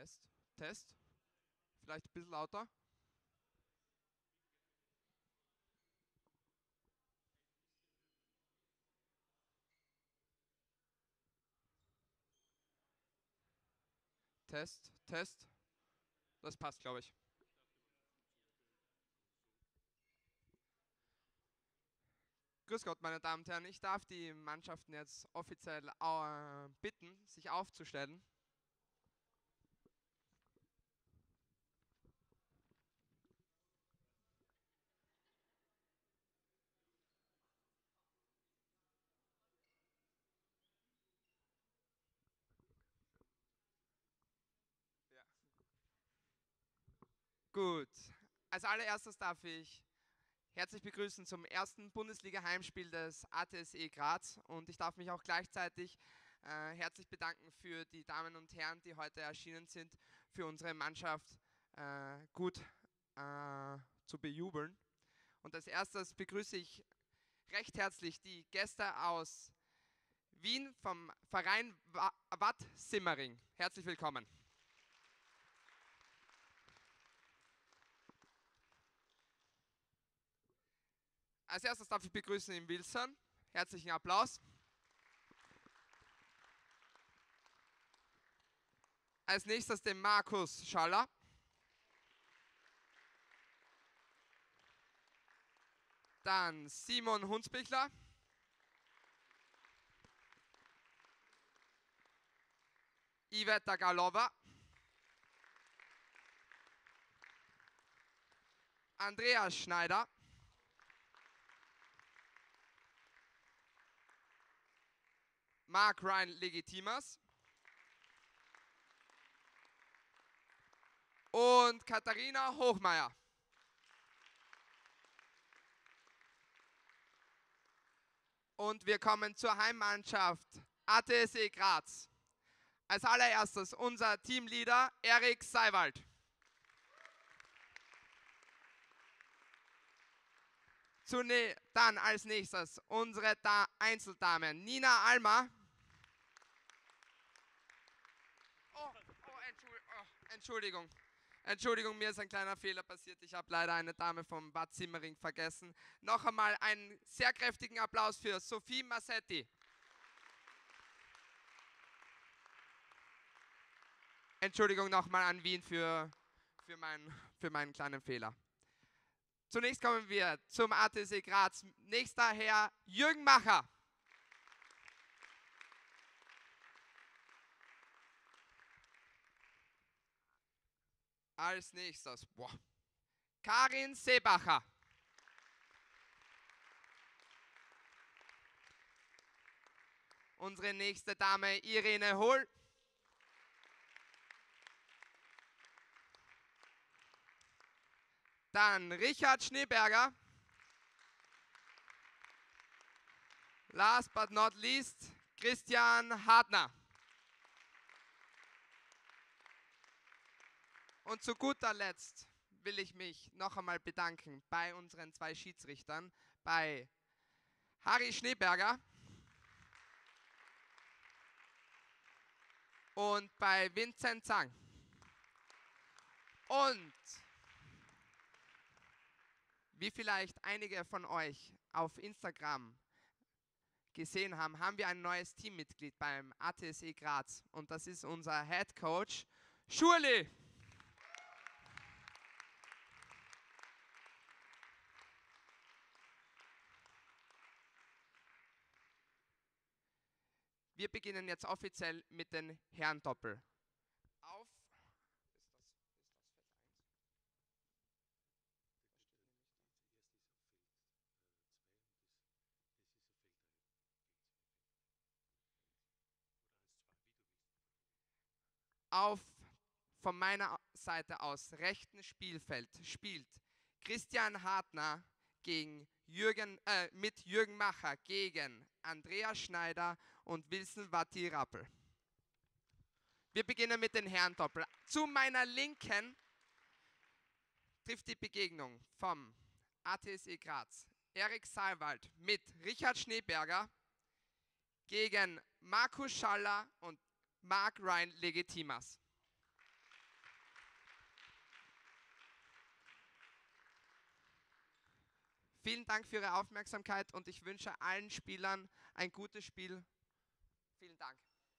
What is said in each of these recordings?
Test, Test. Vielleicht ein bisschen lauter. Test, Test. Das passt, glaube ich. Grüß Gott, meine Damen und Herren. Ich darf die Mannschaften jetzt offiziell bitten, sich aufzustellen. Ja. Gut. Als allererstes darf ich herzlich begrüßen zum ersten Bundesliga-Heimspiel des ATSE Graz und ich darf mich auch gleichzeitig herzlich bedanken für die Damen und Herren, die heute erschienen sind, für unsere Mannschaft gut zu bejubeln. Und als erstes begrüße ich recht herzlich die Gäste aus Wien vom Verein Watt Simmering. Herzlich willkommen. Als erstes darf ich begrüßen den Wilson. Herzlichen Applaus. Als nächstes den Markus Schaller. Dann Simon Hunsbichler. Iveta Galova. Andreas Schneider. Mark Ryan Legitimas. Und Katharina Hochmeier. Und wir kommen zur Heimmannschaft ATSE Graz. Als allererstes unser Teamleader Erik Seiwald. Dann als nächstes unsere Einzeldame Nina Almer. Entschuldigung. Entschuldigung, mir ist ein kleiner Fehler passiert. Ich habe leider eine Dame vom Bad Simmering vergessen. Noch einmal einen sehr kräftigen Applaus für Sophie Massetti. Entschuldigung nochmal an Wien für meinen kleinen Fehler. Zunächst kommen wir zum ATSE Graz. Nächster Herr Jürgen Macher. Als nächstes Karin Seebacher. Unsere nächste Dame Irene Hohl. Dann Richard Schneeberger. Last but not least Christian Hartner. Und zu guter Letzt will ich mich noch einmal bedanken bei unseren zwei Schiedsrichtern, bei Harry Schneeberger und bei Vincent Zang. Und wie vielleicht einige von euch auf Instagram gesehen haben, haben wir ein neues Teammitglied beim ATSE Graz und das ist unser Head Coach Schurli. Wir beginnen jetzt offiziell mit den Herrendoppel. Auf. Ist das Feld 1? Auf von meiner Seite aus rechten Spielfeld spielt Christian Hartner mit Jürgen Macher gegen Andreas Schneider und Wilson Watti-Rappel. Wir beginnen mit den Herrendoppel. Zu meiner Linken trifft die Begegnung vom ATSE Graz Erik Seiwald mit Richard Schneeberger gegen Markus Schaller und Mark Ryan Legitimas. Vielen Dank für Ihre Aufmerksamkeit und ich wünsche allen Spielern ein gutes Spiel. Vielen Dank.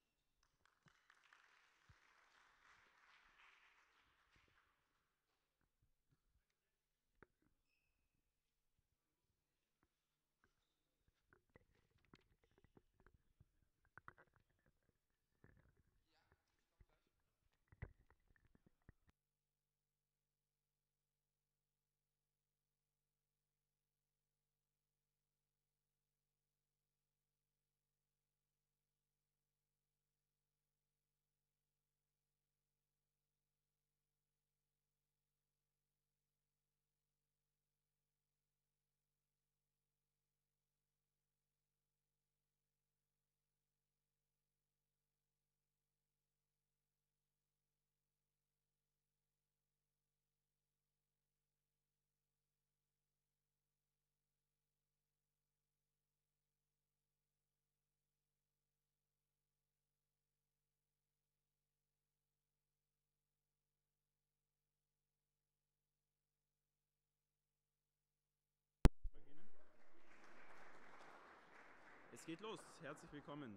Es geht los. Herzlich willkommen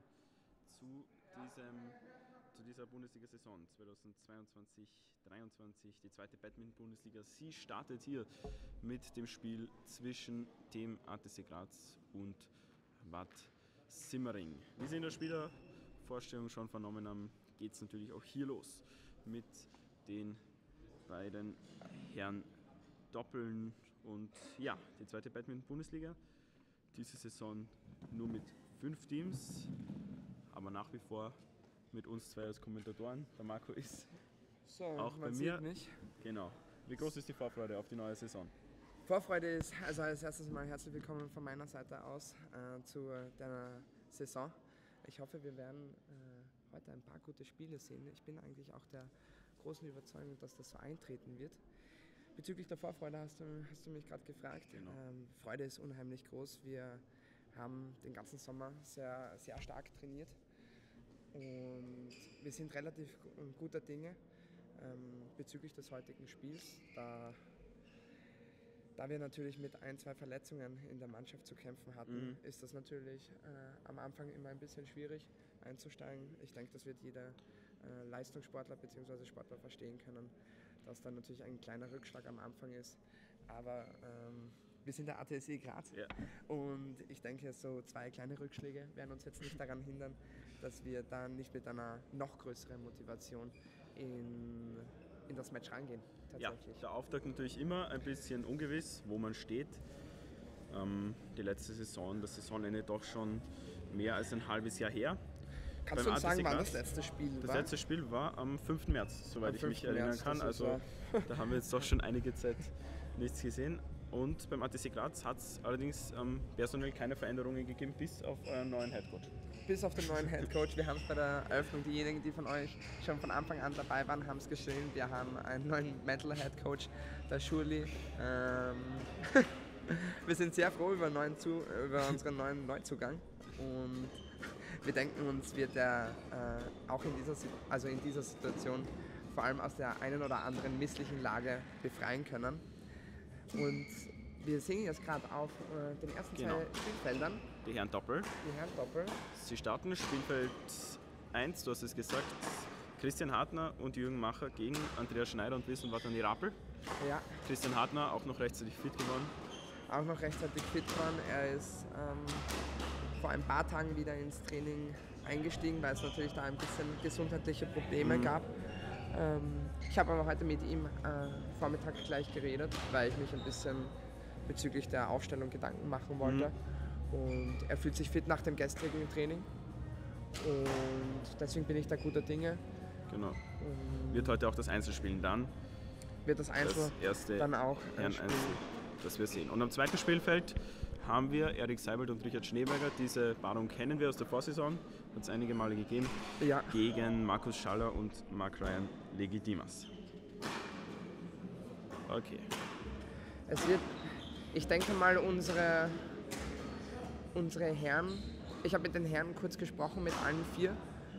zu dieser Bundesliga-Saison 2022-23, die zweite Badminton-Bundesliga. Sie startet hier mit dem Spiel zwischen dem ATC Graz und Watt Simmering. Wie Sie in der Spielervorstellung schon vernommen haben, geht es natürlich auch hier los mit den beiden Herren Doppeln und ja, die zweite Badminton-Bundesliga. Diese Saison nur mit 5 Teams, aber nach wie vor mit uns zwei als Kommentatoren. Der Marco ist so, auch bei mir. Mich. Genau. Wie groß ist die Vorfreude auf die neue Saison? Vorfreude ist, also als erstes mal herzlich willkommen von meiner Seite aus zu der Saison. Ich hoffe, wir werden heute ein paar gute Spiele sehen. Ich bin eigentlich auch der großen Überzeugung, dass das so eintreten wird. Bezüglich der Vorfreude hast du mich gerade gefragt. Genau. Freude ist unheimlich groß. Wir haben den ganzen Sommer sehr, sehr stark trainiert und wir sind relativ guter Dinge bezüglich des heutigen Spiels. Da wir natürlich mit 1-2 Verletzungen in der Mannschaft zu kämpfen hatten, ist das natürlich am Anfang immer ein bisschen schwierig einzusteigen. Ich denke, das wird jeder Leistungssportler bzw. Sportler verstehen können, dass dann natürlich ein kleiner Rückschlag am Anfang ist. Aber wir sind der ATC Graz und ich denke, so 2 kleine Rückschläge werden uns jetzt nicht daran hindern, dass wir dann nicht mit einer noch größeren Motivation in das Match reingehen. Ja, der Auftakt natürlich immer ein bisschen ungewiss, wo man steht. Die letzte Saison, das Saisonende doch schon mehr als ein halbes Jahr her. Kannst du uns sagen, wann das letzte Spiel war? Das letzte Spiel war am 5. März, soweit ich mich erinnern kann. Also da haben wir jetzt doch schon einige Zeit nichts gesehen. Und beim ATC Graz hat es allerdings personell keine Veränderungen gegeben, bis auf euren neuen Headcoach. Bis auf den neuen Headcoach. Wir haben es bei der Eröffnung, diejenigen, die von euch schon von Anfang an dabei waren, haben es gesehen. Wir haben einen neuen Mental Headcoach, der Schurli. Wir sind sehr froh über unseren neuen Neuzugang. Und wir denken uns, wird er auch in dieser Situation vor allem aus der einen oder anderen misslichen Lage befreien können. Und wir sehen jetzt gerade auf den ersten 2 Spielfeldern. Die Herren Doppel. Sie starten Spielfeld 1, du hast es gesagt, Christian Hartner und Jürgen Macher gegen Andreas Schneider und Wilson Watani Rappel. Ja. Christian Hartner auch noch rechtzeitig fit geworden. Er ist vor ein paar Tagen wieder ins Training eingestiegen, weil es natürlich da ein bisschen gesundheitliche Probleme gab. Ich habe aber heute mit ihm Vormittag gleich geredet, weil ich mich ein bisschen bezüglich der Aufstellung Gedanken machen wollte. Und er fühlt sich fit nach dem gestrigen Training. Und deswegen bin ich da guter Dinge. Genau. Wird heute auch das Einzelspielen dann? Wird das erste dann auch Einzel, das wir sehen. Und am zweiten Spielfeld haben wir Erik Seibelt und Richard Schneeberger. Diese Paarung kennen wir aus der Vorsaison, hat es einige Male gegeben, gegen Markus Schaller und Mark Ryan Legitimas. Okay. Ich denke mal, unsere Herren, ich habe mit den Herren kurz gesprochen, mit allen 4,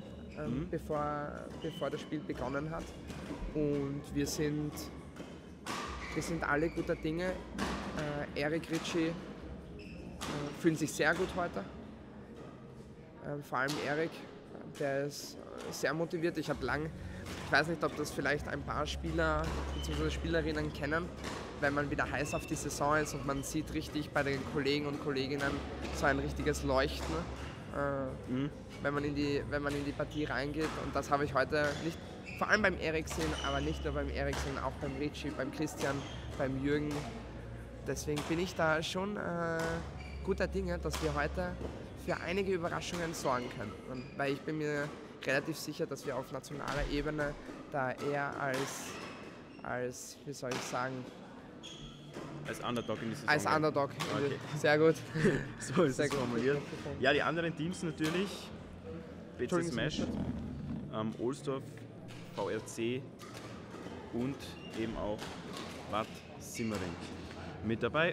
bevor das Spiel begonnen hat. Und wir sind alle guter Dinge. Erik, Ricci fühlen sich sehr gut heute. Vor allem Erik, der ist sehr motiviert. Ich weiß nicht, ob das vielleicht ein paar Spieler bzw. Spielerinnen kennen, wenn man wieder heiß auf die Saison ist und man sieht richtig bei den Kollegen und Kolleginnen so ein richtiges Leuchten, wenn man in die Partie reingeht. Und das habe ich heute nicht, vor allem beim Erik gesehen, aber nicht nur beim Erik, sondern auch beim Ricci, beim Christian, beim Jürgen. Deswegen bin ich da schon guter Dinge, dass wir heute für einige Überraschungen sorgen können. Weil ich bin mir relativ sicher, dass wir auf nationaler Ebene da eher als wie soll ich sagen, als Underdog in die Saison. Als Underdog. Okay. Sehr gut. So ist Sehr es gut. formuliert. Ja, die anderen Teams natürlich. BC Smash, Ohlsdorf, VRC und eben auch Watt Simmering mit dabei.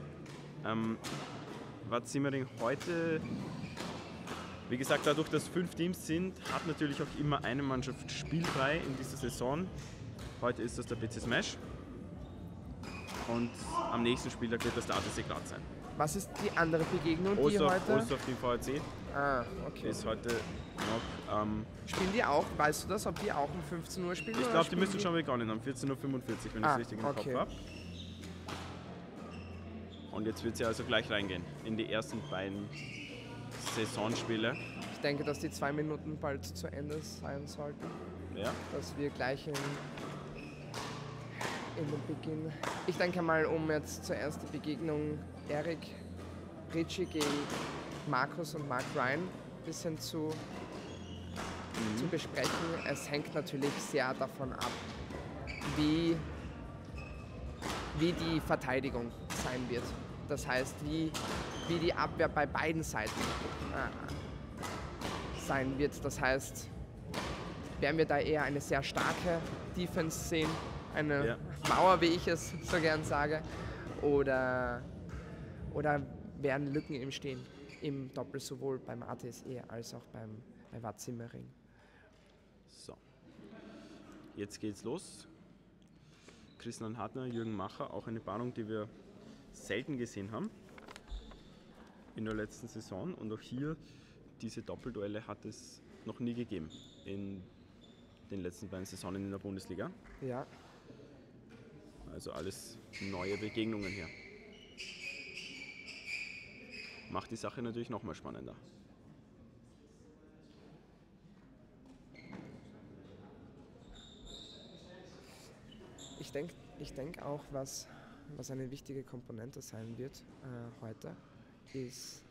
Watt Simmering heute, wie gesagt, dadurch, dass 5 Teams sind, hat natürlich auch immer eine Mannschaft spielfrei in dieser Saison. Heute ist das der BC Smash. Und am nächsten Spieltag wird das der ATC Graz sein. Was ist die andere Begegnung, Ohlsdorf, die heute? Ohlsdorf gegen VRC Okay. ist heute noch. Spielen die auch? Weißt du das, ob die auch um 15 Uhr spielen? Ich glaube, die müssen schon begonnen haben. 14:45 Uhr, wenn ich es richtig im Kopf habe. Und jetzt wird sie also gleich reingehen in die ersten beiden Saisonspiele. Ich denke, dass die 2 Minuten bald zu Ende sein sollten. Ja. Dass wir gleich in den Beginn. Ich denke mal, um jetzt zuerst die Begegnung Erik Ricci gegen Markus und Mark Ryan ein bisschen zu besprechen. Es hängt natürlich sehr davon ab, wie die Verteidigung sein wird. Das heißt, wie die Abwehr bei beiden Seiten sein wird. Das heißt, werden wir da eher eine sehr starke Defense sehen, eine Mauer, wie ich es so gern sage, oder werden Lücken entstehen im Doppel, sowohl beim ATSE als auch bei Watt Simmering. So, jetzt geht's los. Christian Hartner, Jürgen Macher, auch eine Paarung, die wir selten gesehen haben in der letzten Saison. Und auch hier, diese Doppelduelle hat es noch nie gegeben in den letzten beiden Saisonen in der Bundesliga. Ja. Also alles neue Begegnungen hier. Macht die Sache natürlich noch mal spannender. Ich denke auch, was eine wichtige Komponente sein wird heute, ist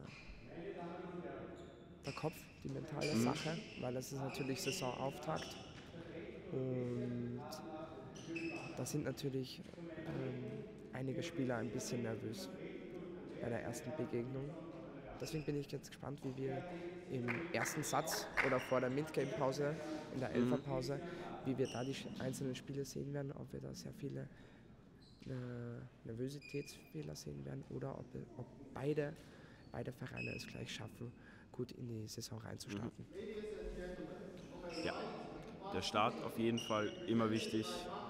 der Kopf, die mentale Sache, weil es ist natürlich Saisonauftakt und da sind natürlich einige Spieler ein bisschen nervös bei der ersten Begegnung. Deswegen bin ich jetzt gespannt, wie wir im ersten Satz oder vor der Mid-Game-Pause, in der Elferpause, wie wir da die einzelnen Spiele sehen werden, ob wir da sehr viele Nervositätsfehler sehen werden oder ob beide Vereine es gleich schaffen, gut in die Saison reinzustarten. Ja, der Start auf jeden Fall immer wichtig.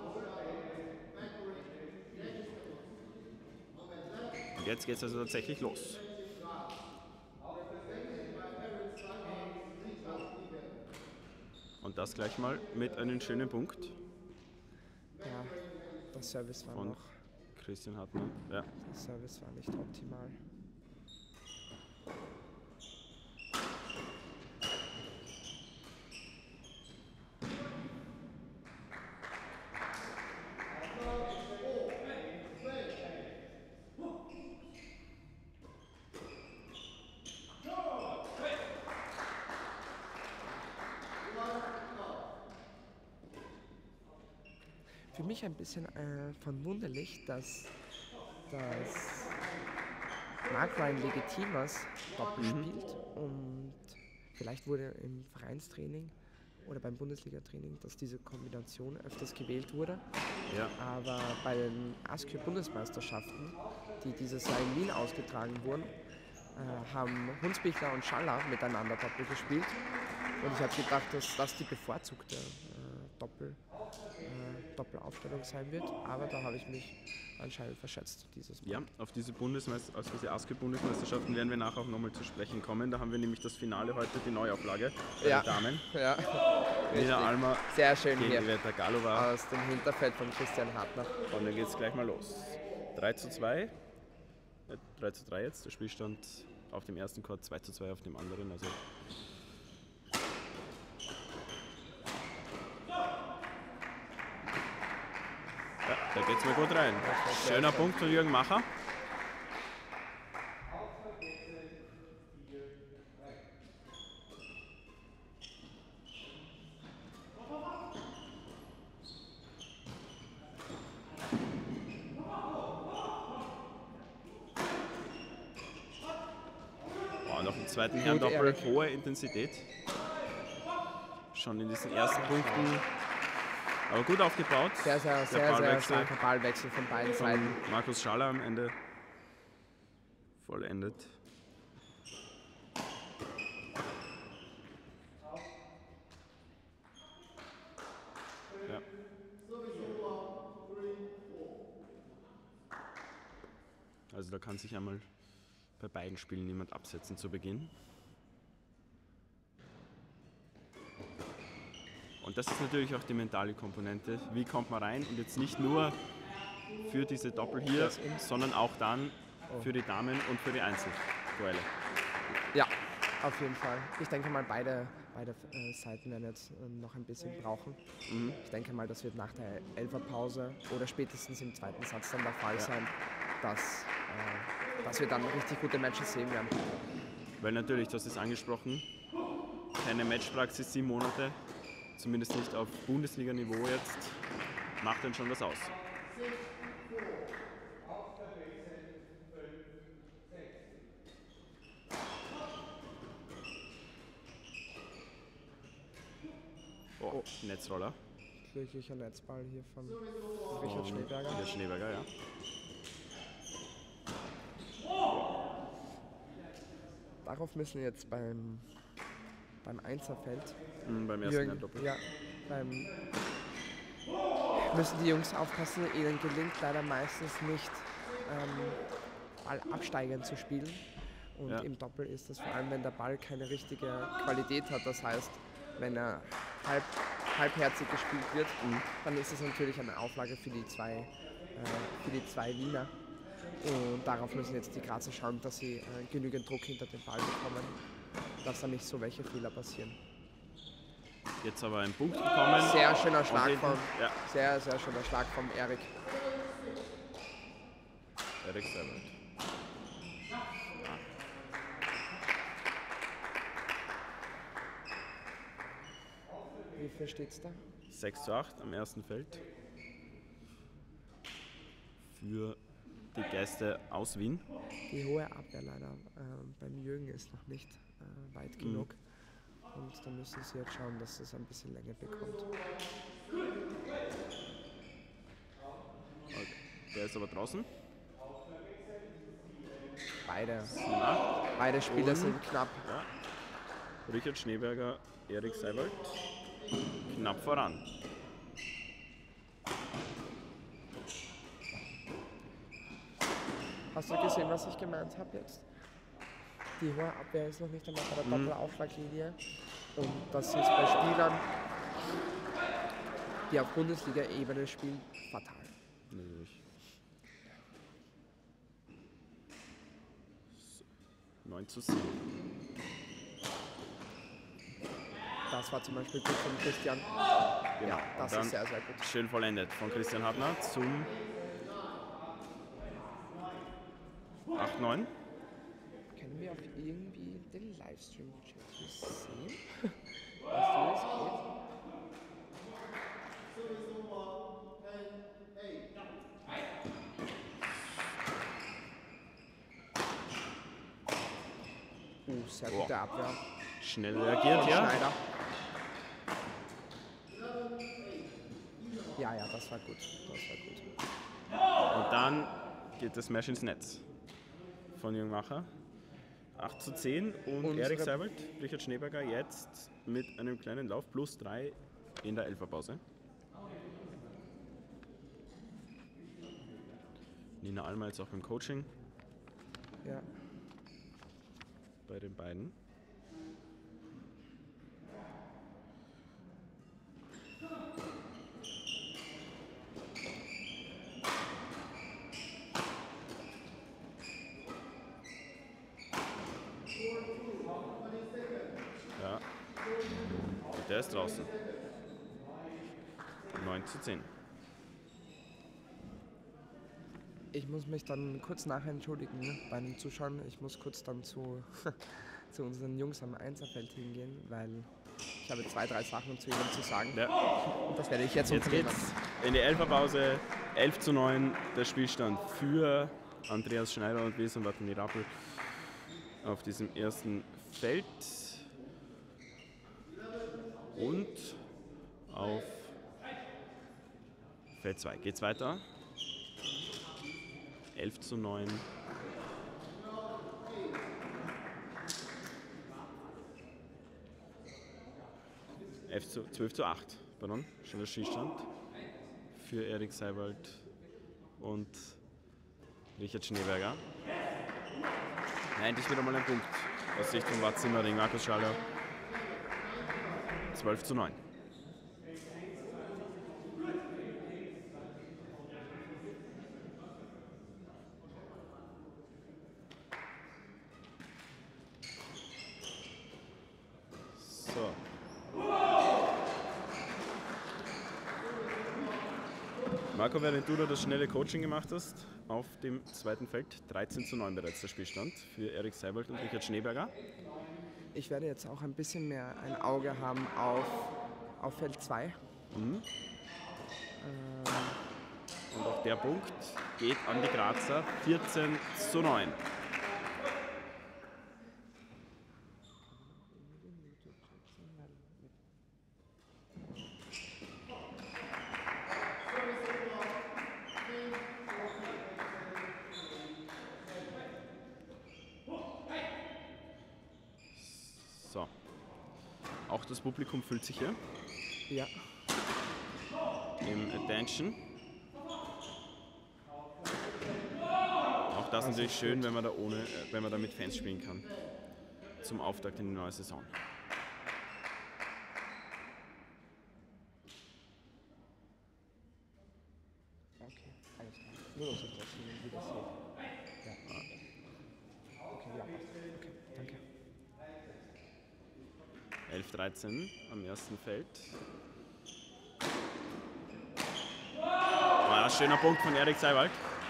Und jetzt geht es also tatsächlich los. Und das gleich mal mit einem schönen Punkt. Ja, der Service war von Christian Hartmann. Ja. Der Service war nicht optimal. Für mich ein bisschen verwunderlich, dass Mark Ryan Legitimas Doppel spielt und vielleicht wurde im Vereinstraining oder beim Bundesliga-Training, dass diese Kombination öfters gewählt wurde. Ja. Aber bei den ASCII-Bundesmeisterschaften, die dieses Jahr in Wien ausgetragen wurden, haben Hunsbichler und Schaller miteinander Doppel gespielt. Und ich habe gedacht, dass das die bevorzugte Doppelaufstellung sein wird, aber da habe ich mich anscheinend verschätzt dieses Mal. Ja, auf diese ASCII-Bundesmeisterschaften werden wir nachher auch nochmal zu sprechen kommen. Da haben wir nämlich das Finale heute, die Neuauflage bei den Damen. Ja, Nina Almer sehr schön gegen hier Iveta Galova. aus dem Hinterfeld von Christian Hartner. Und dann geht es gleich mal los. 3:2, 3:3 jetzt, der Spielstand auf dem ersten Court, 2:2 auf dem anderen. Also ja, da geht's mal gut rein. Schöner Punkt von Jürgen Macher. Noch im zweiten Herren-Doppel, hohe Intensität. Schon in diesen ersten Punkten, aber gut aufgebaut. Sehr starker Ballwechsel von beiden Seiten. Markus Schaller am Ende vollendet. Ja. Also da kann sich einmal bei beiden Spielen niemand absetzen zu Beginn. Und das ist natürlich auch die mentale Komponente. Wie kommt man rein? Und jetzt nicht nur für diese Doppel hier, sondern auch dann für die Damen und für die Einzelduelle. Ja, auf jeden Fall. Ich denke mal, beide Seiten werden jetzt noch ein bisschen brauchen. Ich denke mal, das wird nach der Elferpause oder spätestens im zweiten Satz dann der Fall sein, dass wir dann richtig gute Matches sehen werden. Weil natürlich, du hast es angesprochen, keine Matchpraxis 7 Monate, zumindest nicht auf Bundesliga-Niveau jetzt, macht dann schon was aus. Oh, Netzroller. Glücklicher Netzball hier von Richard Schneeberger. Richard Schneeberger, ja. Darauf müssen wir jetzt beim Einzelfeld, beim ersten Herren-Doppel. Ja, müssen die Jungs aufpassen. Ihnen gelingt leider meistens nicht, Ball absteigend zu spielen. Und im Doppel ist das vor allem, wenn der Ball keine richtige Qualität hat. Das heißt, wenn er halbherzig gespielt wird, dann ist es natürlich eine Auflage für die zwei Wiener. Und darauf müssen jetzt die Grazer schauen, dass sie genügend Druck hinter den Ball bekommen, dass da nicht so welche Fehler passieren. Jetzt aber ein Punkt gekommen. Sehr schöner Schlag sehr schöner Schlag vom Erik. Erik Seibert. Wie viel steht's da? 6:8 am ersten Feld. Für die Gäste aus Wien. Die hohe Abwehr leider beim Jürgen ist noch nicht weit genug. Und da müssen sie jetzt schauen, dass es ein bisschen Länge bekommt. Okay. Der ist aber draußen. Beide Spieler sind knapp. Ja. Richard Schneeberger, Erik Seibert knapp voran. Hast du gesehen, was ich gemeint habe jetzt? Die hohe Abwehr ist noch nicht einmal bei der Doppelaufschlaglinie. Und das ist bei Spielern, die auf Bundesliga-Ebene spielen, fatal. Natürlich. So, 9:7. Das war zum Beispiel gut von Christian. Genau. Ja, das ist sehr, sehr gut. Schön vollendet von Christian Hartner zum 8:9. Können wir auch irgendwie den Livestream-Chat hier sehen? Weißt du, wie es geht? Sehr gute Abwehr. Schnell reagiert, ja. Schneider. Ja, das war gut. Und dann geht das Smash ins Netz von Jürgen Macher. 8:10 und Erik Seibert, Richard Schneeberger jetzt mit einem kleinen Lauf, +3 in der Elferpause. Nina Almer jetzt auch beim Coaching Ja. bei den beiden. Ja, und der ist draußen. 9:10. Ich muss mich dann kurz nachher entschuldigen, ne, bei den Zuschauern. Ich muss kurz dann zu unseren Jungs am Einserfeld hingehen, weil ich habe 2, 3 Sachen zu ihnen zu sagen. Ja. Und das werde ich jetzt Jetzt unternehmen. geht's in die Elferpause. 11:9 der Spielstand für Andreas Schneider und Wesen Watni Rappel auf diesem ersten Feld. Und auf Feld 2 geht's weiter. 11:9. – 12:8, pardon, schon der Schießstand für Erik Seiwald und Richard Schneeberger. Endlich wieder mal ein Punkt aus Sicht von Watt Simmering, Markus Schaller. 12:9. So. Marco, während du da das schnelle Coaching gemacht hast, auf dem zweiten Feld 13:9 bereits der Spielstand für Erik Seiwald und Richard Schneeberger. Ich werde jetzt auch ein bisschen mehr ein Auge haben auf Feld 2. Und auch der Punkt geht an die Grazer. 14:9. So. Auch das Publikum fühlt sich hier Ja. im Attention. Auch das natürlich schön, wenn man da mit Fans spielen kann. Zum Auftakt in die neue Saison. Okay, alles klar. Nur, dass ich das wieder sehe. Ja. Okay, ja, passt. Okay, danke. 11:13 am ersten Feld. War ein schöner Punkt von Erik Seiwald.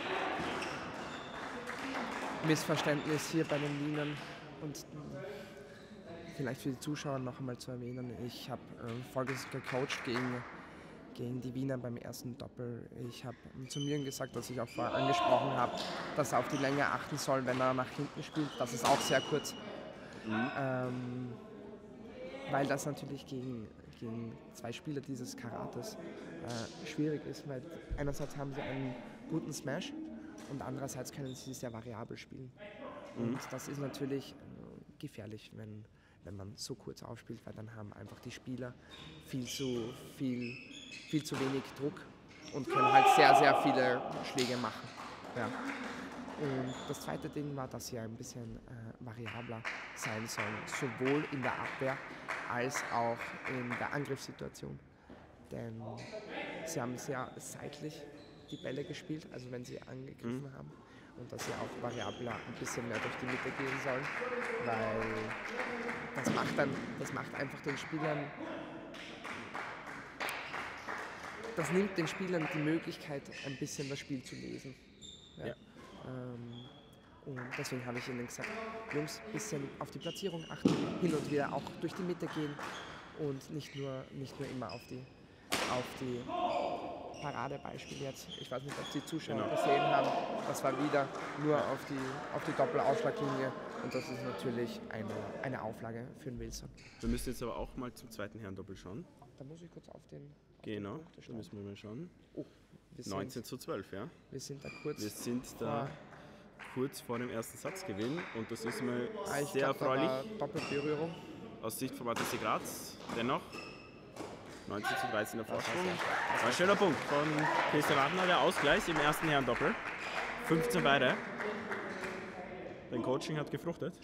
Missverständnis hier bei den Wienern und vielleicht für die Zuschauer noch einmal zu erwähnen, ich habe folgendes gecoacht gegen die Wiener beim ersten Doppel. Ich habe zu Mirren gesagt, dass ich auch vorher angesprochen habe, dass er auf die Länge achten soll, wenn er nach hinten spielt. Das ist auch sehr kurz, weil das natürlich gegen 2 Spieler dieses Karates schwierig ist, weil einerseits haben sie einen guten Smash und andererseits können sie sehr variabel spielen. Und das ist natürlich gefährlich, wenn man so kurz aufspielt, weil dann haben einfach die Spieler viel zu wenig Druck und können halt sehr, sehr viele Schläge machen. Ja. Und das zweite Ding war, dass sie ein bisschen variabler sein sollen, sowohl in der Abwehr als auch in der Angriffssituation. Denn sie haben sehr seitlich die Bälle gespielt, also wenn sie angegriffen haben. Und dass sie auch variabler ein bisschen mehr durch die Mitte gehen sollen, weil das macht einfach den Spielern, das nimmt den Spielern die Möglichkeit, ein bisschen das Spiel zu lesen. Ja. Ja. Und deswegen habe ich ihnen gesagt, Jungs, ein bisschen auf die Platzierung achten, hin und wieder auch durch die Mitte gehen und nicht nur immer auf die Paradebeispiel jetzt. Ich weiß nicht, ob die Zuschauer gesehen haben, das war wieder nur auf die Doppelaufschlaglinie und das ist natürlich eine Auflage für den Wilson. Wir müssen jetzt aber auch mal zum zweiten Herrendoppel schauen. Da muss ich kurz auf den Genau, Punkte da schauen. müssen wir mal schauen. Oh, wir 19:12, ja. Wir sind da kurz. Wir sind da kurz vor dem ersten Satzgewinn und das ist mal Ich sehr glaub, da erfreulich war Doppelberührung. aus Sicht von ATC Graz. Dennoch 19:13 der Vorsprung. War ein schöner Punkt von Christian Wagner, der Ausgleich im ersten Herrendoppel 15 beide. Dein Coaching hat gefruchtet.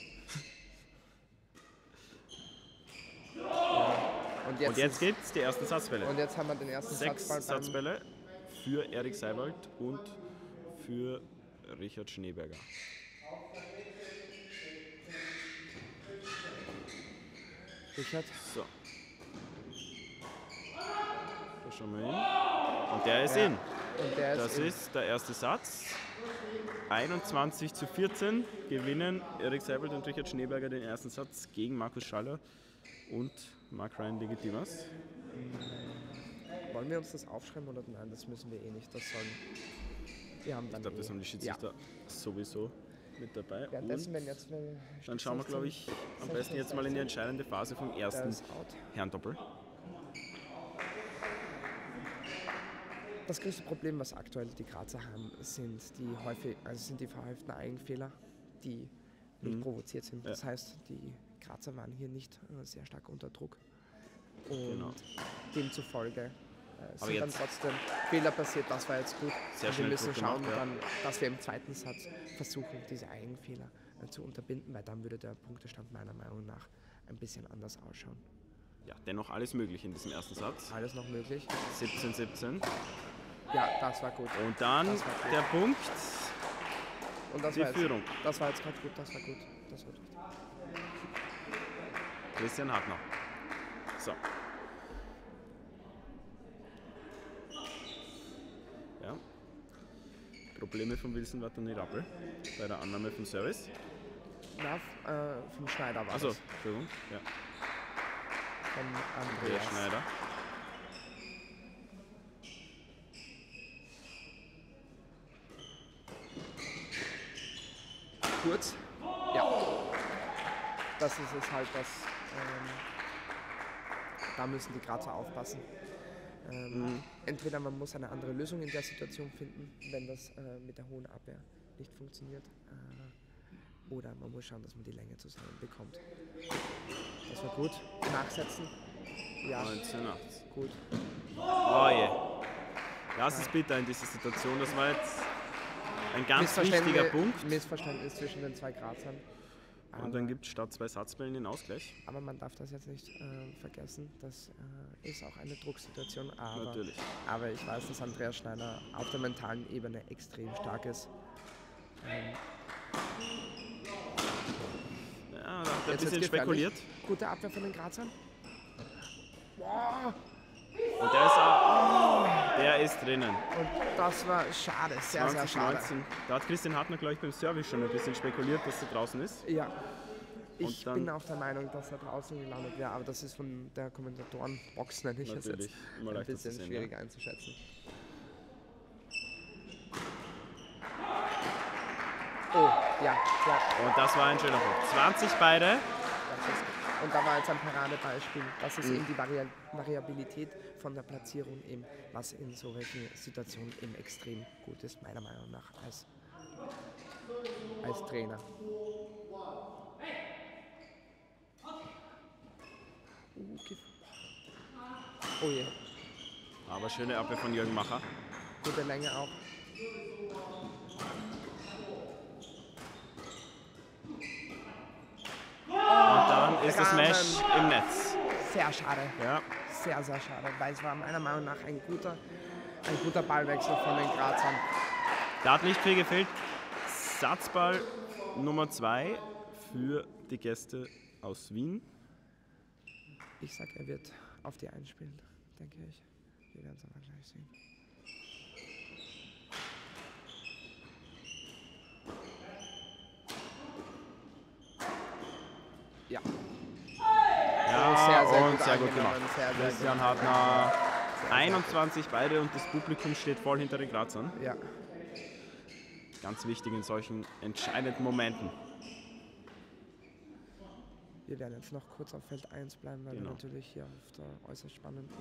Und jetzt gibt es die ersten Satzbälle. Und jetzt haben wir den ersten 6 Satzball. Satzbälle für Erik Seiwald und für Richard Schneeberger. Richard. So. Da schauen wir hin. Und der ist in. Und der Das ist der erste Satz. 21:14 gewinnen Erik Seiwald und Richard Schneeberger den ersten Satz gegen Markus Schaller und Mark-Ryan Legitimas. Wollen wir uns das aufschreiben oder nein? Das müssen wir eh nicht. Das sollen wir haben dann Ich glaube, das haben die Schiedsrichter sowieso mit dabei. Währenddessen, wenn jetzt dann schauen wir, glaube ich, am besten jetzt mal in die entscheidende Phase vom ersten Herrendoppel. Das größte Problem, was aktuell die Grazer haben, sind die verhäuften Eigenfehler, die nicht provoziert sind. Das heißt, die Grazer waren hier nicht sehr stark unter Druck. Und demzufolge sind dann trotzdem Fehler passiert. Das war jetzt gut. Sehr und wir müssen schauen, gemacht, dann, dass wir im zweiten Satz versuchen, diese Eigenfehler zu unterbinden, weil dann würde der Punktestand meiner Meinung nach ein bisschen anders ausschauen. Ja, dennoch alles möglich in diesem ersten Satz. Alles noch möglich. 17:17. Ja, das war gut. Und dann der Punkt, und das die Führung. Das war jetzt gerade gut, das war gut. Das war richtig. Christian Hartner. So. Ja. Probleme von Wilson Watani-Rappel bei der Annahme vom Service. Na, vom Schneider war Also, das. Entschuldigung. Ja. Von Der Andreas. Schneider. Kurz. Ja. Das ist es halt, da müssen die Grazer aufpassen. Entweder man muss eine andere Lösung in der Situation finden, wenn das mit der hohen Abwehr nicht funktioniert, oder man muss schauen, dass man die Länge zusammenbekommt. Das war gut. Nachsetzen. Ja. 19:8. Gut. Oh je. Das ist bitter in dieser Situation. Das war jetzt ein ganz wichtiger Punkt. Missverständnis zwischen den zwei Grazern. Und dann gibt es statt 2 Satzbällen den Ausgleich. Aber man darf das jetzt nicht vergessen. Das ist auch eine Drucksituation. Natürlich. Aber ich weiß, dass Andreas Schneider auf der mentalen Ebene extrem stark ist. Ja, da hat er ein bisschen spekuliert. Gute Abwehr von den Grazern. Wow. Und der ist drinnen. Und das war schade, sehr, sehr schade. 19. Da hat Christian Hartner, glaube ich, beim Service schon ein bisschen spekuliert, dass er draußen ist. Ja. Ich dann bin auch der Meinung, dass er draußen gelandet wäre, aber das ist von der Kommentatorenbox nenne ich es jetzt immer ein bisschen schwierig einzuschätzen. Oh, ja. Und das war ein schöner Punkt. 20 beide. Und da war jetzt ein Paradebeispiel. Das ist eben die Variabilität von der Platzierung, eben, was in solchen Situationen eben extrem gut ist, meiner Meinung nach, als Trainer. Oh je. Aber schöne Abwehr von Jürgen Macher. Gute Länge auch. Und dann ist das Mesh im Netz. Sehr schade. Ja. Sehr, sehr schade, weil es war meiner Meinung nach ein guter Ballwechsel von den Grazern. Da hat nicht viel gefehlt. Satzball Nummer 2 für die Gäste aus Wien. Ich sag, er wird auf die einspielen, denke ich. Wir werden es aber gleich sehen. Ja. Ja, sehr gut angenommen, gemacht. sehr Christian gut. Hartner 21 beide und das Publikum steht voll hinter den Grazern. Ja. Ganz wichtig in solchen entscheidenden Momenten. Wir werden jetzt noch kurz auf Feld 1 bleiben, weil wir natürlich hier auf der äußerst spannenden...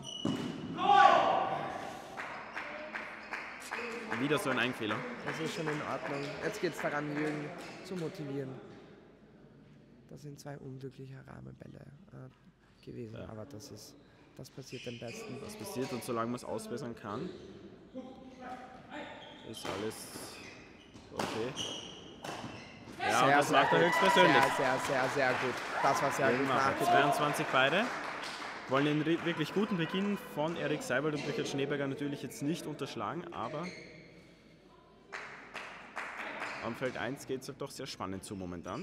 Wieder so ein Eigenfehler. Das ist schon in Ordnung. Jetzt geht es daran, Jürgen zu motivieren. Das sind 2 unglückliche Rahmenbälle gewesen, Ja. aber das passiert am besten. Was passiert und solange man es ausbessern kann, ist alles Okay. Ja, und das macht er höchstpersönlich. Sehr gut. Das war sehr gut nachgedacht. 22 beide. Wollen den wirklich guten Beginn von Erik Seibold und Richard Schneeberger natürlich jetzt nicht unterschlagen, aber am Feld 1 geht es halt doch sehr spannend zu momentan.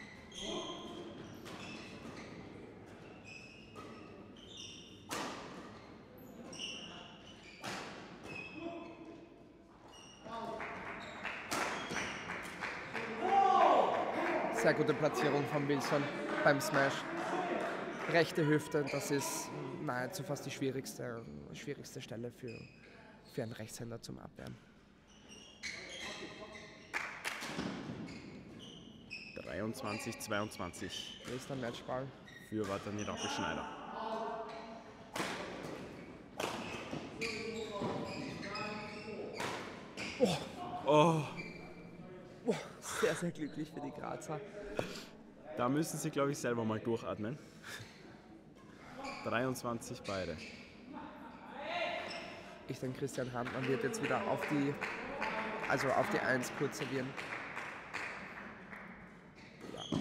Sehr gute Platzierung von Wilson beim Smash. Rechte Hüfte, das ist nahezu fast die schwierigste Stelle für einen Rechtshänder zum Abwehren. 23-22. Nächster Matchball. Für Watani Rappelschneider. Oh. Sehr, sehr glücklich für die Grazer. Da müssen sie, glaube ich, selber mal durchatmen. 23 beide. Ich denke, Christian Hartmann wird jetzt wieder auf die 1 kurz servieren. Ja.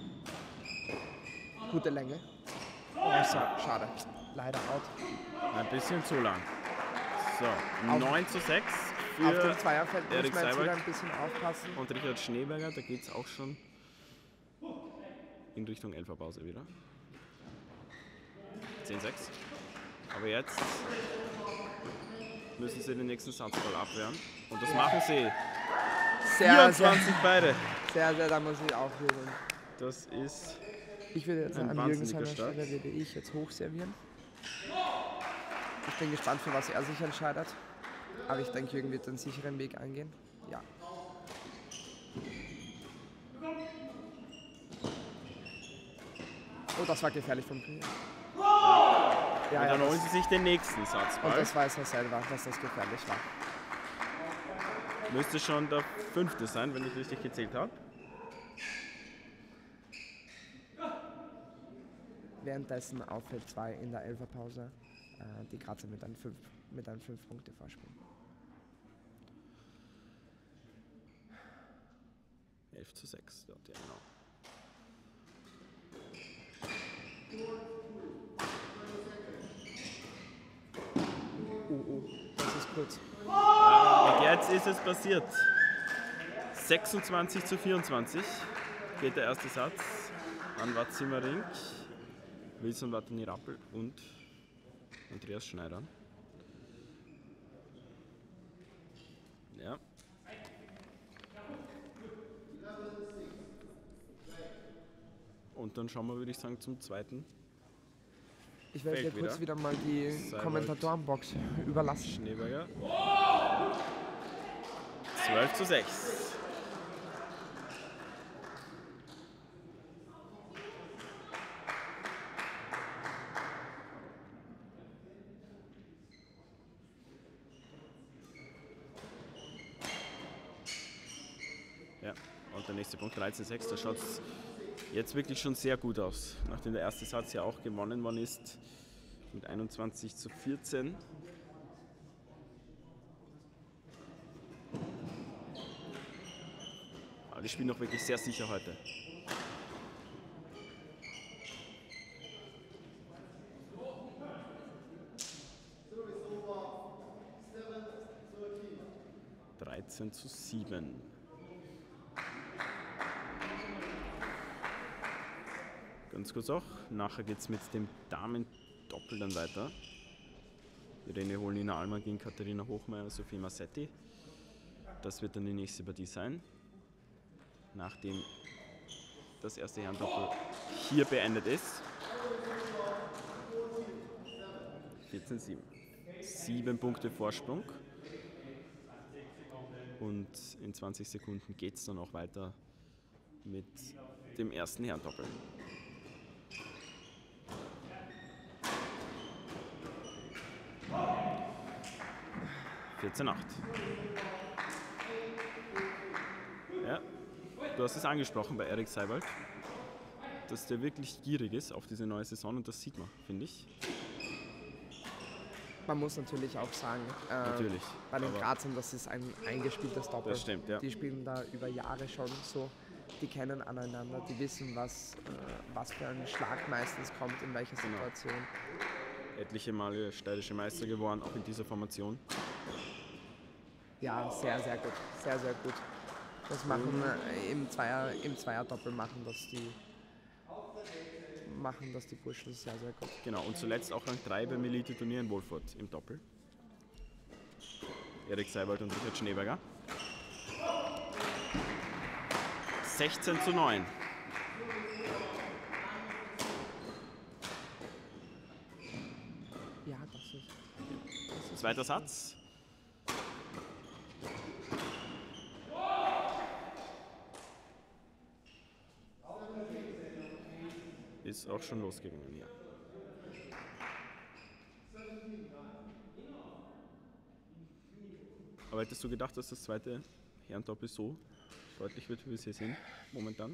Gute Länge. Oh, schade. Leider out. Ein bisschen zu lang. So, 9:6 für auf dem Zweierfeld muss Erik man jetzt wieder Seibold ein bisschen aufpassen. und Richard Schneeberger. Da geht es auch schon in Richtung Elferpause wieder. 10:6. Aber jetzt müssen sie den nächsten Satzball abwehren. Und das machen sie. 24 beide. Sehr, da muss ich auch jubeln. Das ist Ich würde jetzt ein an Jürgen wahnsinniger seiner Start. Stelle würde ich jetzt hochservieren. Ich bin gespannt, für was er sich entscheidet. Aber ich denke, Jürgen wird den sicheren Weg eingehen. Ja. Oh, das war gefährlich vom Prier. Ja, und dann holen sie sich den nächsten und Satzball. das weiß er selber, dass das gefährlich war. Müsste schon der 5. sein, wenn ich richtig gezählt habe. Währenddessen auf Feld 2 in der Elferpause die Grazer mit einem 5-Punkte-Vorsprung. 11:6, dort, ja genau. Oh, das ist kurz. Und jetzt ist es passiert. 26:24 geht der erste Satz an Watt Simmering, Wilson Watani Rappel und Andreas Schneider. Ja. Und dann schauen wir, würde ich sagen, zum zweiten. Ich werde dir kurz wieder mal die Seibold. Kommentatorenbox überlassen. Schneeberger. 12:6. Ja, und der nächste Punkt 13:6. Da schaut es jetzt wirklich schon sehr gut aus, nachdem der erste Satz ja auch gewonnen worden ist mit 21:14. Aber die spielen doch wirklich sehr sicher heute. zu 7. Ganz kurz auch, nachher geht es mit dem Damen-Doppel dann weiter. Irene Holnina Alman gegen Katharina Hochmeier, Sophie Massetti. Das wird dann die nächste Partie sein, nachdem das erste Herrendoppel hier beendet ist. 14:7. 7 Punkte Vorsprung. Und in 20 Sekunden geht es dann auch weiter mit dem ersten Herrendoppel. (14:8). Ja, du hast es angesprochen bei Erik Seibold, dass der wirklich gierig ist auf diese neue Saison und das sieht man, finde ich. man muss natürlich auch sagen, Natürlich. bei den Aber Grazern, das ist ein eingespieltes Doppel. das stimmt, ja. Die spielen da über Jahre schon so. Die kennen aneinander, die wissen, was für ein Schlag meistens kommt, in welcher Genau. Situation. Etliche Male steirische Meister geworden, auch in dieser Formation. Ja, sehr, sehr gut. Sehr, sehr gut. Das machen im Zweierdoppel machen das die Burschen sehr, sehr gut. Genau, und zuletzt auch Rang 3 beim Elite-Turnier in Wolfurt im Doppel. Erik Seibold und Richard Schneeberger. 16:9. Ja, das ist Zweiter Satz. Ist auch schon losgegangen, ja. Aber hättest du gedacht, dass das zweite Herrendoppel so deutlich wird, wie wir es hier sehen, momentan?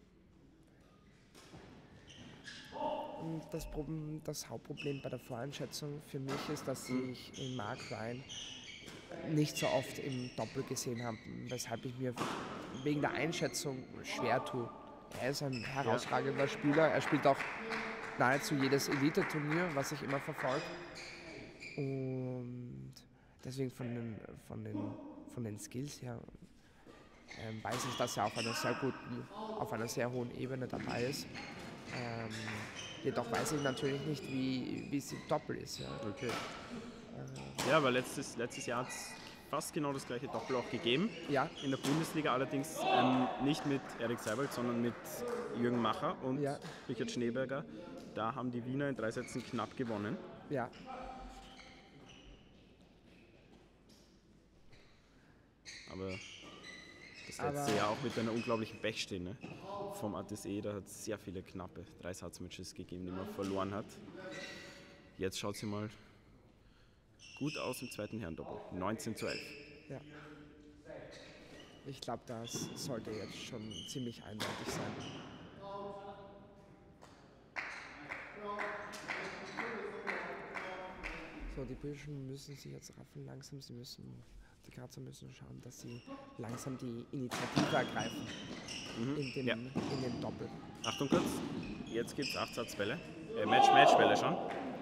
Und das Hauptproblem bei der Voreinschätzung für mich ist, dass ich in Mark Ryan nicht so oft im Doppel gesehen habe, weshalb ich mir wegen der Einschätzung schwer tue. Er ist ein herausragender Spieler, er spielt auch nahezu jedes Elite-Turnier, was ich immer verfolge. Und deswegen von den Skills her weiß ich, dass er auf einer sehr hohen Ebene dabei ist. Jedoch weiß ich natürlich nicht, wie es im Doppel ist. Ja. Okay. Ja, aber letztes Jahr hat es fast genau das gleiche Doppel auch gegeben. Ja. In der Bundesliga allerdings nicht mit Erik Seibold, sondern mit Jürgen Macher und Richard Schneeberger. Da haben die Wiener in 3 Sätzen knapp gewonnen. Ja. Aber das letzte Jahr auch mit einer unglaublichen Pechsträhne vom ATSE, da hat es sehr viele knappe 3-Satz-Matches gegeben, die man verloren hat. Jetzt schaut sie mal gut aus im zweiten Herrendoppel. 19:11. Ja. Ich glaube, das sollte jetzt schon ziemlich eindeutig sein. So, die Burschen müssen sich jetzt raffen langsam. Die Grazer müssen schauen, dass sie langsam die Initiative ergreifen in dem Doppel. Achtung kurz, jetzt gibt es 8-Satz-Bälle, Match-Bälle schon.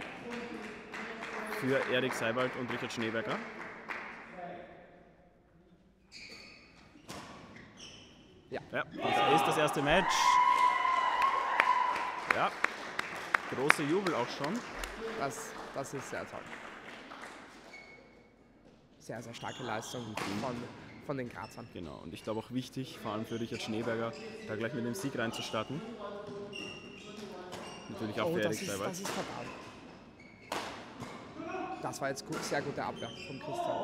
Für Erik Seibold und Richard Schneeberger. Ja, das ist das erste Match. Ja, großer Jubel auch schon. Das ist sehr toll. Sehr, sehr starke Leistung von den Grazern. Genau, und ich glaube auch wichtig, vor allem für Richard Schneeberger, da gleich mit dem Sieg reinzustarten. Natürlich auch für Erik Seibold. Das ist fatal. Das war jetzt sehr gute Abwehr von Christian.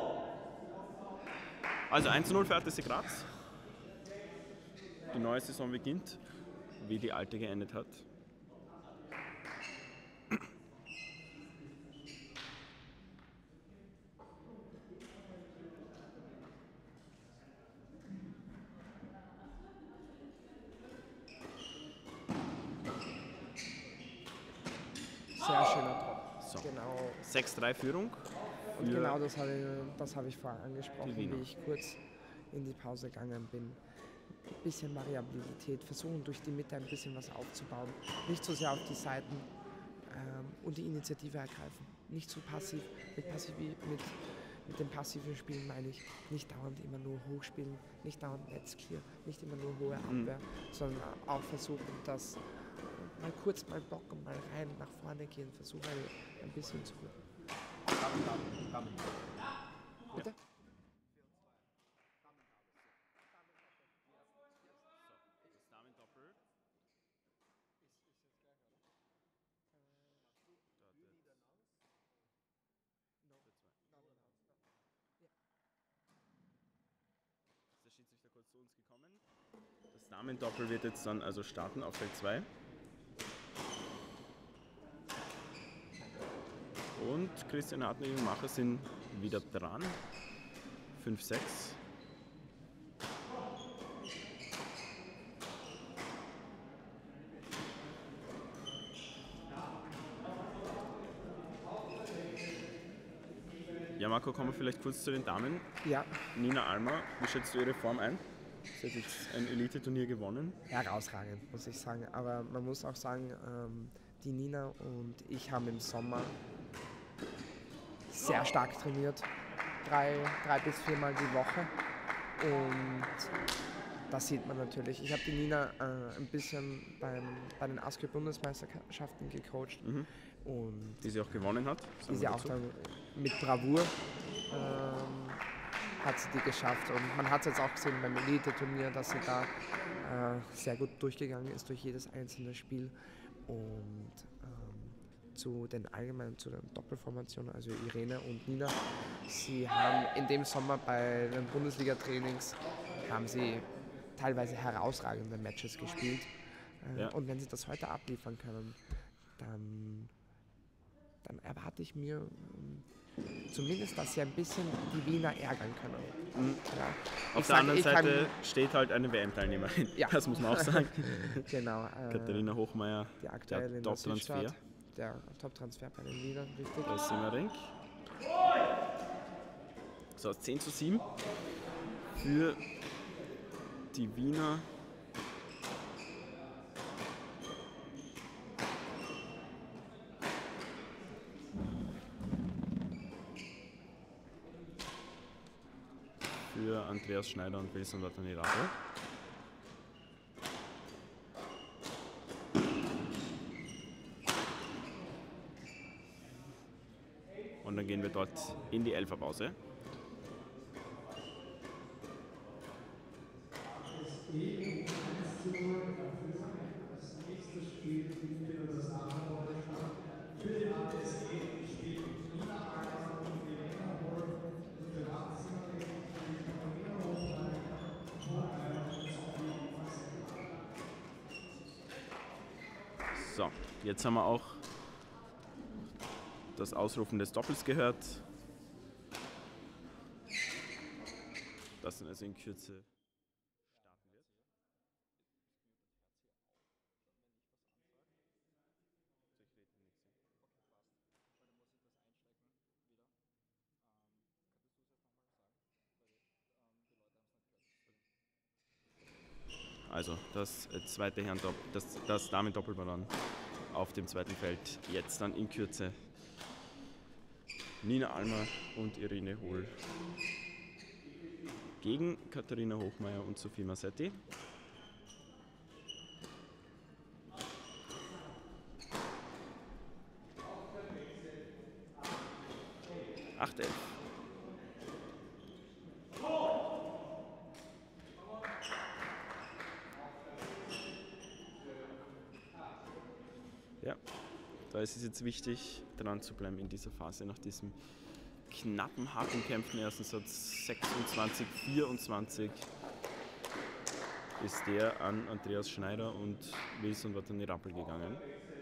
Also 1:0 für ATC Graz. Die neue Saison beginnt, wie die alte geendet hat. Sehr schöner Top. So. Genau. 6:3 Führung. Und genau das habe ich vorher angesprochen, Die Wiener. wie ich kurz in die Pause gegangen bin. Ein bisschen Variabilität, versuchen durch die Mitte ein bisschen was aufzubauen. Nicht so sehr auf die Seiten und die Initiative ergreifen. Nicht zu passiv. Mit dem passiven Spielen meine ich nicht dauernd immer nur hochspielen, nicht dauernd Netzclear, nicht immer nur hohe Abwehr, sondern auch versuchen, dass mal kurz mal blocken, mal rein, nach vorne gehen, versuchen ein bisschen zu rücken. Bitte? Das Damendoppel. Ist der Schiedsrichter kurz zu uns gekommen? Das Damendoppel wird jetzt dann also starten auf Feld 2. Und Christian Hartner und Macher sind wieder dran. 5-6. Ja, Marco, kommen wir vielleicht kurz zu den Damen. Ja, Nina Almer, wie schätzt du ihre Form ein? Sie hat jetzt ein Elite-Turnier gewonnen. herausragend, muss ich sagen. Aber man muss auch sagen, die Nina und ich haben im Sommer sehr stark trainiert. Drei bis viermal die Woche. Und das sieht man natürlich. Ich habe die Nina ein bisschen bei den ASCII-Bundesmeisterschaften gecoacht. Und Die sie auch gewonnen hat. die sie auch dann mit Bravour hat sie die geschafft. Und man hat es jetzt auch gesehen beim Elite-Turnier, dass sie da sehr gut durchgegangen ist durch jedes einzelne Spiel. Und zu den Doppelformationen, also Irene und Nina, sie haben in dem Sommer bei den Bundesliga-Trainings haben sie teilweise herausragende Matches gespielt. Und wenn sie das heute abliefern können, dann erwarte ich mir zumindest, dass sie ein bisschen die Wiener ärgern können. Ja. Auf der anderen Seite steht halt eine WM-Teilnehmerin, das muss man auch sagen. Genau. Katharina Hochmeier, die aktuell der in der Top-Transfer. Südstadt, der Top-Transfer bei den Wienern, richtig. Bei Simmering. So, 10:7 für die Wiener. Für Andreas Schneider und Wilson Watanabe. Und dann gehen wir dort in die Elferpause. So, jetzt haben wir auch das Ausrufen des Doppels gehört. Das dann also in Kürze starten wird. Also das zweite das Damen-Doppelballon auf dem zweiten Feld. Jetzt dann in Kürze Nina Almer und Irene Hohl gegen Katharina Hochmeier und Sophie Massetti. Acht 11. Ja, da ist es jetzt wichtig, dran zu bleiben in dieser Phase nach diesem knappen, harten Kämpfen. Ersten Satz 26-24 ist der an Andreas Schneider und Wilson Watanabe gegangen.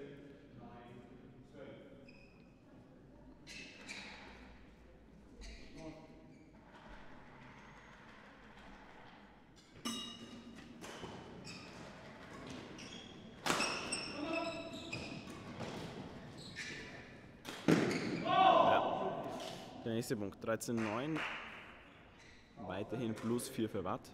Der nächste Punkt, 13,9, weiterhin plus 4 für Watt.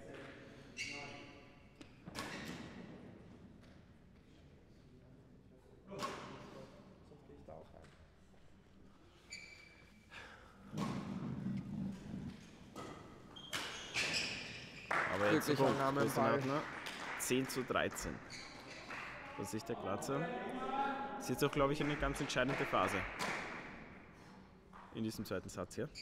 Aber jetzt der Punkt, Christian Hartner, 10:13. Das ist der Glatzer. Das ist jetzt auch, glaube ich, eine ganz entscheidende Phase in diesem zweiten Satz hier.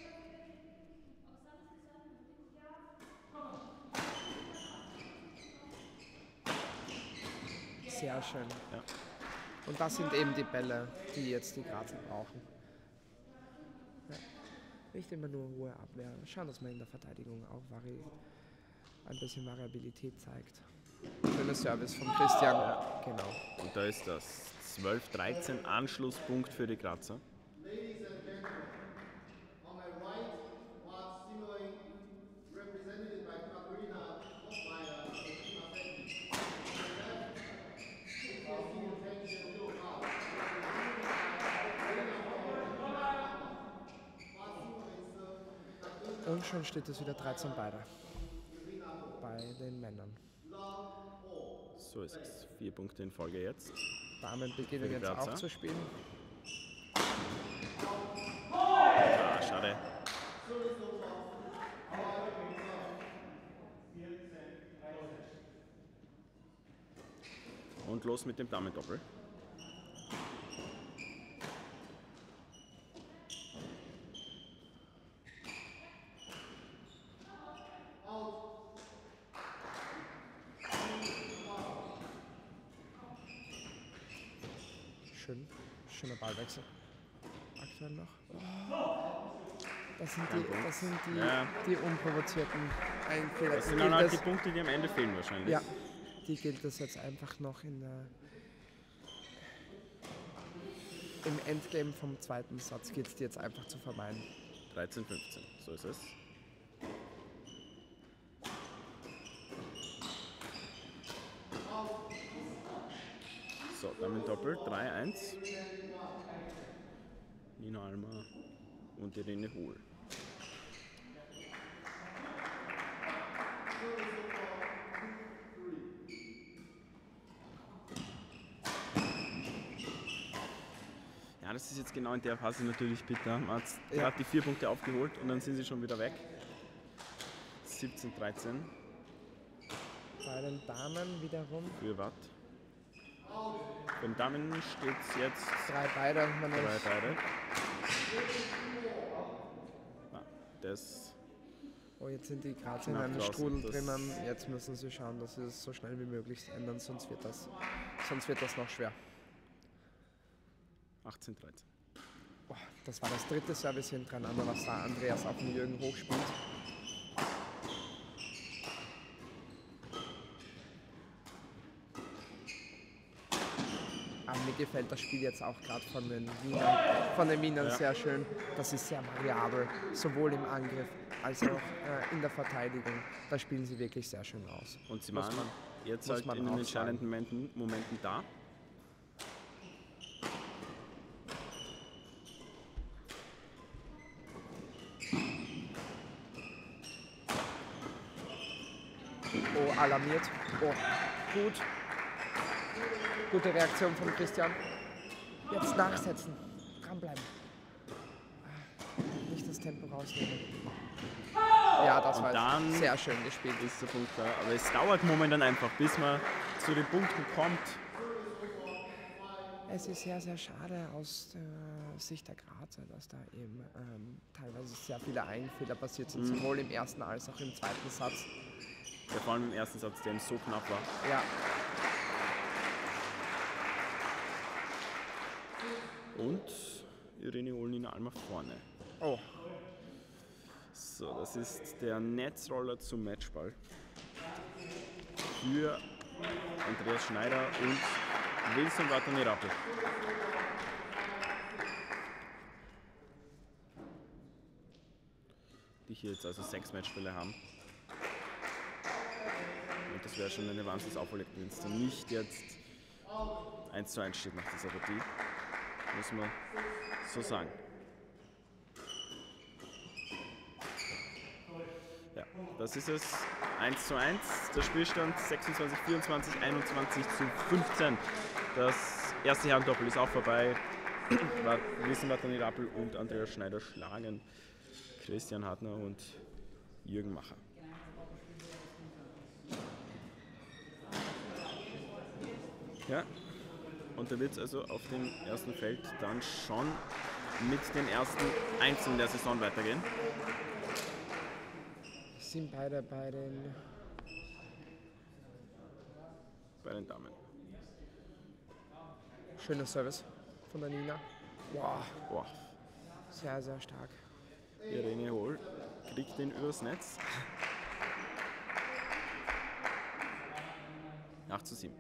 Sehr schön. Ja. Und das sind eben die Bälle, die jetzt die Grazer brauchen. Ja. Nicht immer nur hohe Abwehr. Schauen, dass man in der Verteidigung auch ein bisschen Variabilität zeigt. Schöner Service von Christian. Ja. Genau. Und da ist das 12:13 Anschlusspunkt für die Grazer. Und schon steht es wieder 13 beide bei den Männern. So ist es. 4 Punkte in Folge jetzt. Damen Für beginnen die jetzt Grazer. auch zu spielen. Ah, schade. Und los mit dem Damendoppel. Schöner Ballwechsel. Aktuell noch. Das sind Kein Punkt. Ja. die unprovozierten Fehler. Das sind dann halt die Punkte, die am Ende fehlen wahrscheinlich. Ja, die gilt es jetzt einfach noch im Endgame vom zweiten Satz gilt es die jetzt einfach zu vermeiden. 13, 15, so ist es. So, damit Doppel, 3-1. Nina Alma und Irene Hohl. Ja, das ist jetzt genau in der Phase natürlich bitter. Man hat gerade die 4 Punkte aufgeholt und dann sind sie schon wieder weg. 17, 13. Bei den Damen wiederum. Für Watt. Bei den Damen steht es jetzt 3 beide. 3 beide. Ah, das. Oh, jetzt sind die gerade in Knapp einem draußen, Strudel das- drinnen. Jetzt müssen sie schauen, dass sie es so schnell wie möglich ändern, sonst wird das noch schwer. 18, 13. Boah, das war das dritte Service hintereinander, was da Andreas auf den Jürgen hochspielt. Aber mir gefällt das Spiel jetzt auch gerade von den Wienern Ja. sehr schön. Das ist sehr variabel, sowohl im Angriff als auch in der Verteidigung. Da spielen sie wirklich sehr schön aus. Und sie Muss waren man- jetzt muss halt man in den auch entscheidenden Momenten da. Oh, alarmiert. Oh, gut. Gute Reaktion von Christian. Jetzt nachsetzen. Dranbleiben. Nicht das Tempo rausnehmen. Ja, das Und war dann jetzt sehr schön gespielt. Ist der Punkt da. Aber es dauert momentan einfach, bis man zu den Punkten kommt. Es ist sehr, sehr schade aus der Sicht der Grazer, dass da eben teilweise sehr viele Eigenfehler passiert sind, sowohl im ersten als auch im zweiten Satz. Ja, vor allem im ersten Satz, der eben so knapp war. Ja, Und Irene Hohl, Nina Alma vorne. oh, So, das ist der Netzroller zum Matchball. Für Andreas Schneider und Wilson Watani-Rappel. Die hier jetzt also 6 Matchbälle haben. Und das wäre schon eine Wahnsinnsaufholjagd, wenn es dann nicht jetzt 1:1 steht nach dieser Partie. Muss man so sagen. Ja, das ist es. 1:1. Der Spielstand 26, 24, 21 zu 15. Das erste Herrendoppel ist auch vorbei. Wilson Watani-Rappel und Andreas Schneider schlagen Christian Hartner und Jürgen Macher. Ja, und da wird es also auf dem ersten Feld dann schon mit den ersten Einzeln der Saison weitergehen. sind beide bei den Damen. schöner Service von der Nina. Wow, Boah, sehr, sehr stark. Irene Hohl kriegt den übers Netz. 8:7.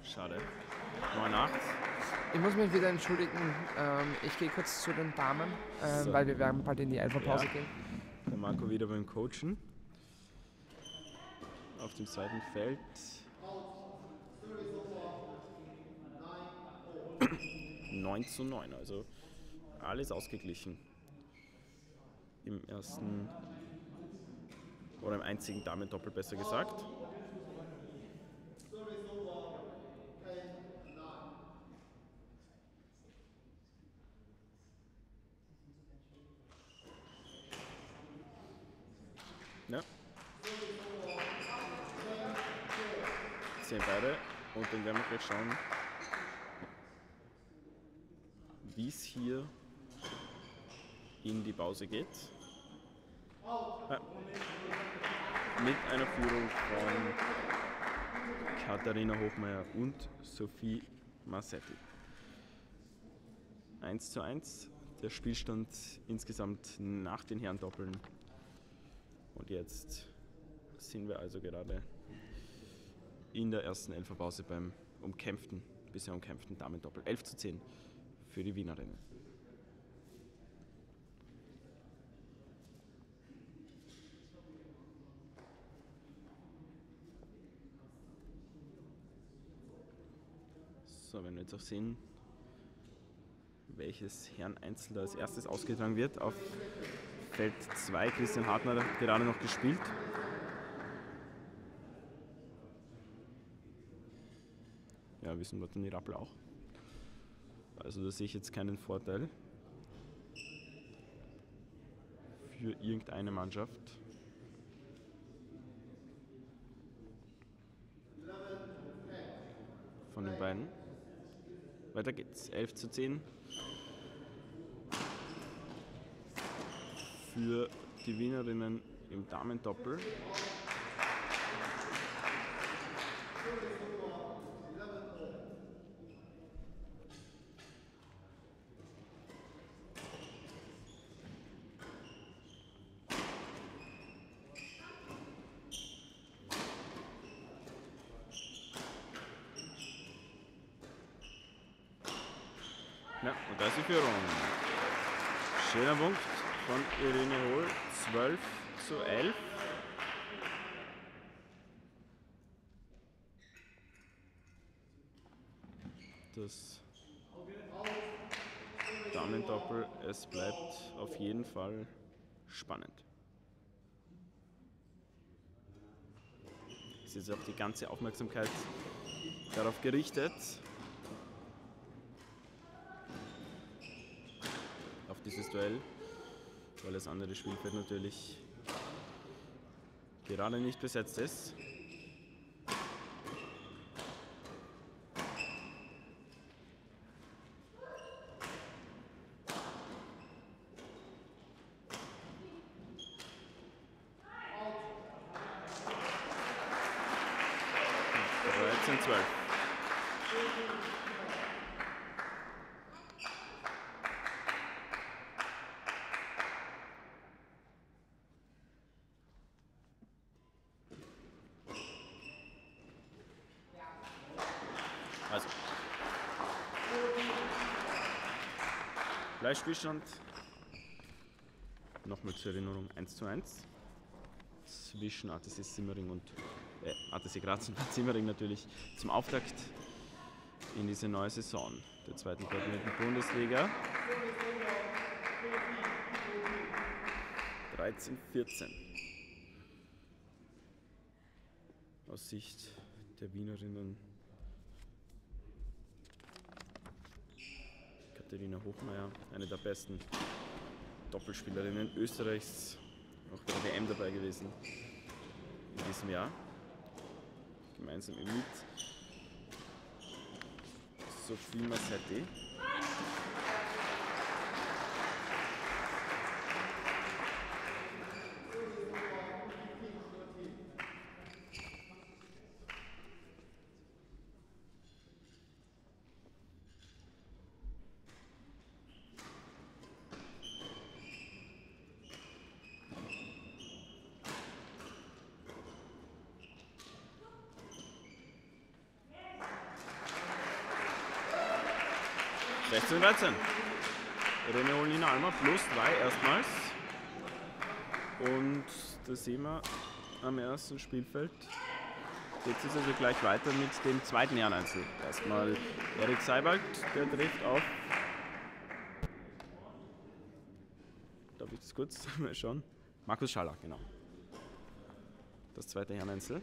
Schade. 9-8. Ich muss mich wieder entschuldigen, ich gehe kurz zu den Damen, So. weil wir werden bald in die Elferpause Ja. gehen. Der Marco wieder beim Coachen. Auf dem zweiten Feld. 9:9, also alles ausgeglichen. Im ersten oder im einzigen Damen-Doppel besser gesagt. Ja. Sehen beide und dann werden wir gleich schauen, wie es hier in die Pause geht. Mit einer Führung von Katharina Hochmeier und Sophie Massetti. 1:1, der Spielstand insgesamt nach den Herrendoppeln. Und jetzt sind wir also gerade in der ersten Elferpause beim bisher umkämpften Damendoppel. 11:10 für die Wienerinnen. So, wenn wir jetzt auch sehen, welches Herreneinzel da als erstes ausgetragen wird. Auf Feld 2, Christian Hartner hat gerade noch gespielt. Ja, wissen Martin Rappel auch. Also da sehe ich jetzt keinen Vorteil für irgendeine Mannschaft. Von den beiden. Weiter geht's. 11:10 für die Wienerinnen im Damendoppel. Ja, und da ist die Führung. Schöner Punkt von Irene Hohl, 12:11. Das Damendoppel, es bleibt auf jeden Fall spannend. Es ist jetzt auch die ganze Aufmerksamkeit darauf gerichtet, auf dieses Duell, weil das andere Spielfeld natürlich gerade nicht besetzt ist. Ja, 13:12. Also, Gleichspielstand, nochmal zur Erinnerung 1:1 zwischen ATC Simmering und ATC Graz und Simmering natürlich zum Auftakt in diese neue Saison der zweiten koordinierten Bundesliga. 13:14 aus Sicht der Wienerinnen. Katharina Hochmeier, eine der besten Doppelspielerinnen Österreichs, auch bei der WM dabei gewesen in diesem Jahr. Gemeinsam mit Sophie Massetti. 16:13. Irene Hol, Nina Almer plus 3 erstmals. Und da sehen wir am ersten Spielfeld. Jetzt ist also gleich weiter mit dem zweiten Herreneinzel. Erstmal Erik Seiwald, der trifft auf. Darf ich das kurz mal schauen? Markus Schaller, genau. Das zweite Herreneinzel.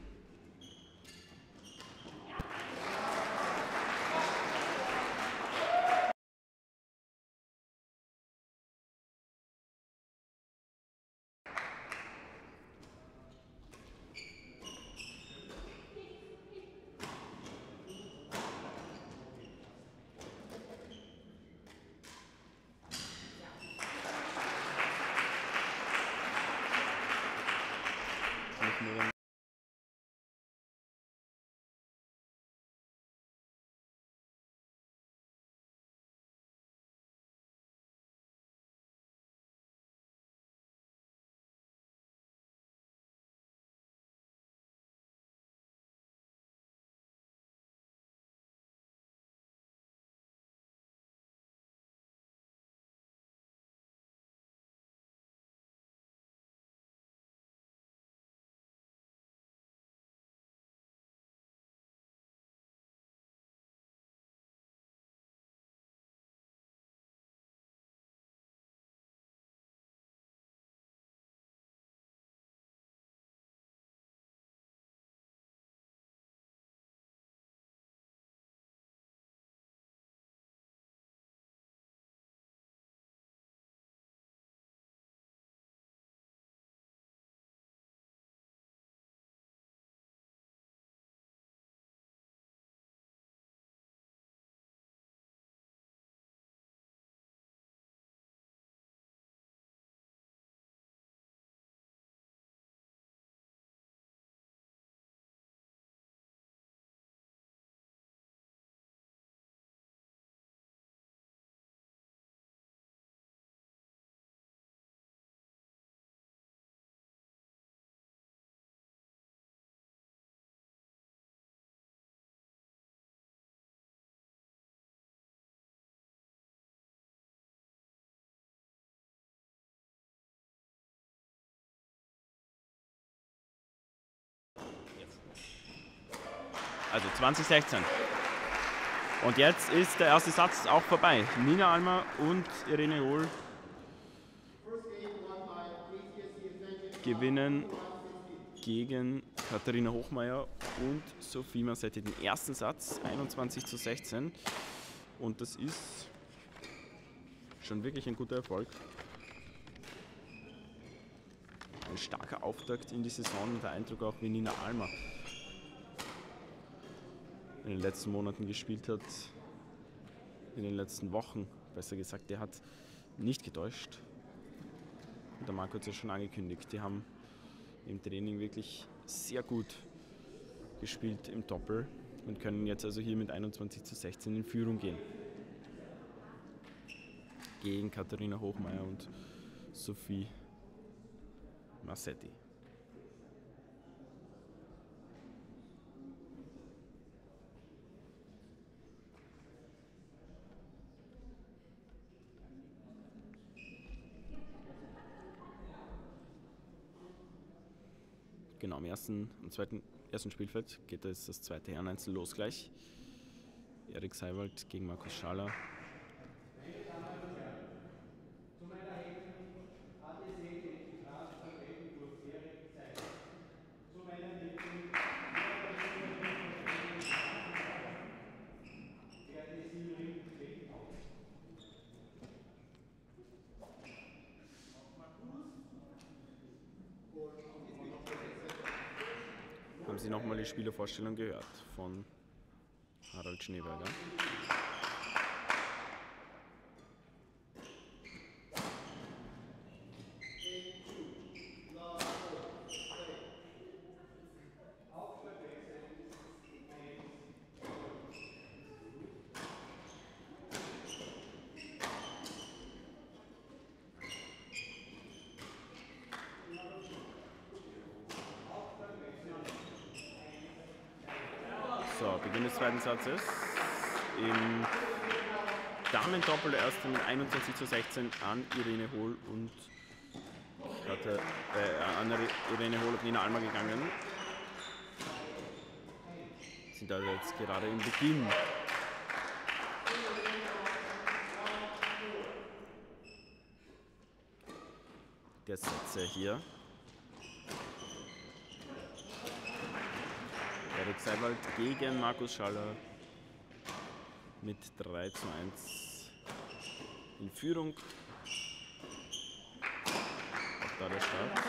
Also 20:16. Und jetzt ist der erste Satz auch vorbei. Nina Almer und Irene Hol gewinnen gegen Katharina Hochmeier und Sophie Massetti den ersten Satz 21:16. Und das ist schon wirklich ein guter Erfolg. Ein starker Auftakt in die Saison und der Eindruck auch, wie Nina Almer in den letzten Monaten gespielt hat, in den letzten Wochen, besser gesagt, der hat nicht getäuscht. Und der Marco hat es ja schon angekündigt, die haben im Training wirklich sehr gut gespielt im Doppel und können jetzt also hier mit 21:16 in Führung gehen. Gegen Katharina Hochmeier und Sophie Massetti. Genau, am ersten Spielfeld geht jetzt das zweite Herreneinzel los gleich. Erik Seiwald gegen Markus Schaller. Haben Sie nochmal die Spielervorstellung gehört von Harald Schneeberger? So, Beginn des zweiten Satzes. Im Damen-Doppel, der erste mit 21:16 an Irene Hohl und Irene Hohl und Nina Almer gegangen. Sind also jetzt gerade im Beginn der Sätze hier. Erik Seiwald gegen Markus Schaller mit 3:1 in Führung. Auch da der Start.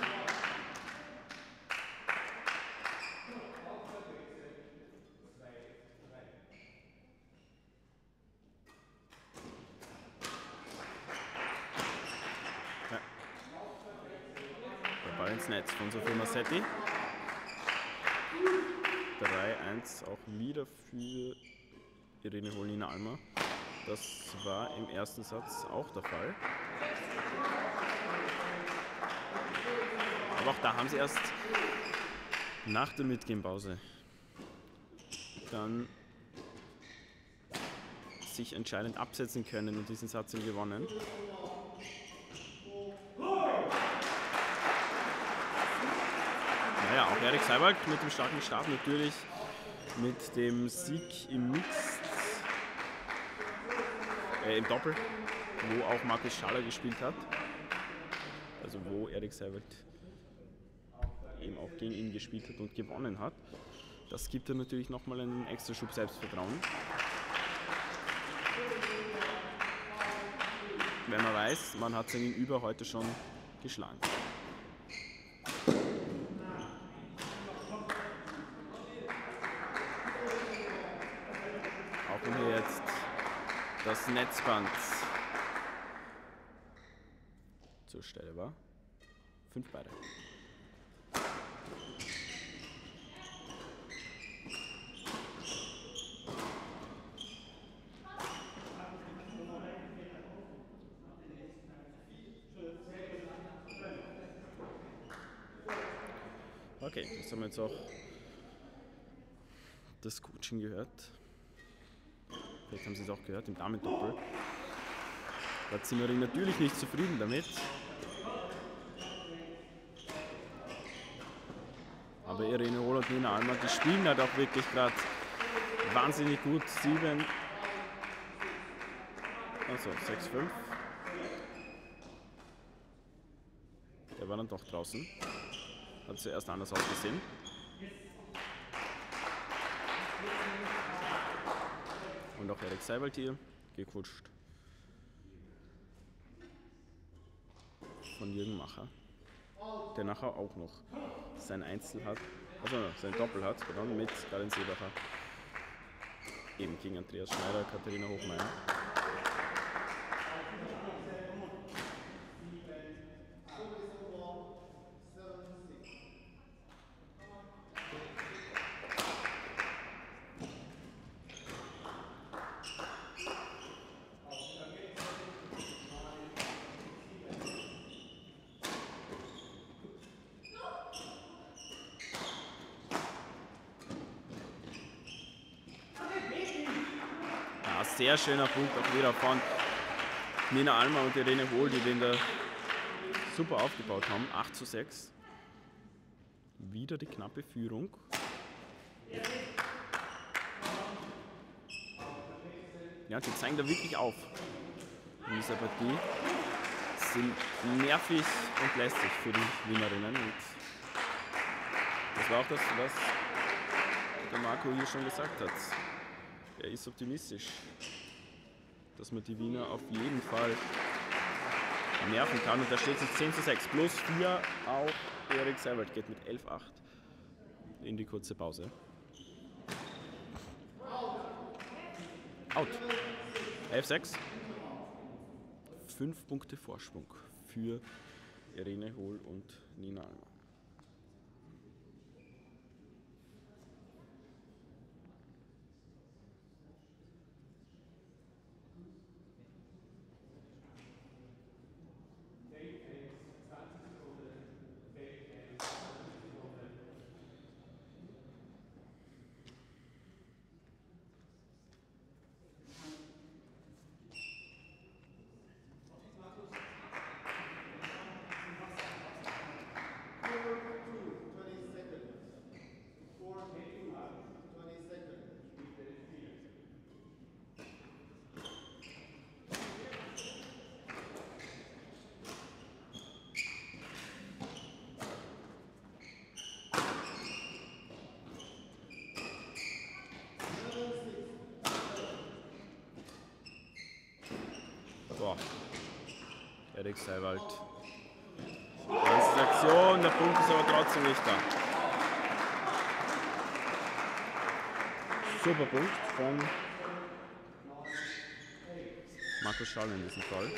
Ja. Der Ball ins Netz von Sophie Massetti. 3:1 auch wieder für Irene Hohl, Nina Almer. Das war im ersten Satz auch der Fall. Aber auch da haben sie erst nach der Mitgehen-Pause dann sich entscheidend absetzen können und diesen Satz gewonnen. Naja, auch Erik Seiwald mit dem starken Start natürlich, mit dem Sieg im im Doppel, wo auch Markus Schaller gespielt hat. Also wo Erik Seiwald eben auch gegen ihn gespielt hat und gewonnen hat. Das gibt er natürlich nochmal einen extra Schub Selbstvertrauen. Wenn man weiß, man hat seinen Gegenüber heute schon geschlagen. Auch wenn hier jetzt das Netzband zur Stelle war. 5 beide. Okay, das haben wir jetzt auch das Coaching gehört. Vielleicht haben Sie es auch gehört im Damen-Doppel. Da sind wir natürlich nicht zufrieden damit. Aber Irene Hohl und Nina Almer, die spielen halt auch wirklich gerade wahnsinnig gut. 7, also 6-5. Der war dann doch draußen. Hat zuerst anders ausgesehen. Und auch Erik Seiwald hier, gecoacht von Jürgen Macher, der nachher auch noch sein Einzel hat, also sein Doppel hat, dann mit Karin Seebacher, eben gegen Andreas Schneider, Katharina Hochmeier. Sehr schöner Punkt auch wieder von Nina Almer und Irene Hohl, die den da super aufgebaut haben. 8:6. Wieder die knappe Führung. Ja, die zeigen da wirklich auf in dieser Partie. Sind nervig und lästig für die Wienerinnen. Und das war auch das, was der Marco hier schon gesagt hat. Er ist optimistisch, dass man die Wiener auf jeden Fall nerven kann. Und da steht es 10:6 plus 4. Auch Erik Seiwald geht mit 11:8 in die kurze Pause. Out. 11:6. 5 Punkte Vorsprung für Irene Hohl und Nina Almer. Oh. Erik Seiwald. Ganze Aktion, der Punkt ist aber trotzdem nicht da. Super Punkt von Markus Schall in diesem Fall.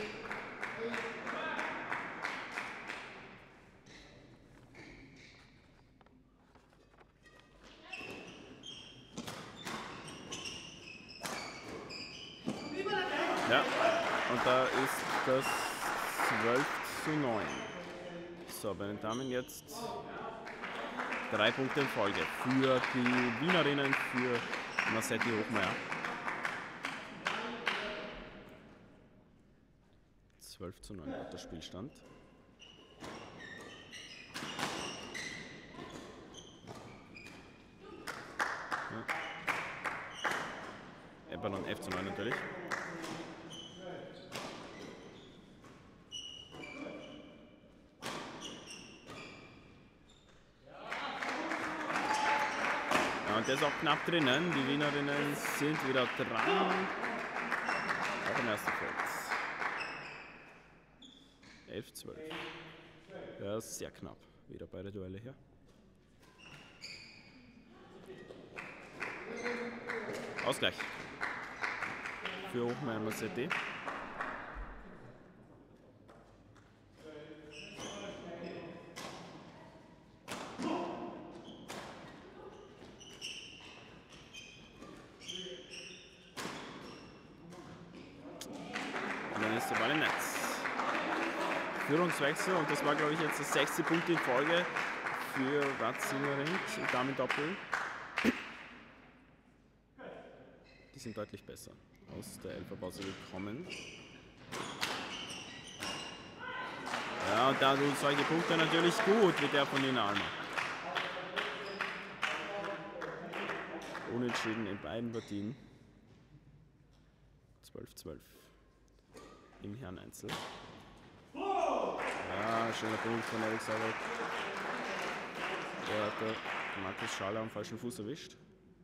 Ja, und da ist das 12:9. So, bei den Damen jetzt 3 Punkte in Folge für die Wienerinnen, für Marsetti Hochmeier. 12:9 wird der Spielstand. Ja. Ballon F:9 natürlich. Und der ist auch knapp drinnen. Die Wienerinnen sind wieder dran. Auch im ersten Feld. 11:12. Ja, sehr knapp. Wieder beide Duelle hier. Ausgleich. Für Hochmeier Marsetti. Führungswechsel und das war, glaube ich, jetzt der 6. Punkt in Folge für Bad Simmering im Damen-Doppel. Die sind deutlich besser aus der Elferpause gekommen. Ja, und da tun solche Punkte natürlich gut wie der von Nina Alma. Unentschieden in beiden Partien. 12:12 im Herren-Einzel. Ja, schöner Punkt von Erik Seiwald. Der hat der Markus Schaller am falschen Fuß erwischt.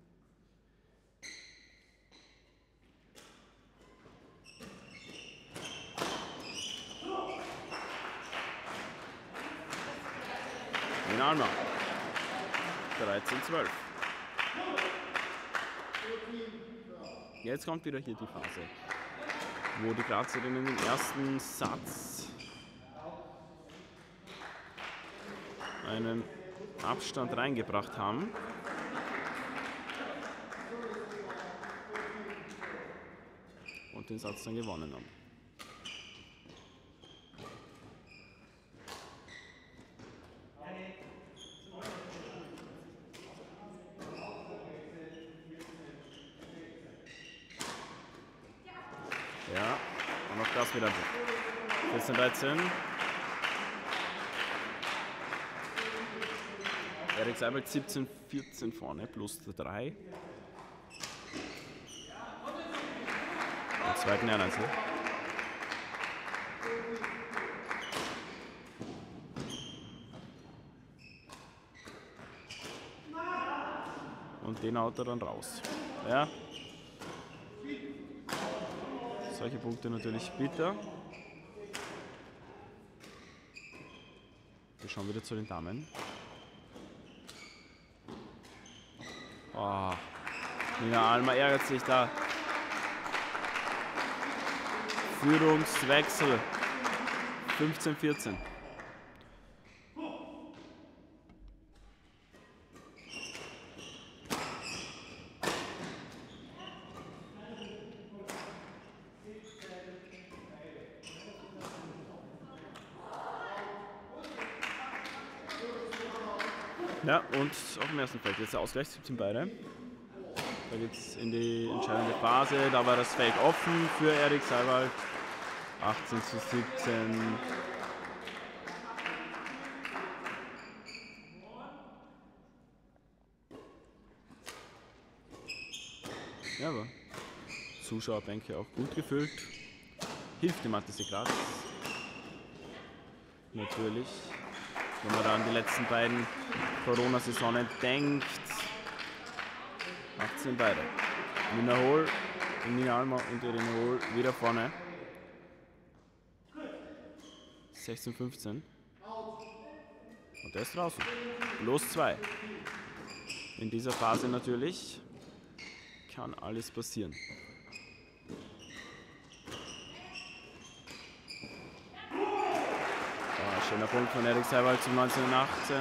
In Alma. 13:12. Jetzt kommt wieder hier die Phase, wo die Grazerinnen im ersten Satz einen Abstand reingebracht haben. Und den Satz dann gewonnen haben. Ja, und auch das wieder. 14:13. Erik Seiwald 17:14 vorne, plus 3. Im zweiten Herren-Einzel. Und den haut er dann raus. Ja. Solche Punkte natürlich bitter. Wir schauen wieder zu den Damen. Oh, Nina Alma ärgert sich da. Führungswechsel. 15:14. Ja, und auf dem ersten Feld jetzt der Ausgleich, 17 beide. Da geht es in die entscheidende Phase, da war das Feld offen für Erik Seiwald. 18:17. Ja, aber Zuschauerbänke auch gut gefüllt. Hilft dem ATC Graz. Natürlich. Wenn man da an die letzten beiden Corona-Saisonen denkt. 18 beide. Nina Hohl, Nina Alma und Irene Hohl wieder vorne. 16:15. Und der ist draußen. Los 2. In dieser Phase natürlich kann alles passieren. Schöner Punkt von Erik Seiwald zum 19:18.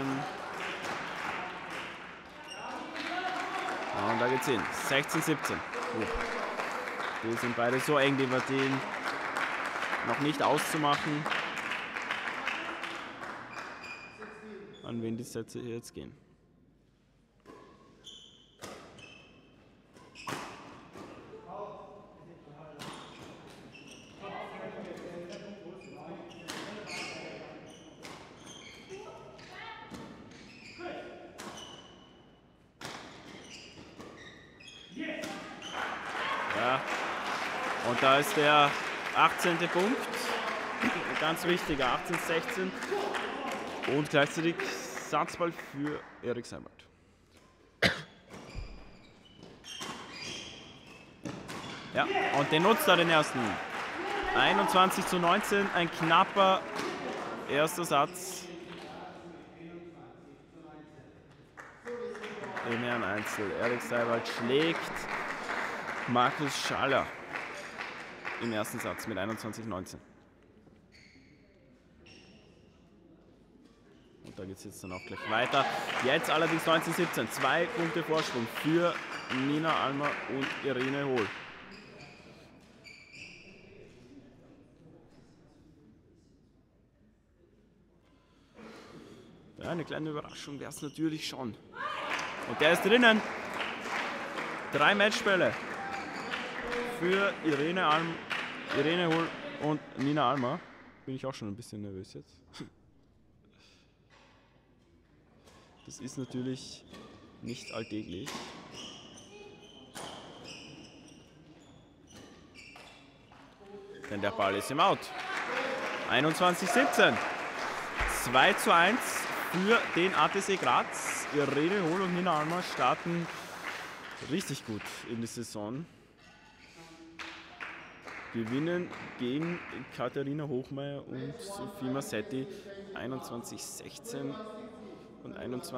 Und da geht's hin. 16:17. Die sind beide so eng, die Partien noch nicht auszumachen, an wen die Sätze hier jetzt gehen. Ja, und da ist der 18. Punkt, ganz wichtiger, 18:16 und gleichzeitig Satzball für Erik Seiwald. Ja, und den nutzt er den ersten. 21:19, ein knapper erster Satz im Herren-Einzel. Erik Seiwald schlägt Markus Schaller im ersten Satz mit 21:19. Und da geht es jetzt dann auch gleich weiter. Jetzt allerdings 19:17. 2 Punkte Vorsprung für Nina Almer und Irene Hohl. Ja, eine kleine Überraschung wäre es natürlich schon. Und der ist drinnen. 3 Matchbälle für Irene Hohl und Nina Almer. Bin ich auch schon ein bisschen nervös jetzt. Das ist natürlich nicht alltäglich. Denn der Ball ist im Out. 21:17. 2:1 für den ATC Graz. Irene Hohl und Nina Almer starten richtig gut in die Saison. Gewinnen gegen Katharina Hochmeier und Sophie Massetti 21:16 und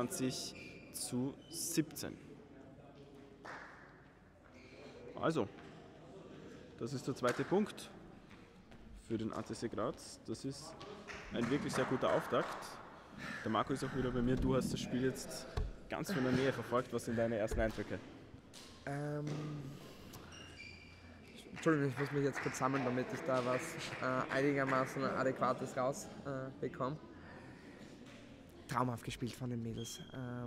21:17. Also, das ist der zweite Punkt für den ATC Graz. Das ist ein wirklich sehr guter Auftakt. Der Marco ist auch wieder bei mir. Du hast das Spiel jetzt ganz von der Nähe verfolgt. Was sind deine ersten Eindrücke? Entschuldigung, ich muss mich jetzt kurz sammeln, damit ich da was einigermaßen Adäquates rausbekomme. Traumhaft gespielt von den Mädels.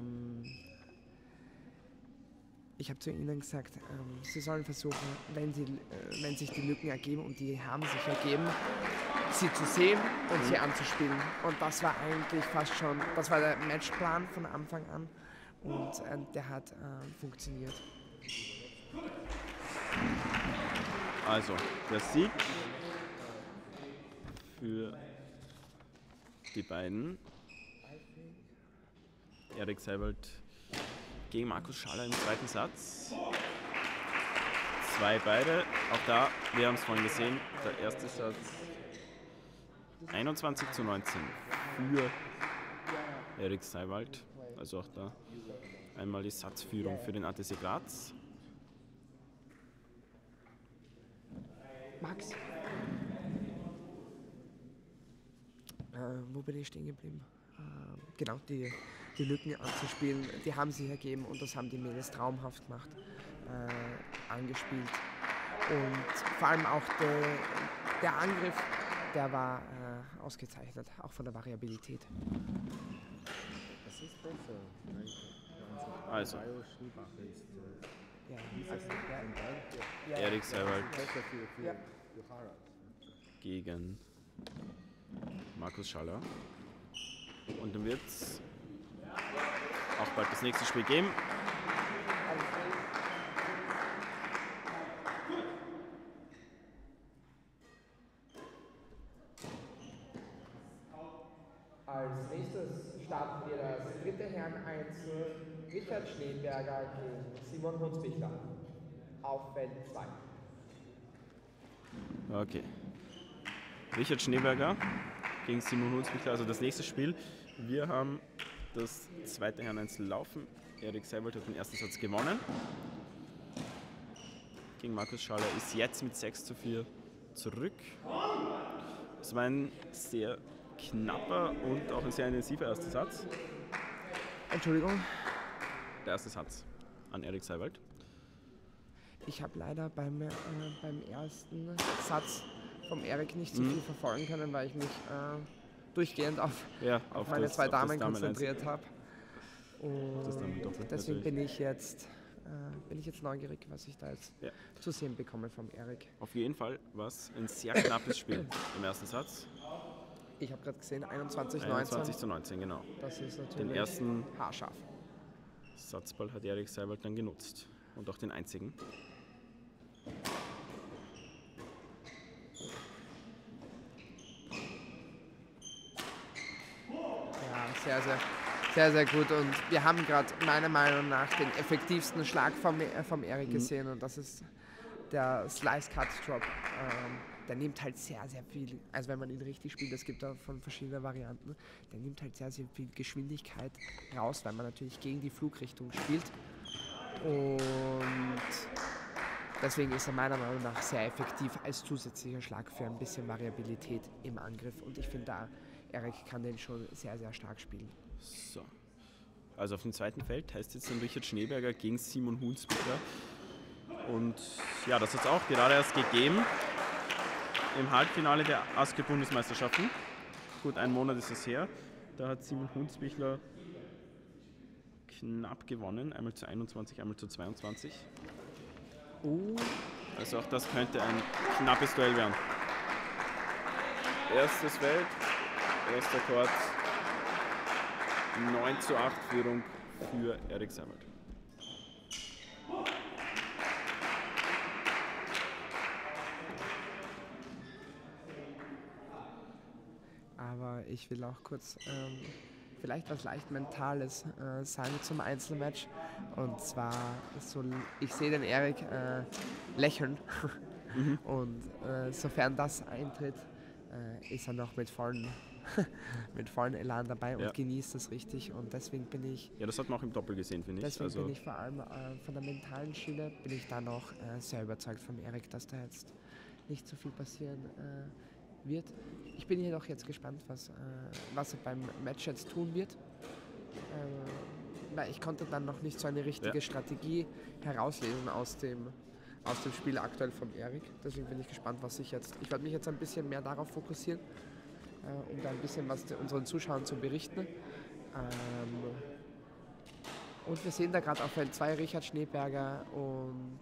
Ich habe zu ihnen gesagt, sie sollen versuchen, wenn sich die Lücken ergeben, und die haben sich ergeben, sie zu sehen und sie anzuspielen. Und das war eigentlich fast schon, das war der Matchplan von Anfang an, und der hat funktioniert. Also, der Sieg für die beiden. Erik Seiwald gegen Markus Schaller im zweiten Satz. 2 beide. Auch da, wir haben es vorhin gesehen, der erste Satz 21:19 für Erik Seiwald. Also auch da einmal die Satzführung für den ATC Graz. Max? Wo bin ich stehen geblieben? Genau, die Lücken anzuspielen, die haben sich ergeben, und das haben die Mädels traumhaft gemacht, angespielt. Und vor allem auch der Angriff, der war ausgezeichnet, auch von der Variabilität. Also, Erik Seiwald gegen Markus Schaller. Und dann wird es auch bald das nächste Spiel geben. Als nächstes starten wir das dritte Herren-Einzel. Richard Schneeberger gegen Simon Hunsbichler auf Feld 2. Okay. Richard Schneeberger gegen Simon Hunsbichler. Also das nächste Spiel. Wir haben das zweite Herreneinzel laufen. Erik Seibold hat den ersten Satz gewonnen. Gegen Markus Schaller ist jetzt mit 6:4 zurück. Es war ein sehr knapper und auch ein sehr intensiver erster Satz. Entschuldigung. Der erste Satz an Erik Seibold. Ich habe leider beim ersten Satz vom Erik nicht so viel verfolgen können, weil ich mich durchgehend auf meine zwei Damen konzentriert habe. Und deswegen bin ich jetzt neugierig, was ich da jetzt zu sehen bekomme vom Erik. Auf jeden Fall war es ein sehr knappes Spiel im ersten Satz. Ich habe gerade gesehen, 21:19. 21:19, genau. Das ist natürlich den ersten haarscharf. Satzball hat Erik Seibold dann genutzt. Und auch den einzigen. Ja, sehr gut. Und wir haben gerade meiner Meinung nach den effektivsten Schlag vom Erik gesehen. Und das ist der Slice-Cut-Drop. Der nimmt halt sehr viel, also wenn man ihn richtig spielt, es gibt da von verschiedenen Varianten, der nimmt halt sehr viel Geschwindigkeit raus, weil man natürlich gegen die Flugrichtung spielt. Und deswegen ist er meiner Meinung nach sehr effektiv als zusätzlicher Schlag für ein bisschen Variabilität im Angriff. Und ich finde da, Erik kann den schon sehr stark spielen. So. Also auf dem zweiten Feld heißt jetzt dann Richard Schneeberger gegen Simon Hunsbichler. Und ja, das hat es auch gerade erst gegeben im Halbfinale der ASCII-Bundesmeisterschaften. Gut, einen Monat ist es her. Da hat Simon Hunsbichler knapp gewonnen, einmal zu 21, einmal zu 22. Also auch das könnte ein knappes Duell werden. Erstes Feld, erster Chord, 9:8 Führung für Erik Seibold. Aber ich will auch kurz vielleicht was leicht Mentales sagen zum Einzelmatch. Und zwar, ich sehe den Erik lächeln. Und sofern das eintritt, ist er noch mit vollen Elan dabei und genießt das richtig. Und deswegen bin ich... Ja, das hat man auch im Doppel gesehen, finde ich. Deswegen bin ich vor allem von der mentalen Schiene, bin ich da noch sehr überzeugt von Erik, dass da jetzt nicht so viel passieren wird. Ich bin jedoch jetzt gespannt, was er beim Match jetzt tun wird. Weil ich konnte dann noch nicht so eine richtige Strategie herauslesen aus dem Spiel aktuell von Erik. Deswegen bin ich gespannt, ich werde mich jetzt ein bisschen mehr darauf fokussieren, um da ein bisschen was unseren Zuschauern zu berichten. Und wir sehen da gerade auf Feld 2 Richard Schneeberger und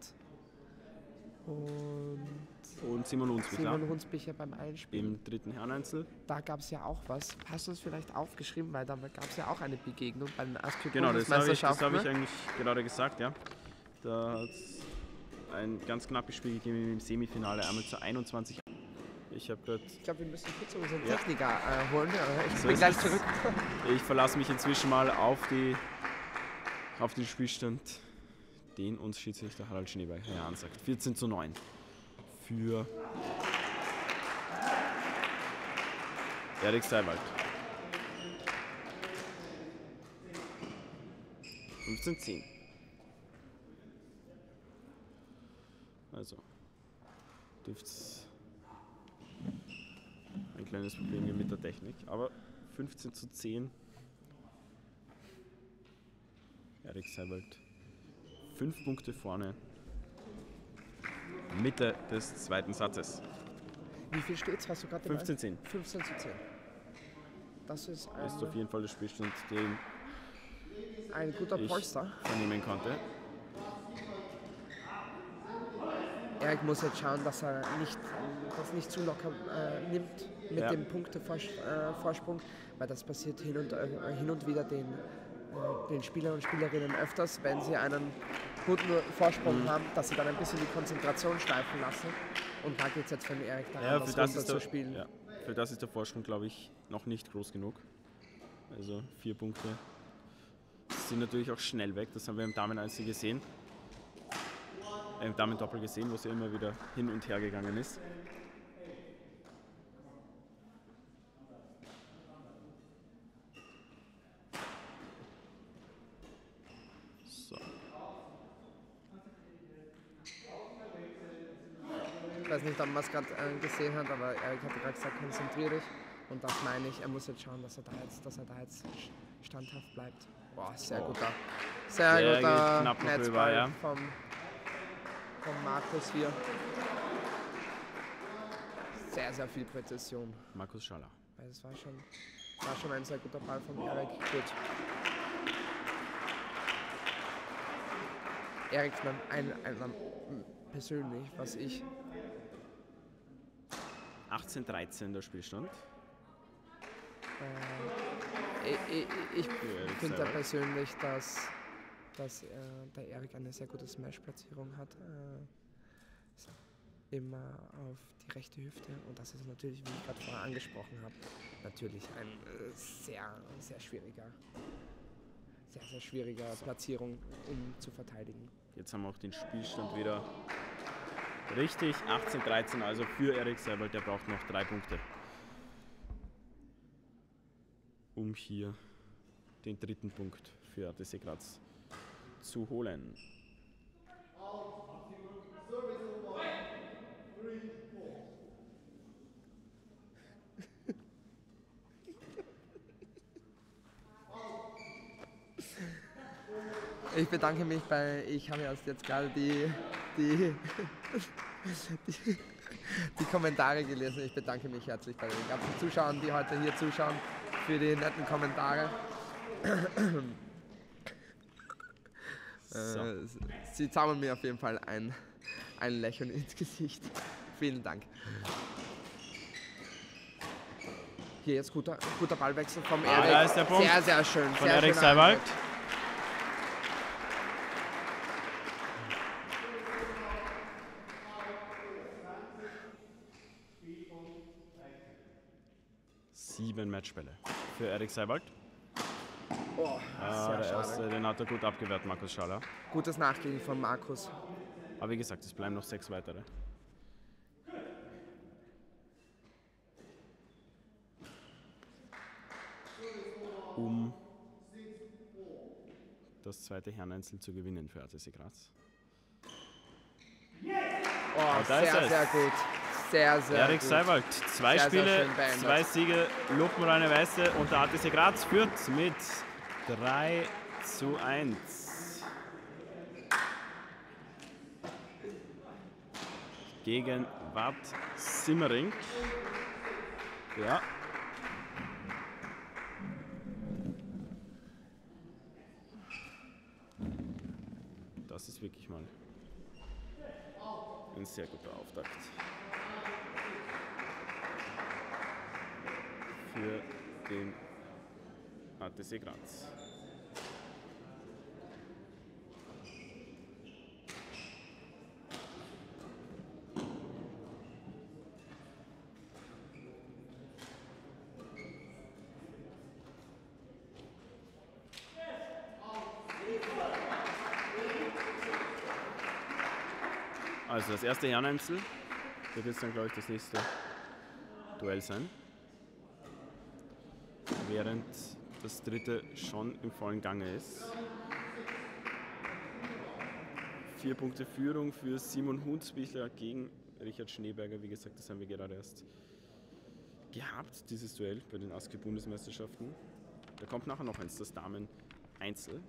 Simon Hunsbichler beim Einspiel. Im dritten Herreneinzel. Da gab es ja auch was. Hast du es vielleicht aufgeschrieben? Weil da gab es ja auch eine Begegnung bei den ASCII-Bundesmeisterschaften. Genau, das habe ich eigentlich gerade gesagt, ja. Da hat es ein ganz knappes Spiel gegeben im Semifinale, einmal zu 21. Ich glaube, wir müssen kurz unseren Techniker holen. Ich bin gleich zurück. Ich verlasse mich inzwischen mal auf den Spielstand, den uns Schiedsrichter Harald Schneeberger ansagt. 14:9 für Erik Seibold. 15:10. Also dürfte es ein kleines Problem hier mit der Technik, aber 15:10. Erik Seibold 5 Punkte vorne. Mitte des zweiten Satzes. Wie viel steht's? Hast du gerade 15:10. 15:10. Das ist auf jeden Fall der Spielstand, den ein guter Polster vernehmen konnte. Erik muss jetzt schauen, dass er das nicht zu locker nimmt mit dem Punktevorsprung, weil das passiert hin und wieder den Spielern und Spielerinnen öfters, wenn sie einen guten Vorsprung haben, dass sie dann ein bisschen die Konzentration schleifen lassen. Und da geht es jetzt von Erik daran, das runter zu spielen. Ja, für das ist der Vorsprung, glaube ich, noch nicht groß genug. Also 4 Punkte sind natürlich auch schnell weg. Das haben wir im Damen-Einzel gesehen. Im Damen-Doppel gesehen, wo es ja immer wieder hin und her gegangen ist. weiß nicht, ob man es gerade gesehen hat, aber Erik hat gerade gesagt, konzentrier dich. Und das meine ich, er muss jetzt schauen, dass er da jetzt standhaft bleibt. Boah, sehr guter Netzball ja. vom Markus hier. Sehr, sehr viel Präzision. Markus Schaller. Das war schon ein sehr guter Ball von Erik. Gut. Erik, persönlich, was ich... 18:13 der Spielstand. Ich finde ja persönlich, dass der Erik eine sehr gute Smash-Platzierung hat. Immer auf die rechte Hüfte. Und das ist natürlich, wie ich gerade vorher angesprochen habe, natürlich ein sehr, sehr schwieriger Platzierung, um zu verteidigen. Jetzt haben wir auch den Spielstand wieder richtig. 18:13, also für Erik Seiwald, der braucht noch 3 Punkte, um hier den 3. Punkt für ATC Graz zu holen. Ich bedanke mich ich habe jetzt gerade die Kommentare gelesen. Ich bedanke mich herzlich bei den ganzen Zuschauern, die heute hier zuschauen, für die netten Kommentare. So. Sie zaubern mir auf jeden Fall ein Lächeln ins Gesicht. Vielen Dank. Hier jetzt guter Ballwechsel vom Erik. Da ist der Punkt. Sehr, sehr schön. Von Erik Seiwald. Sieben Matchbälle für Erik Seiwald. Oh, Der erste, den hat er gut abgewehrt, Markus Schaller. Gutes Nachgehen von Markus. Aber wie gesagt, es bleiben noch 6 weitere. Um das zweite Herreneinzel zu gewinnen für ATC Graz. Oh, da ist sehr, es. sehr gut. Sehr, sehr Erik gut. Seiwald, 2 Sehr, Spiele, sehr schön beendet. 2 Siege, Luftmorane Weiße und der ATC Graz führt mit 3:1. Gegen Watt Simmering. Ja. Das ist wirklich mal ein sehr guter Auftakt für den ATC Graz. Also das erste Herreneinzel wird jetzt dann, glaube ich, das nächste Duell sein. Während das dritte schon im vollen Gange ist. 4 Punkte Führung für Simon Hunsbichler gegen Richard Schneeberger. Wie gesagt, das haben wir gerade erst gehabt, dieses Duell bei den ASCII-Bundesmeisterschaften. Da kommt nachher noch eins, das Damen-Einzel.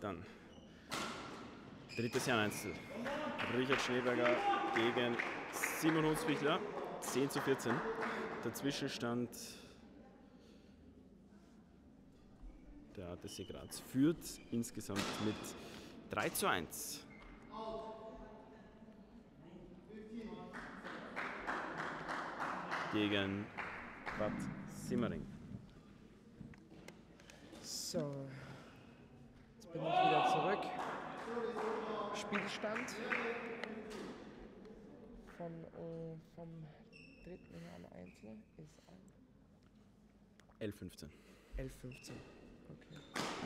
Dann drittes Herreneinzel. Richard Schneeberger gegen Simon Hunsbichler. 10:14. Der Zwischenstand: der ATC Graz führt insgesamt mit 3:1. Gegen Bad Simmering. So, jetzt bin ich wieder zurück. Spielstand vom dritten Herren-Einzel ist 11:15. 11:15. Okay.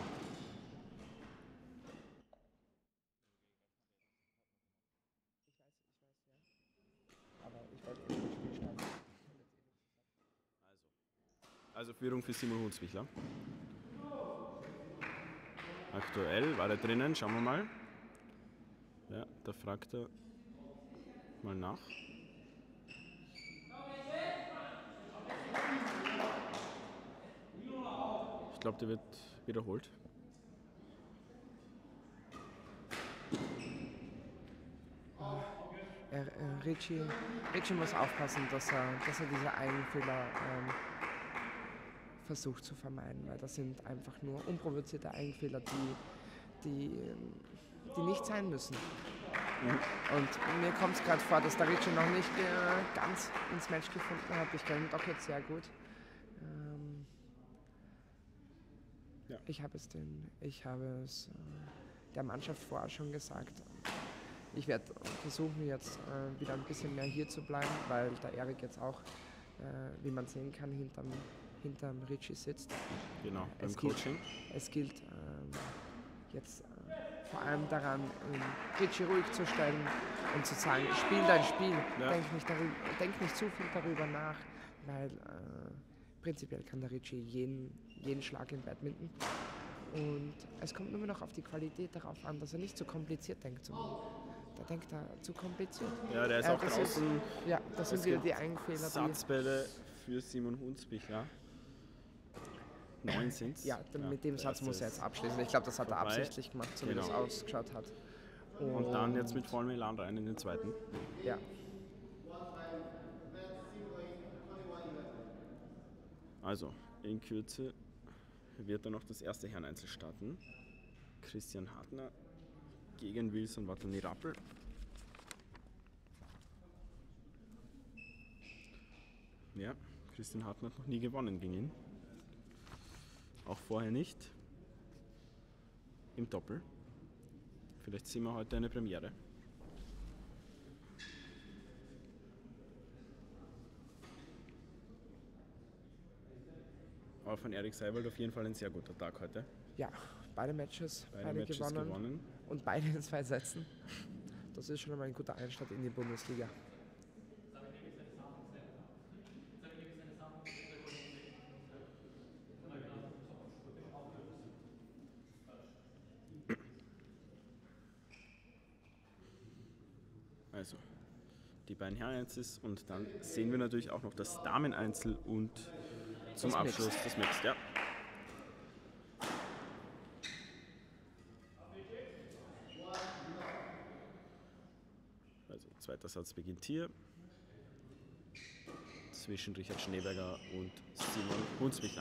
Aber ich wollte eben den Spielstand. Also Führung für Simon Hunsbichler. Aktuell war er drinnen, schauen wir mal. Ja, da fragt er mal nach. Ich glaube, der wird wiederholt. Richie muss aufpassen, dass er diese Eigenfehler versucht zu vermeiden, weil das sind einfach nur unprovozierte Eigenfehler, die nicht sein müssen. Und mir kommt es gerade vor, dass der Richie noch nicht ganz ins Match gefunden hat. Ich kenne ihn doch jetzt sehr gut. Ja. Ich habe es der Mannschaft vorher schon gesagt. Ich werde versuchen, jetzt wieder ein bisschen mehr hier zu bleiben, weil der Erik jetzt auch, wie man sehen kann, hinterm Richie sitzt. Genau, beim Coaching. Es gilt jetzt vor allem daran, Richie ruhig zu stellen und zu sagen, spiel dein Spiel, Ja. denk nicht zu viel darüber nach, weil prinzipiell kann der Richie jeden Schlag im Badminton. Und es kommt nur noch auf die Qualität darauf an, dass er nicht zu kompliziert denkt. Da denkt er zu kompliziert. Ja, der ist auch draußen. Das sind wieder die Eigenfehler. Satzbälle für Simon Hunsbichler. 9 sind's. Ja, mit dem Satz muss er jetzt abschließen. Ich glaube, das hat er absichtlich gemacht, so wie das ausgeschaut hat. Und dann jetzt mit vollem Elan rein in den zweiten. Ja. Also, in Kürze wird dann noch das erste Herreneinzel starten. Christian Hartner gegen Wilson Watlany-Rappel. Ja, Christian Hartner hat noch nie gewonnen gegen ihn. Auch vorher nicht. Im Doppel. Vielleicht sehen wir heute eine Premiere. Aber von Erik Seiwald auf jeden Fall ein sehr guter Tag heute. Ja, beide Matches gewonnen. Und beide in 2 Sätzen. Das ist schon einmal ein guter Einstand in die Bundesliga. Also, die beiden Herreneinzels und dann sehen wir natürlich auch noch das Dameneinzel und zum Das Abschluss Mixed. das Mixed, ja. Also, zweiter Satz beginnt hier. Zwischen Richard Schneeberger und Simon Hunsbichler.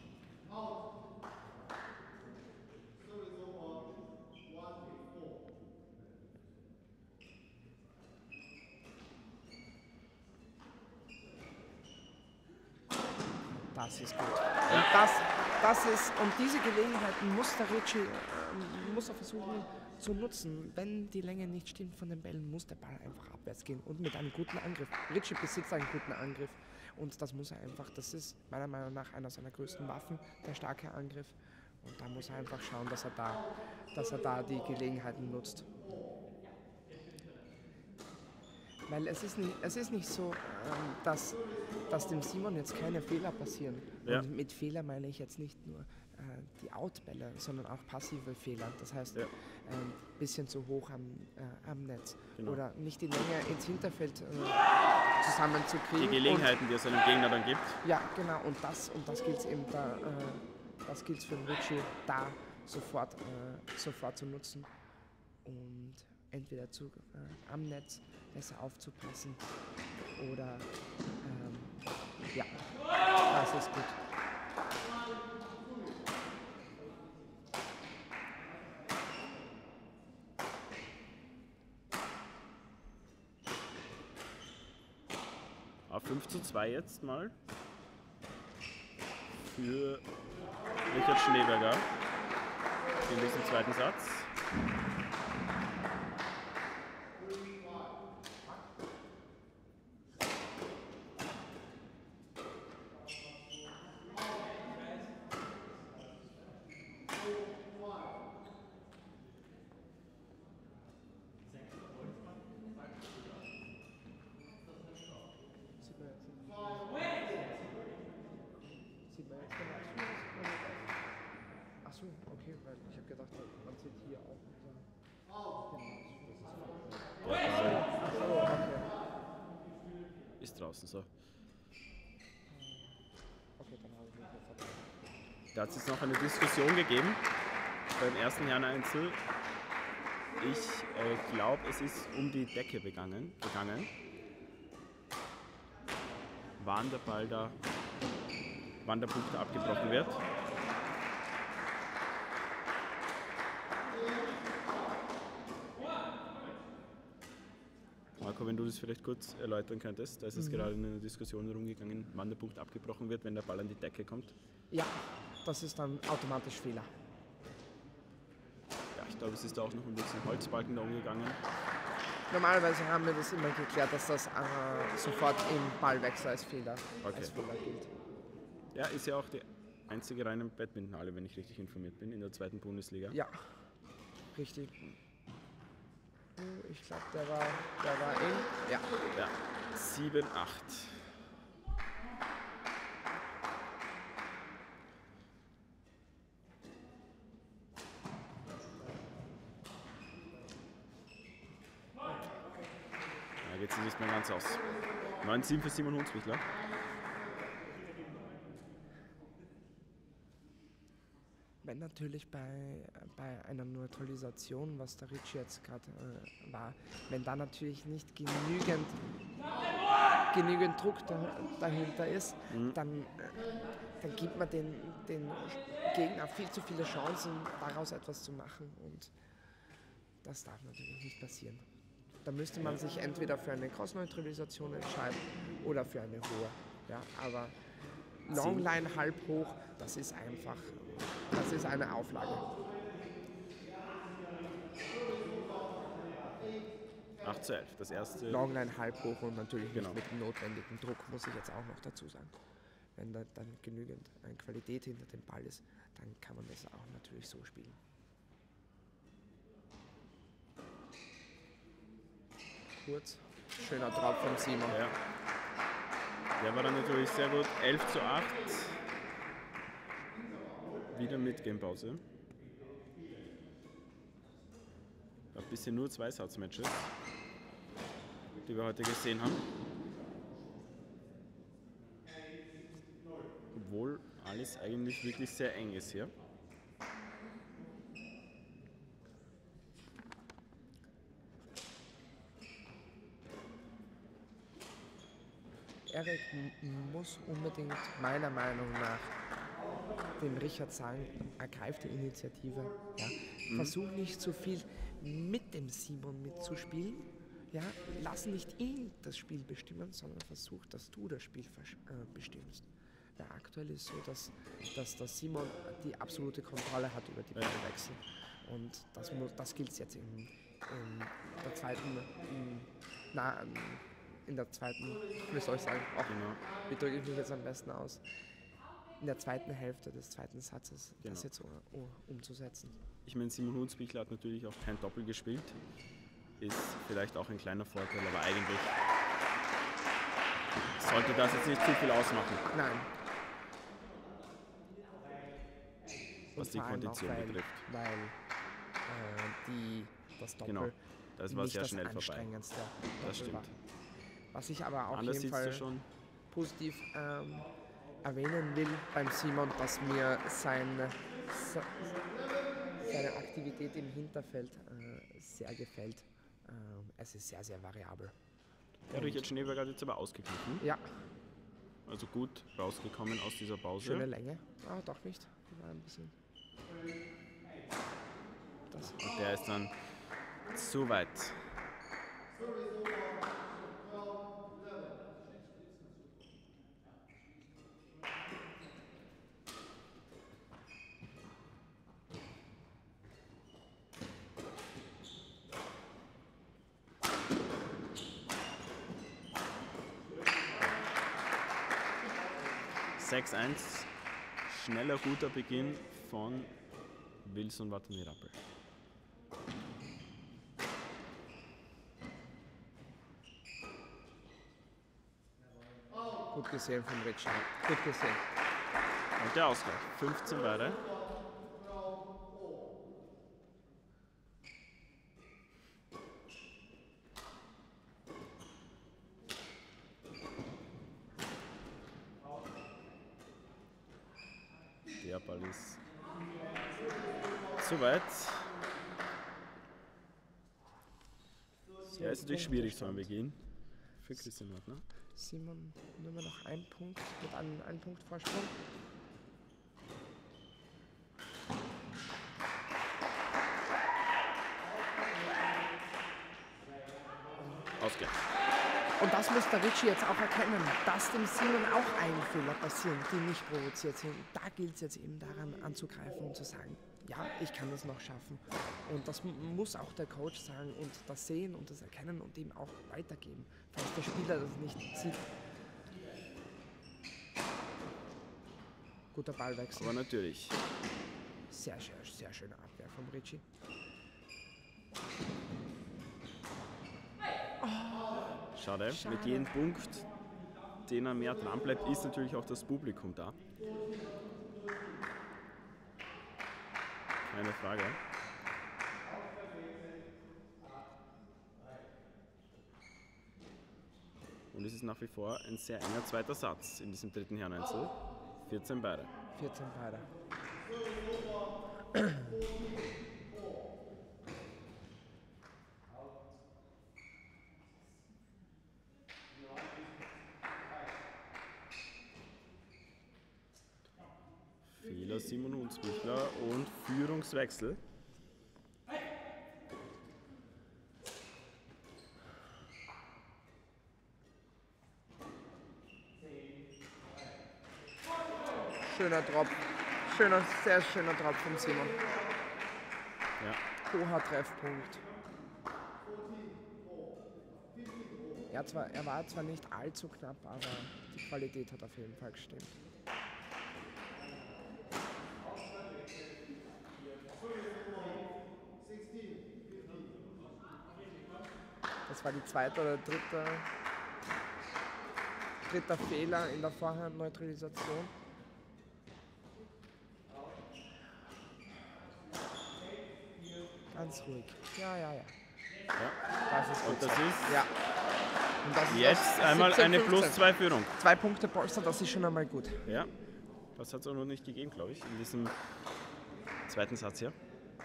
Das ist gut. Und diese Gelegenheiten muss der Richie muss er versuchen zu nutzen. Wenn die Länge nicht stimmt von den Bällen, muss der Ball einfach abwärts gehen und mit einem guten Angriff. Richie besitzt einen guten Angriff und das muss er einfach, das ist meiner Meinung nach einer seiner größten Waffen, der starke Angriff. Und da muss er einfach schauen, dass er da die Gelegenheiten nutzt. Weil es ist nicht so, dass dem Simon jetzt keine Fehler passieren. Ja. Und mit Fehler meine ich jetzt nicht nur die Outbälle, sondern auch passive Fehler. Das heißt, ein bisschen zu hoch am Netz. Genau. Oder nicht die Länge ins Hinterfeld zusammenzukriegen. Die Gelegenheiten, die er seinem Gegner dann gibt. Ja, genau. Und das gilt es eben da, das gilt es für den Richie, da sofort zu nutzen und entweder am Netz besser aufzupassen oder ja, das ist gut. Auf 5:2 jetzt mal für Richard Schneeberger in diesem zweiten Satz. Achso, okay, weil ich habe gedacht, man sieht hier auch. Der Ball Achso, okay. ist draußen, so. Okay, dann habe ich mich jetzt vertan. Da hat es jetzt noch eine Diskussion gegeben beim ersten Herren-Einzel. Ich glaube, es ist um die Decke gegangen. Wann der Ball da, wann der Punkt da abgebrochen wird. Marco, wenn du das vielleicht kurz erläutern könntest, da ist es gerade in einer Diskussion herumgegangen, wann der Punkt abgebrochen wird, wenn der Ball an die Decke kommt. Ja, das ist dann automatisch Fehler. Ja, ich glaube, es ist da auch noch ein bisschen Holzbalken da umgegangen. Normalerweise haben wir das immer geklärt, dass das sofort im Ballwechsel als Fehler gilt. Ja, ist ja auch die einzige reine Badmintonhalle, wenn ich richtig informiert bin, in der zweiten Bundesliga. Ja, richtig. Ich glaube, der war in. Ja. Ja, 7-8. Da geht es nicht mehr ganz aus. 9-7 für Simon Hunsbichler. Wenn natürlich bei einer Neutralisation, was der Ricci jetzt gerade war, wenn da natürlich nicht genügend Druck dahinter ist, dann gibt man den Gegner viel zu viele Chancen, daraus etwas zu machen, und das darf natürlich nicht passieren. Da müsste man sich entweder für eine Cross-Neutralisation entscheiden oder für eine hohe. Ja, aber Longline halb hoch, das ist eine Auflage. 8-11, das erste. Longline halb hoch und natürlich Genau. nicht mit dem notwendigen Druck, muss ich jetzt auch noch dazu sagen. Wenn da dann genügend Qualität hinter dem Ball ist, dann kann man das auch natürlich so spielen. Kurz, schöner Drop von Simon. Ja. Der war dann natürlich sehr gut. 11-8. Wieder mit Gamepause. Ein bisschen nur 2 Satzmatches, die wir heute gesehen haben. Obwohl alles eigentlich wirklich sehr eng ist hier. Erik muss unbedingt meiner Meinung nach dem Richard sagen, ergreift die Initiative. Ja. Versuch nicht zu viel mit dem Simon mitzuspielen. Ja. Lass nicht ihn das Spiel bestimmen, sondern versuch, dass du das Spiel bestimmst. Ja, aktuell ist so, dass der Simon die absolute Kontrolle hat über die Ballwechsel. Und das gilt es jetzt in der zweiten, wie soll ich sagen, wie drücke ich mich jetzt am besten aus, in der zweiten Hälfte des zweiten Satzes das jetzt umzusetzen. Ich meine, Simon Hunsbichler hat natürlich auch kein Doppel gespielt. Ist vielleicht auch ein kleiner Vorteil, aber eigentlich sollte das jetzt nicht zu viel ausmachen. Nein. Was die Kondition betrifft. Weil das Doppel Genau, das war nicht sehr das schnell vorbei. anstrengendste Das Doppel stimmt. war. Was ich aber auf Anders jeden siehst du Fall schon. positiv erwähnen will beim Simon, dass mir deine Aktivität im Hinterfeld sehr gefällt. Es ist sehr, sehr variabel. Ja, Richard Schneeberger hat jetzt aber ausgeglichen. Ja. Also gut rausgekommen aus dieser Pause. Schöne Länge. Ah, doch nicht. Die war ein bisschen. Und der ist dann zu weit. 6-1, schneller, guter Beginn von Wilson Watanabe. Gut gesehen von Richard. Gut gesehen. Und der Ausgleich. 15 beide. Der Ball ist zu weit. Ja, ist natürlich schwierig so am Beginn für Christian Hartner. Simon, nur mehr noch ein Punkt mit einem Punkt Vorsprung. Ausgleich. Und das muss der Richie jetzt auch erkennen, dass dem Simon auch Einfehler passieren, die nicht provoziert sind. Da gilt es jetzt eben daran anzugreifen und zu sagen, ja, ich kann das noch schaffen. Und das muss auch der Coach sagen und das sehen und das erkennen und ihm auch weitergeben, falls der Spieler das nicht sieht. Guter Ballwechsel. Aber natürlich. Sehr, sehr, sehr schöne Abwehr vom Richie. Schade. Mit jedem Punkt, den er mehr dran bleibt, ist natürlich auch das Publikum da. Keine Frage. Und es ist nach wie vor ein sehr enger zweiter Satz in diesem dritten Herreneinzel. 14 beide. 14 beide. Fehler Simon Hunzbichler und Führungswechsel. Schöner Drop. Sehr schöner Drop von Simon. Ja. Hoher Treffpunkt. Er war zwar nicht allzu knapp, aber die Qualität hat auf jeden Fall gestimmt. Das war die zweite oder dritter Fehler in der Vorhandneutralisation. Ganz ruhig. Ja. Das ist Und das ist ja. Und das ist jetzt einmal 17, eine 15. +2-Führung. 2 Punkte Polster, das ist schon einmal gut. Ja, das hat es auch noch nicht gegeben, glaube ich, in diesem zweiten Satz hier.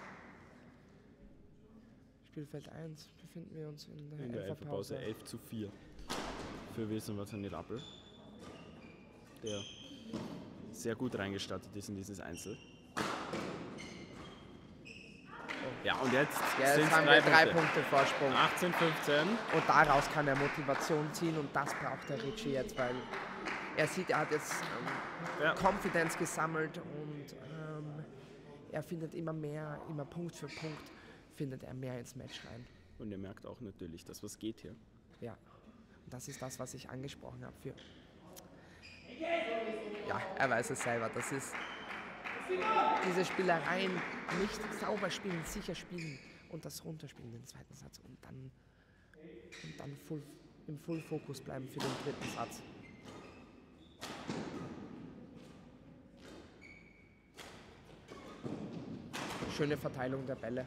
Spielfeld 1 befinden wir uns in der, In der Elferpause 11:4 für Wilson Watanabe, der sehr gut reingestartet ist in dieses Einzel. Ja, und jetzt sind es haben wir 3 Punkte Vorsprung. 18:15. Und daraus kann er Motivation ziehen und das braucht der Richie jetzt, weil er sieht, er hat jetzt Confidence gesammelt und er findet immer mehr, immer Punkt für Punkt, findet er mehr ins Match rein. Und er merkt auch natürlich, dass was geht hier. Ja, und das ist das, was ich angesprochen habe. Ja, er weiß es selber, das ist diese Spielereien nicht sauber spielen, sicher spielen und das runterspielen, den zweiten Satz und dann im Full-Fokus bleiben für den dritten Satz. Schöne Verteilung der Bälle.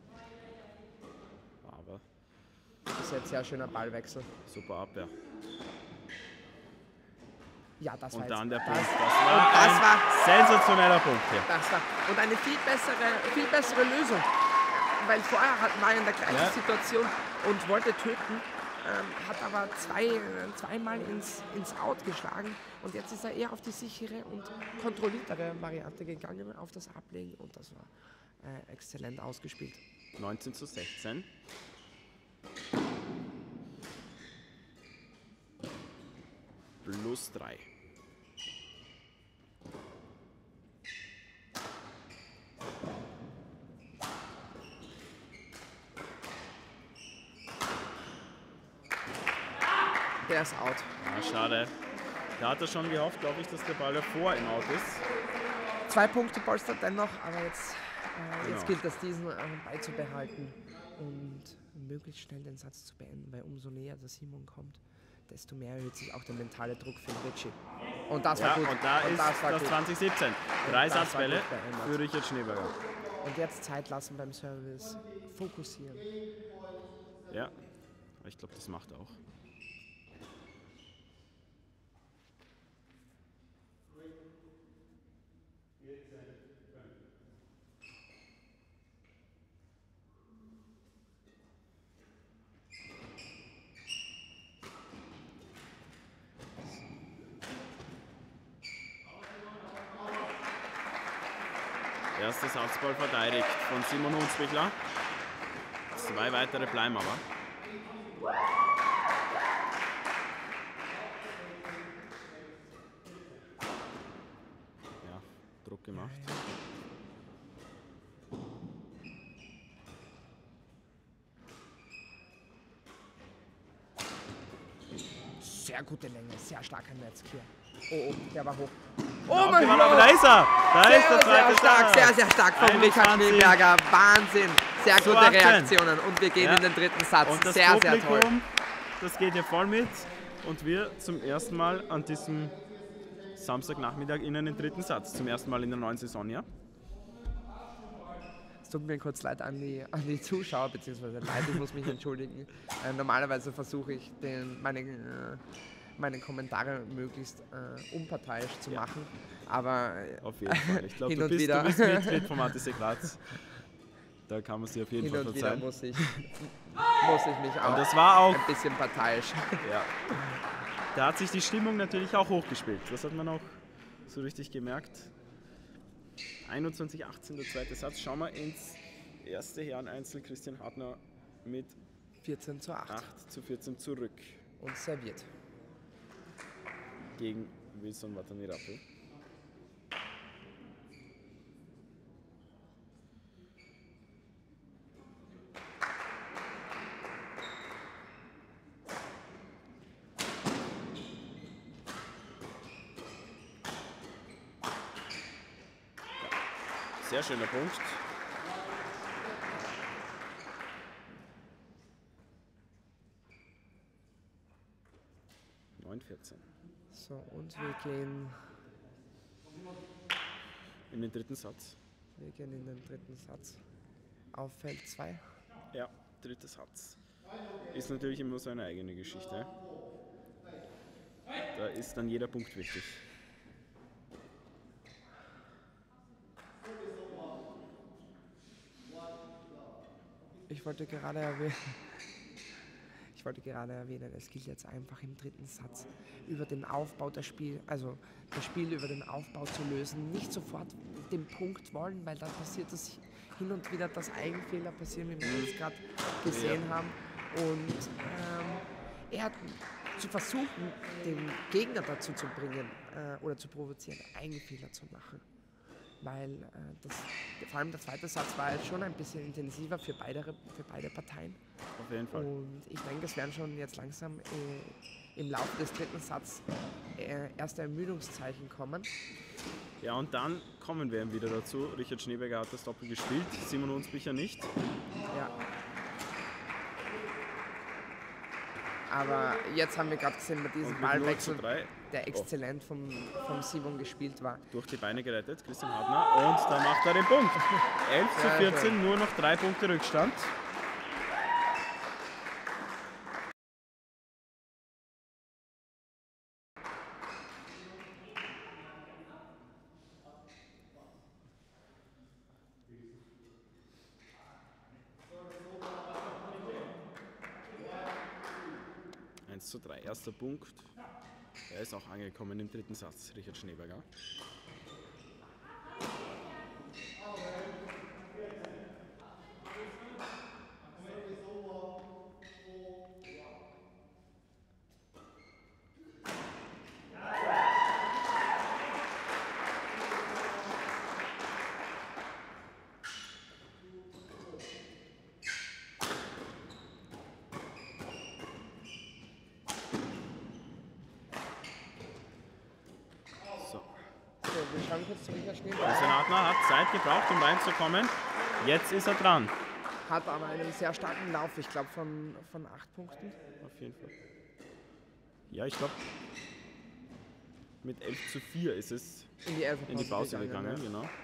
Aber Das ist jetzt sehr schöner Ballwechsel. super Abwehr. Ja, das war Und jetzt, dann der das, Punkt. Das und war das ein war, sensationeller Punkt hier. das war und eine viel bessere Lösung. Weil vorher war er in der gleichen Situation und wollte töten, hat aber zweimal ins Out geschlagen und jetzt ist er eher auf die sichere und kontrolliertere Variante gegangen, auf das Ablegen und das war exzellent ausgespielt. 19:16. Plus 3. Der ist out. Ah, schade. Da hat er schon gehofft, glaube ich, dass der Ball davor im Out ist. 2 Punkte Polster dennoch, aber jetzt Genau. gilt es, diesen beizubehalten und möglichst schnell den Satz zu beenden, weil umso näher der Simon kommt, desto mehr erhöht sich auch der mentale Druck für Richie. Und das war gut. Und da ist das war gut. 2017. 3 das war Satzbälle gut beendet. für Richard Schneeberger. Und jetzt Zeit lassen beim Service, fokussieren. Ja, ich glaube, das macht er auch. Erster Satzball verteidigt von Simon Hunsbichler. 2 weitere bleiben aber. Ja, Druck gemacht. Sehr gute Länge, sehr starker Netzclear. Oh, der war hoch. Oh Ja, mein aber Gott! da ist er! Da ist der Sehr zweite stark, Satz. sehr stark von Richard 21. Schneeberger. Wahnsinn. Sehr Zu gute 18. Reaktionen. Und wir gehen Ja. in den dritten Satz. Und das Sehr Publikum, toll. das geht hier voll mit. Und wir zum ersten Mal an diesem Samstagnachmittag in einen dritten Satz. Zum ersten Mal in der neuen Saison, ja? Es tut mir kurz leid an die Zuschauer, beziehungsweise leid, ich muss mich entschuldigen. Normalerweise versuche ich meine Kommentare möglichst unparteiisch zu machen, aber Auf jeden Fall. Ich glaube, hin du und bist wieder. Mitglied vom ATC Graz. Da kann man sich auf jeden hin Fall und wieder verzeihen. muss ich mich auch Und das war auch, ein bisschen parteiisch. ja, da hat sich die Stimmung natürlich auch hochgespielt. Das hat man auch so richtig gemerkt. 21:18 der zweite Satz. Schauen wir ins erste Herren-Einzel. Christian Hartner mit 14:8 8:14 zurück und serviert. gegen Wilson Watanirapu. Sehr schöner Punkt. So, und wir gehen In den dritten Satz. in den dritten Satz auf Feld 2. Ja, dritter Satz. Ist natürlich immer so eine eigene Geschichte. Da ist dann jeder Punkt wichtig. Ich wollte gerade erwähnen, es gilt jetzt einfach im dritten Satz über den Aufbau das Spiel über den Aufbau zu lösen, nicht sofort den Punkt wollen, weil dann passiert es hin und wieder, dass Eigenfehler passieren, wie wir jetzt gerade gesehen haben. Und er zu versuchen, den Gegner dazu zu bringen oder zu provozieren, Eigenfehler zu machen. Weil vor allem der zweite Satz war jetzt schon ein bisschen intensiver für beide Parteien. Auf jeden Fall. Und ich denke, es werden schon jetzt langsam im Laufe des dritten Satzes erste Ermüdungszeichen kommen. Ja, und dann kommen wir wieder dazu. Richard Schneeberger hat das Doppel gespielt, Simon Hunsbichler nicht. Ja. Aber jetzt haben wir gerade gesehen, bei diesem Und mit Ballwechsel, 0:3 der exzellent vom Simon gespielt war. durch die Beine gerettet, Christian Hartner. Und da macht er den Punkt. 11:14, nur noch 3 Punkte Rückstand. 1:3. Erster Punkt. Er ist auch angekommen im dritten Satz, Richard Schneeberger. Wir schauen kurz zu Richard Schneeberger. Christian Hartner hat Zeit gebraucht, um reinzukommen. Jetzt ist er dran. Hat aber einen sehr starken Lauf, ich glaube von 8 Punkten. Auf jeden Fall. Ja, ich glaube, mit 11:4 ist es in die Pause gegangen. Ja. Genau.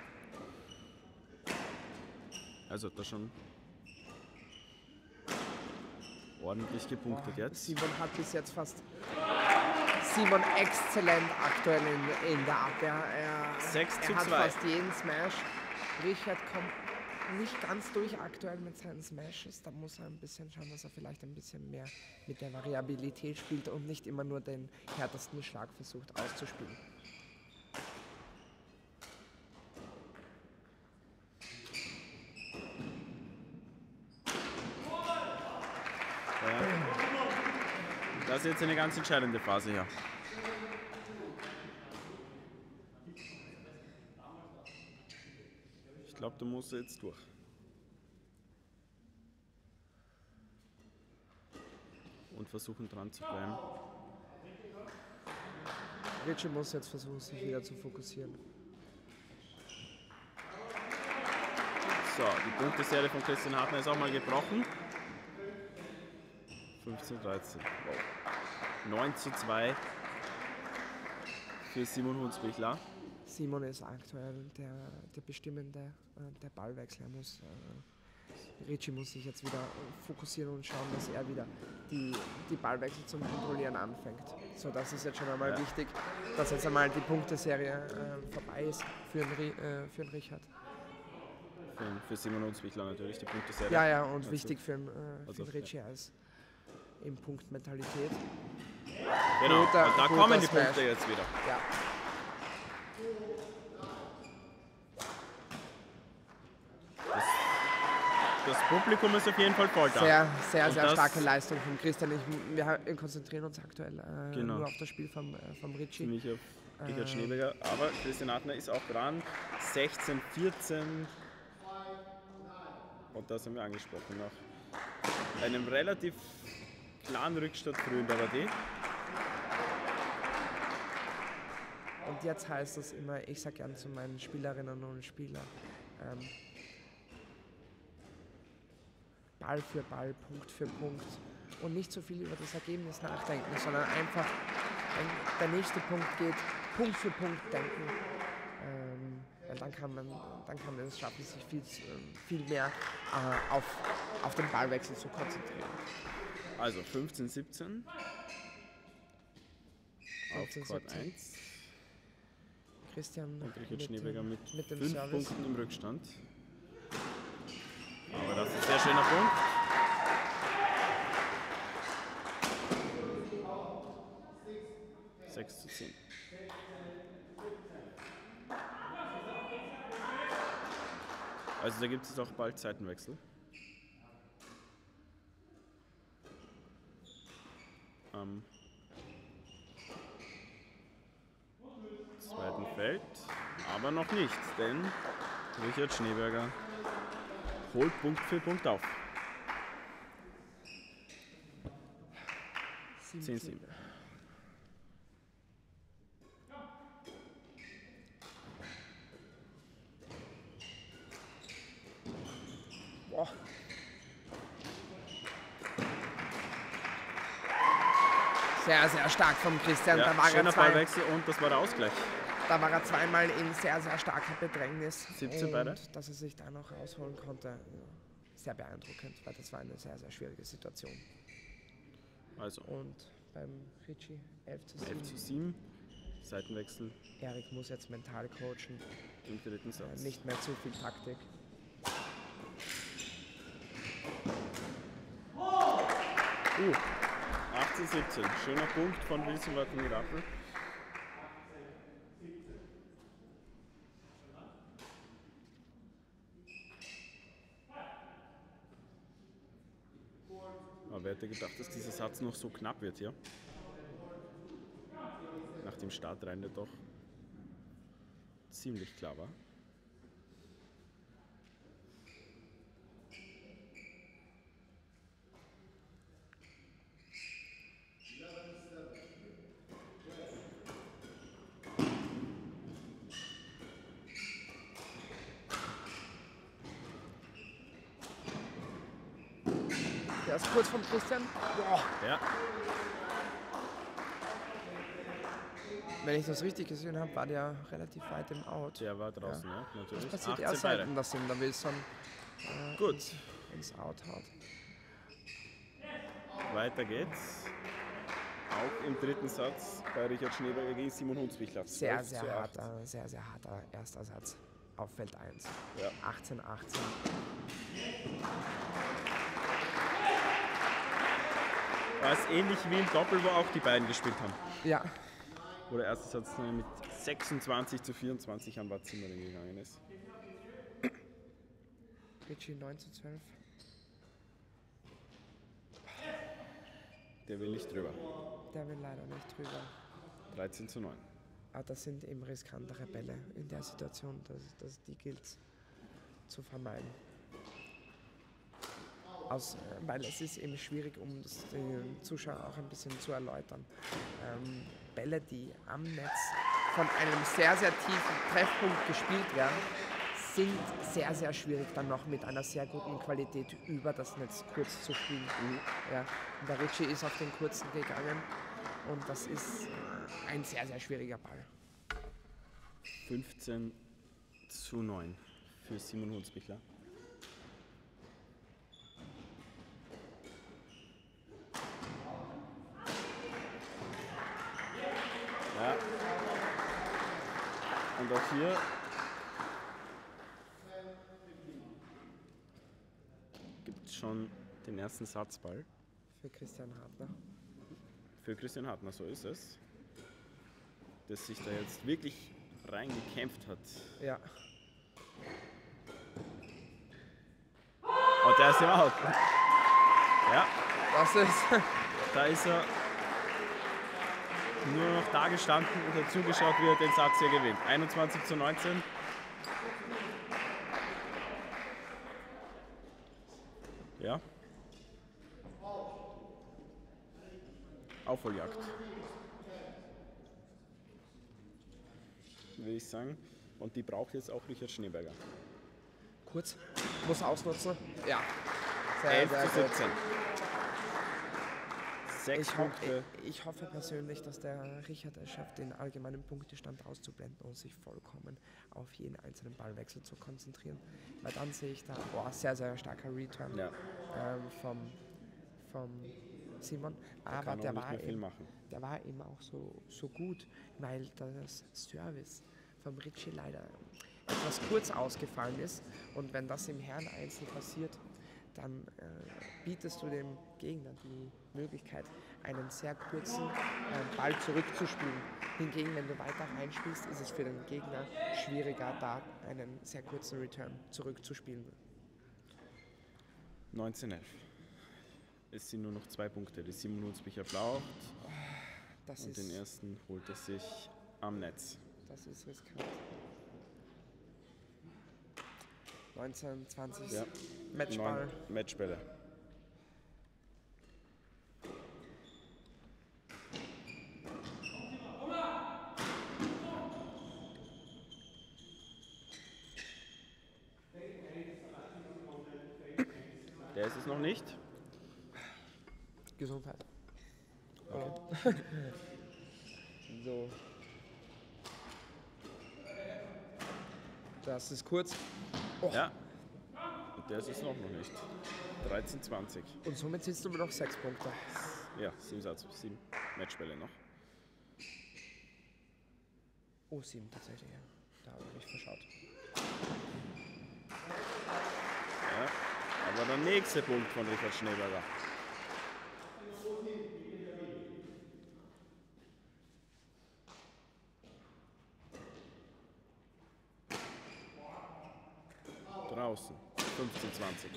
Also da schon ordentlich gepunktet jetzt. Simon hat bis jetzt fast... Simon exzellent aktuell in der Abwehr. Er 6:2. hat fast jeden Smash. Richard kommt nicht ganz durch aktuell mit seinen Smashes. Da muss er ein bisschen schauen, dass er vielleicht ein bisschen mehr mit der Variabilität spielt und nicht immer nur den härtesten Schlag versucht auszuspielen. Das ist jetzt eine ganz entscheidende Phase hier. Ich glaube, du musst jetzt durch. Und versuchen dran zu bleiben. Richie muss jetzt versuchen, sich wieder zu fokussieren. So, die Punkteserie von Christian Hartner ist auch mal gebrochen. 15:13. Wow. 9:2 für Simon Hunsbichler. Simon ist aktuell der Bestimmende, der Ballwechsler muss. Richie muss sich jetzt wieder fokussieren und schauen, dass er wieder die Ballwechsel zum Kontrollieren anfängt. So, das ist jetzt schon einmal wichtig, dass jetzt einmal die Punkteserie vorbei ist für den Richard. Für Simon Hunsbichler natürlich die Punkteserie. Ja, und also, wichtig für den Richie als in Punktmentalität. Genau, und da kommen die Punkte jetzt wieder. Ja. Das Publikum ist auf jeden Fall voll da. Sehr starke Leistung von Christian. Wir konzentrieren uns aktuell nur auf das Spiel vom Richie. Nicht auf Richard Schneeberger, aber Christian Hartner ist auch dran. 16:14. Und das haben wir angesprochen. Nach einem relativ klaren Rückstand früh in der Partie. Und jetzt heißt es immer, ich sage gern zu meinen Spielerinnen und Spielern, Ball für Ball, Punkt für Punkt und nicht so viel über das Ergebnis nachdenken, sondern einfach, wenn der nächste Punkt geht, Punkt für Punkt denken. Dann kann man es schaffen, sich viel mehr auf den Ballwechsel zu konzentrieren. Also 15:17 auf Court 1. Christian und Richard Schneeberger mit dem 5 Service. Punkten im Rückstand. Aber das ist ein sehr schöner Punkt. Sechs zu 10. Also da gibt es auch bald Seitenwechsel. Am zweiten Feld, aber noch nicht, denn Richard Schneeberger holt Punkt für Punkt auf. 10:7. Boah. Sehr, sehr stark vom Christian. Ja, da war schöner Ballwechsel und das war der Ausgleich. Da war er zweimal in sehr, sehr starker Bedrängnis. 17 und beide. dass er sich da noch rausholen konnte, sehr beeindruckend, weil das war eine sehr, sehr schwierige Situation. Also Und beim Richie 11:7. 11:7. Seitenwechsel Erik muss jetzt mental coachen, im dritten Satz. nicht mehr zu viel Taktik. 18:17. Schöner Punkt von Wilson Wacken-Rappel. Aber wer hätte gedacht, dass dieser Satz noch so knapp wird hier? Nach dem Start rein, der doch ziemlich klar war. Der ist kurz vom Christian. Boah. Ja, Wenn ich das richtig gesehen habe, war der relativ weit im Out. der war draußen, ja, natürlich. Das passiert 18 eher beide. selten, dass ihm der Wilson Gut, ins Out haut. weiter geht's. Auch im dritten Satz bei Richard Schneeberger gegen Simon Hunsbichler. Sehr, 12 sehr zu 8. harter, sehr harter erster Satz auf Feld 1. Ja. 18:18. War es ähnlich wie im Doppel, wo auch die beiden gespielt haben. Ja, Wo der erste Satz mit 26:24 an Bad Simmering gegangen ist. Richie 9:12. Der will nicht drüber. Der will leider nicht drüber. 13:9. Aber das sind eben riskantere Bälle in der Situation, die gilt zu vermeiden. Weil es ist eben schwierig, um das den Zuschauer auch ein bisschen zu erläutern. Bälle, die am Netz von einem sehr tiefen Treffpunkt gespielt werden, sind sehr schwierig dann noch mit einer sehr guten Qualität über das Netz kurz zu spielen. Ja. Und der Richie ist auf den kurzen gegangen und das ist ein sehr schwieriger Ball. 15:9 für Simon Hunsbichler. Ja. Und auch hier gibt es schon den ersten Satzball Für Christian Hartner. für Christian Hartner, so ist es. Das sich da jetzt wirklich reingekämpft hat. Ja. Und der ist im Out. Ja, Das ist. da ist er nur noch da gestanden und hat zugeschaut, wie er den Satz hier gewinnt. 21:19. Ja. Aufholjagd. Würde ich sagen. Und die braucht jetzt auch Richard Schneeberger. Kurz. Muss ausnutzen. Ja. 11:17. 6 Punkte. Ich hoffe persönlich, dass der Richard es schafft, den allgemeinen Punktestand auszublenden und sich vollkommen auf jeden einzelnen Ballwechsel zu konzentrieren. Weil dann sehe ich da sehr starker Return Ja. vom Simon. Aber kann auch der nicht war, mehr viel eben, machen. der war eben auch so gut, weil das Service vom Richie leider etwas kurz ausgefallen ist. Und wenn das im Herren-Einzel passiert, dann bietest du dem Gegner die Möglichkeit, einen sehr kurzen Ball zurückzuspielen. Hingegen, wenn du weiter reinspielst, ist es für den Gegner schwieriger, da einen sehr kurzen Return zurückzuspielen. 19:11. Es sind nur noch 2 Punkte. Die Simon Hunsbichler braucht Das und den ist, ersten holt er sich am Netz. das ist riskant. 19, 20, Ja. Matchball. 9 Matchbälle. Der ist es noch nicht. Gesundheit. Okay. So. Das ist kurz. Ja. Und der ist es noch nicht. 13:20. Und somit siehst du nur noch 6 Punkte. Ja, 7 Matchbälle noch. Oh, 7 tatsächlich, ja. Da habe ich mich verschaut. Ja. Aber der nächste Punkt von Richard Schneeberger. draußen. 15-20.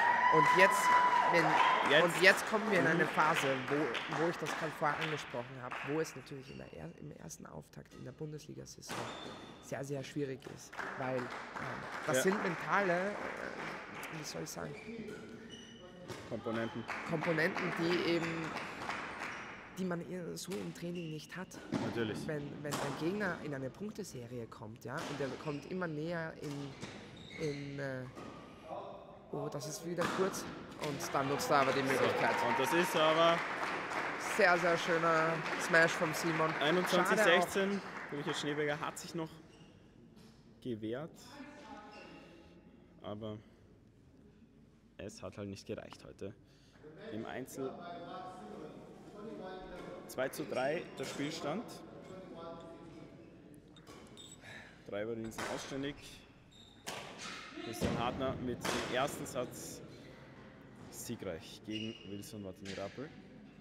Und jetzt kommen wir in eine Phase, wo ich das gerade vorher angesprochen habe, wo es natürlich im ersten Auftakt in der Bundesliga-Saison sehr, sehr schwierig ist. Weil das sind mentale, wie soll ich sagen, Komponenten, die man so im Training nicht hat. Natürlich. Wenn ein Gegner in eine Punkteserie kommt, ja, und der kommt immer näher oh, das ist wieder kurz. Und dann nutzt er aber die Möglichkeit. So, und das ist aber sehr, sehr schöner Smash vom Simon. 21-16. Richard Schneeberger hat sich noch gewehrt. Aber es hat halt nicht gereicht heute. Im Einzel 2:3 der Spielstand. 3 Partien sind ausständig. Christian Hartner mit dem ersten Satz siegreich gegen Wilson Wattenrappel.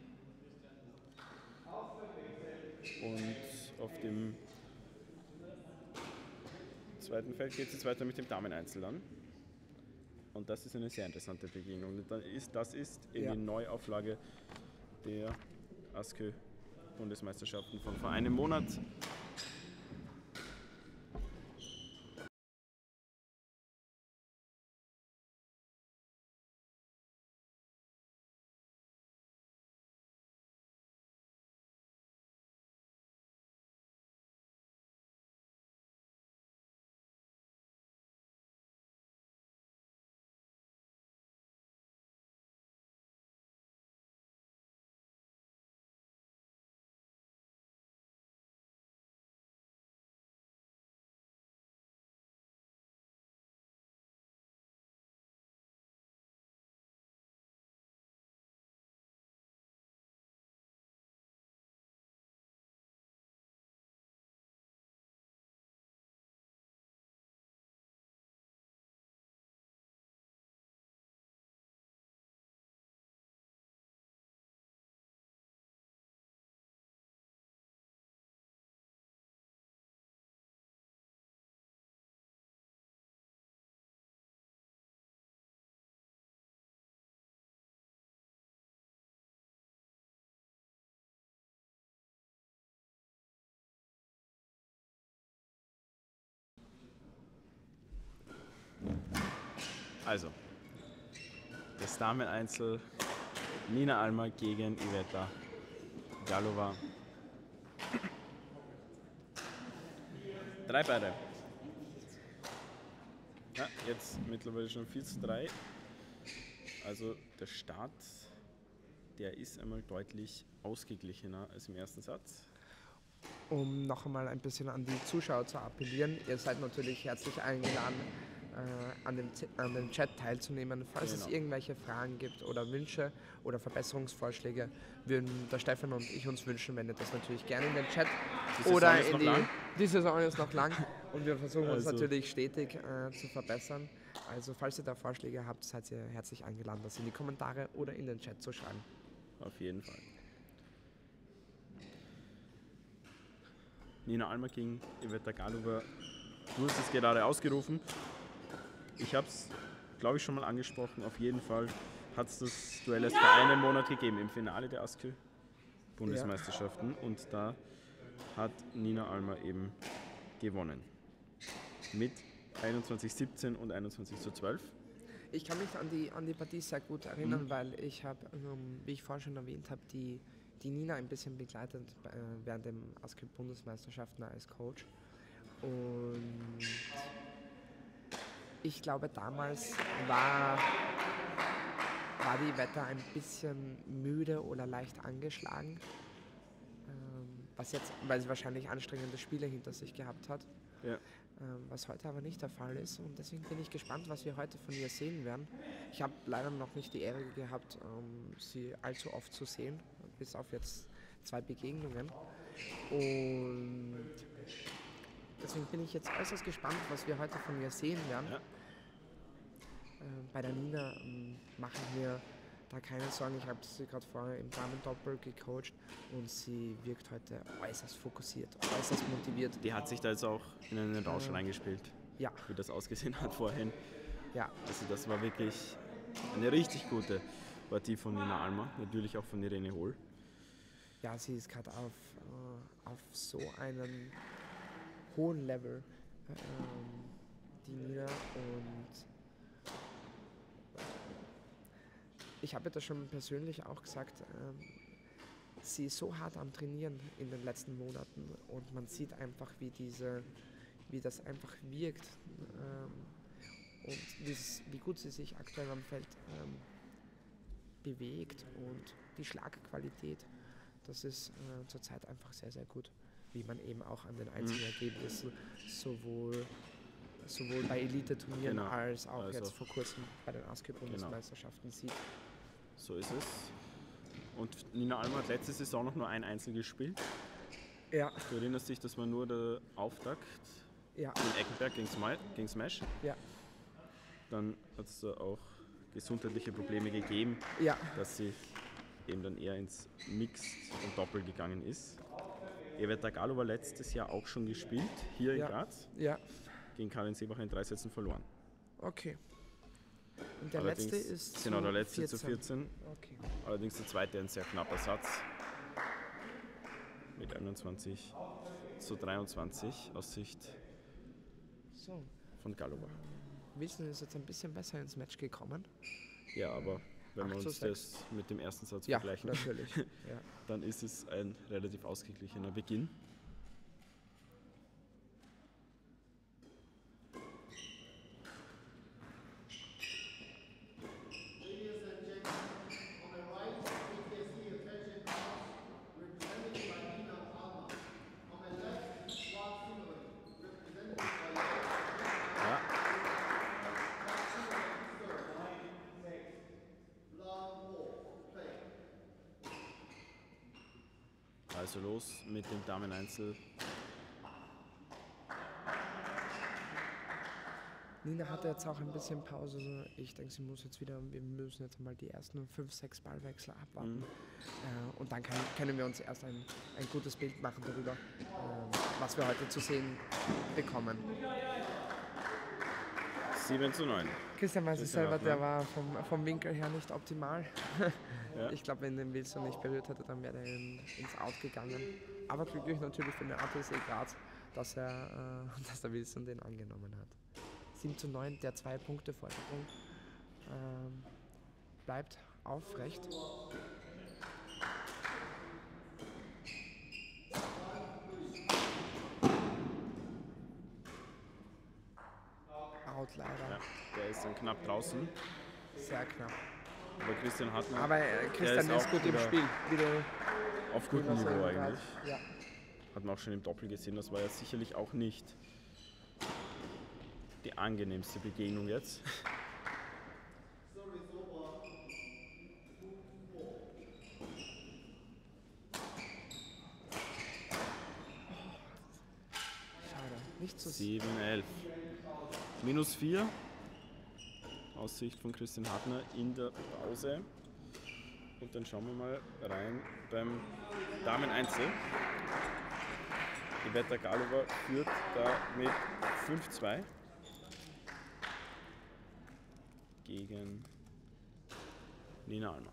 Und auf dem zweiten Feld geht es jetzt weiter mit dem Dameneinzel an. Und das ist eine sehr interessante Begegnung. Das ist die Neuauflage der ASKÖ-Bundesmeisterschaften von vor einem Monat. Also, das Damen-Einzel, Nina Almer gegen Iveta Galova. 3 beide. Ja, jetzt mittlerweile schon 4:3. Also der Start, der ist einmal deutlich ausgeglichener als im ersten Satz. Um noch einmal ein bisschen an die Zuschauer zu appellieren, ihr seid natürlich herzlich eingeladen, an dem Chat teilzunehmen. Falls es irgendwelche Fragen gibt oder Wünsche oder Verbesserungsvorschläge, würden der Stefan und ich uns wünschen, wenn ihr das natürlich gerne in den Chat oder in die Saison ist noch lang und wir versuchen uns natürlich stetig zu verbessern. Also falls ihr da Vorschläge habt, seid ihr herzlich eingeladen, das in die Kommentare oder in den Chat zu schreiben. Auf jeden Fall. Nina Almer gegen Iveta Galova. Du hast es gerade ausgerufen. Ich habe es, glaube ich, schon mal angesprochen. Auf jeden Fall hat es das Duell erst vor einem Monat gegeben im Finale der ASKÖ-Bundesmeisterschaften. Ja. Und da hat Nina Almer eben gewonnen. Mit 21:17 und 21:12. Ich kann mich an die Partie sehr gut erinnern, weil ich habe, wie ich vorhin schon erwähnt habe, die Nina ein bisschen begleitet während den ASKÖ-Bundesmeisterschaften als Coach. Und ich glaube, damals war die Iveta ein bisschen müde oder leicht angeschlagen, weil sie wahrscheinlich anstrengende Spiele hinter sich gehabt hat. Ja. Was heute aber nicht der Fall ist. Und deswegen bin ich gespannt, was wir heute von ihr sehen werden. Ich habe leider noch nicht die Ehre gehabt, sie allzu oft zu sehen, bis auf jetzt 2 Begegnungen. Und deswegen bin ich jetzt äußerst gespannt, was wir heute von ihr sehen werden. Ja. Bei der Nina machen wir da keine Sorgen. Ich habe sie gerade vorher im Damen-Doppel gecoacht und sie wirkt heute äußerst fokussiert, äußerst motiviert. Die hat sich da jetzt auch in einen Rausch reingespielt, wie das ausgesehen hat vorhin. Ja. Also das war wirklich eine richtig gute Partie von Nina Alma, natürlich auch von Irene Hohl. Ja, sie ist gerade auf so einem hohen Level, die Nina. Und ich habe das schon persönlich auch gesagt, sie ist so hart am Trainieren in den letzten Monaten und man sieht einfach, wie das einfach wirkt und wie gut sie sich aktuell am Feld bewegt und die Schlagqualität, das ist zurzeit einfach sehr, sehr gut, wie man eben auch an den einzelnen Ergebnissen sowohl bei Elite-Turnieren als auch jetzt vor kurzem bei den ASCII-Bundesmeisterschaften sieht. So ist es. Und Nina Alma hat letzte Saison noch nur ein Einzel gespielt. Ja. Du erinnerst dich, das war nur der Auftakt in Eckenberg gegen Smash. Ja. Dann hat es da auch gesundheitliche Probleme gegeben, dass sie eben dann eher ins Mixed und Doppel gegangen ist. Eveta Gallo war letztes Jahr auch schon gespielt, hier in Graz. Ja. Gegen Karin Seebacher in 3 Sätzen verloren. Okay. Und der Allerdings, letzte ist genau, der letzte 14. zu 14. Okay. Allerdings der zweite ein sehr knapper Satz. Mit 21 zu 23 aus Sicht von Gallova. Wilson ist jetzt ein bisschen besser ins Match gekommen. Ja, aber wenn wir uns das mit dem ersten Satz vergleichen, natürlich. dann ist es ein relativ ausgeglichener Beginn. Also los mit dem Damen-Einzel. Nina hatte jetzt auch ein bisschen Pause. Ich denke, wir müssen jetzt mal die ersten 5-6 Ballwechsel abwarten. Und dann können wir uns erst ein gutes Bild machen darüber, was wir heute zu sehen bekommen. 7 zu 9. Christian weiß es selber, der war vom Winkel her nicht optimal. Ja. Ich glaube, wenn den Wilson nicht berührt hätte, dann wäre er ins Out gegangen. Aber glücklich natürlich für den ATSE Graz, dass der Wilson den angenommen hat. 7 zu 9, der 2 Punkte Vorsprung bleibt aufrecht. Out leider. Ja, der ist dann knapp draußen. Sehr knapp. Aber Christian Hartmann. Aber Christian ist gut im Spiel. Auf gutem Niveau eigentlich. Ja. Hat man auch schon im Doppel gesehen. Das war ja sicherlich auch nicht die angenehmste Begegnung jetzt. Schade. Nicht so 7-11. Minus 4. Aus Sicht von Christian Hartner in der Pause. Und dann schauen wir mal rein beim Damen-Einzel. Eveta Galova führt da mit 5-2 gegen Nina Alma.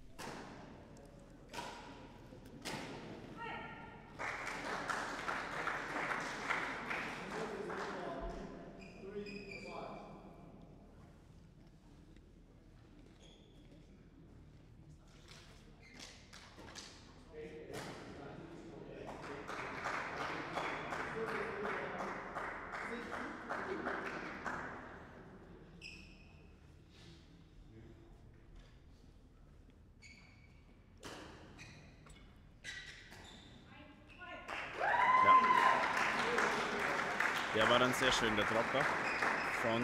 Der war dann sehr schön, der Dropper von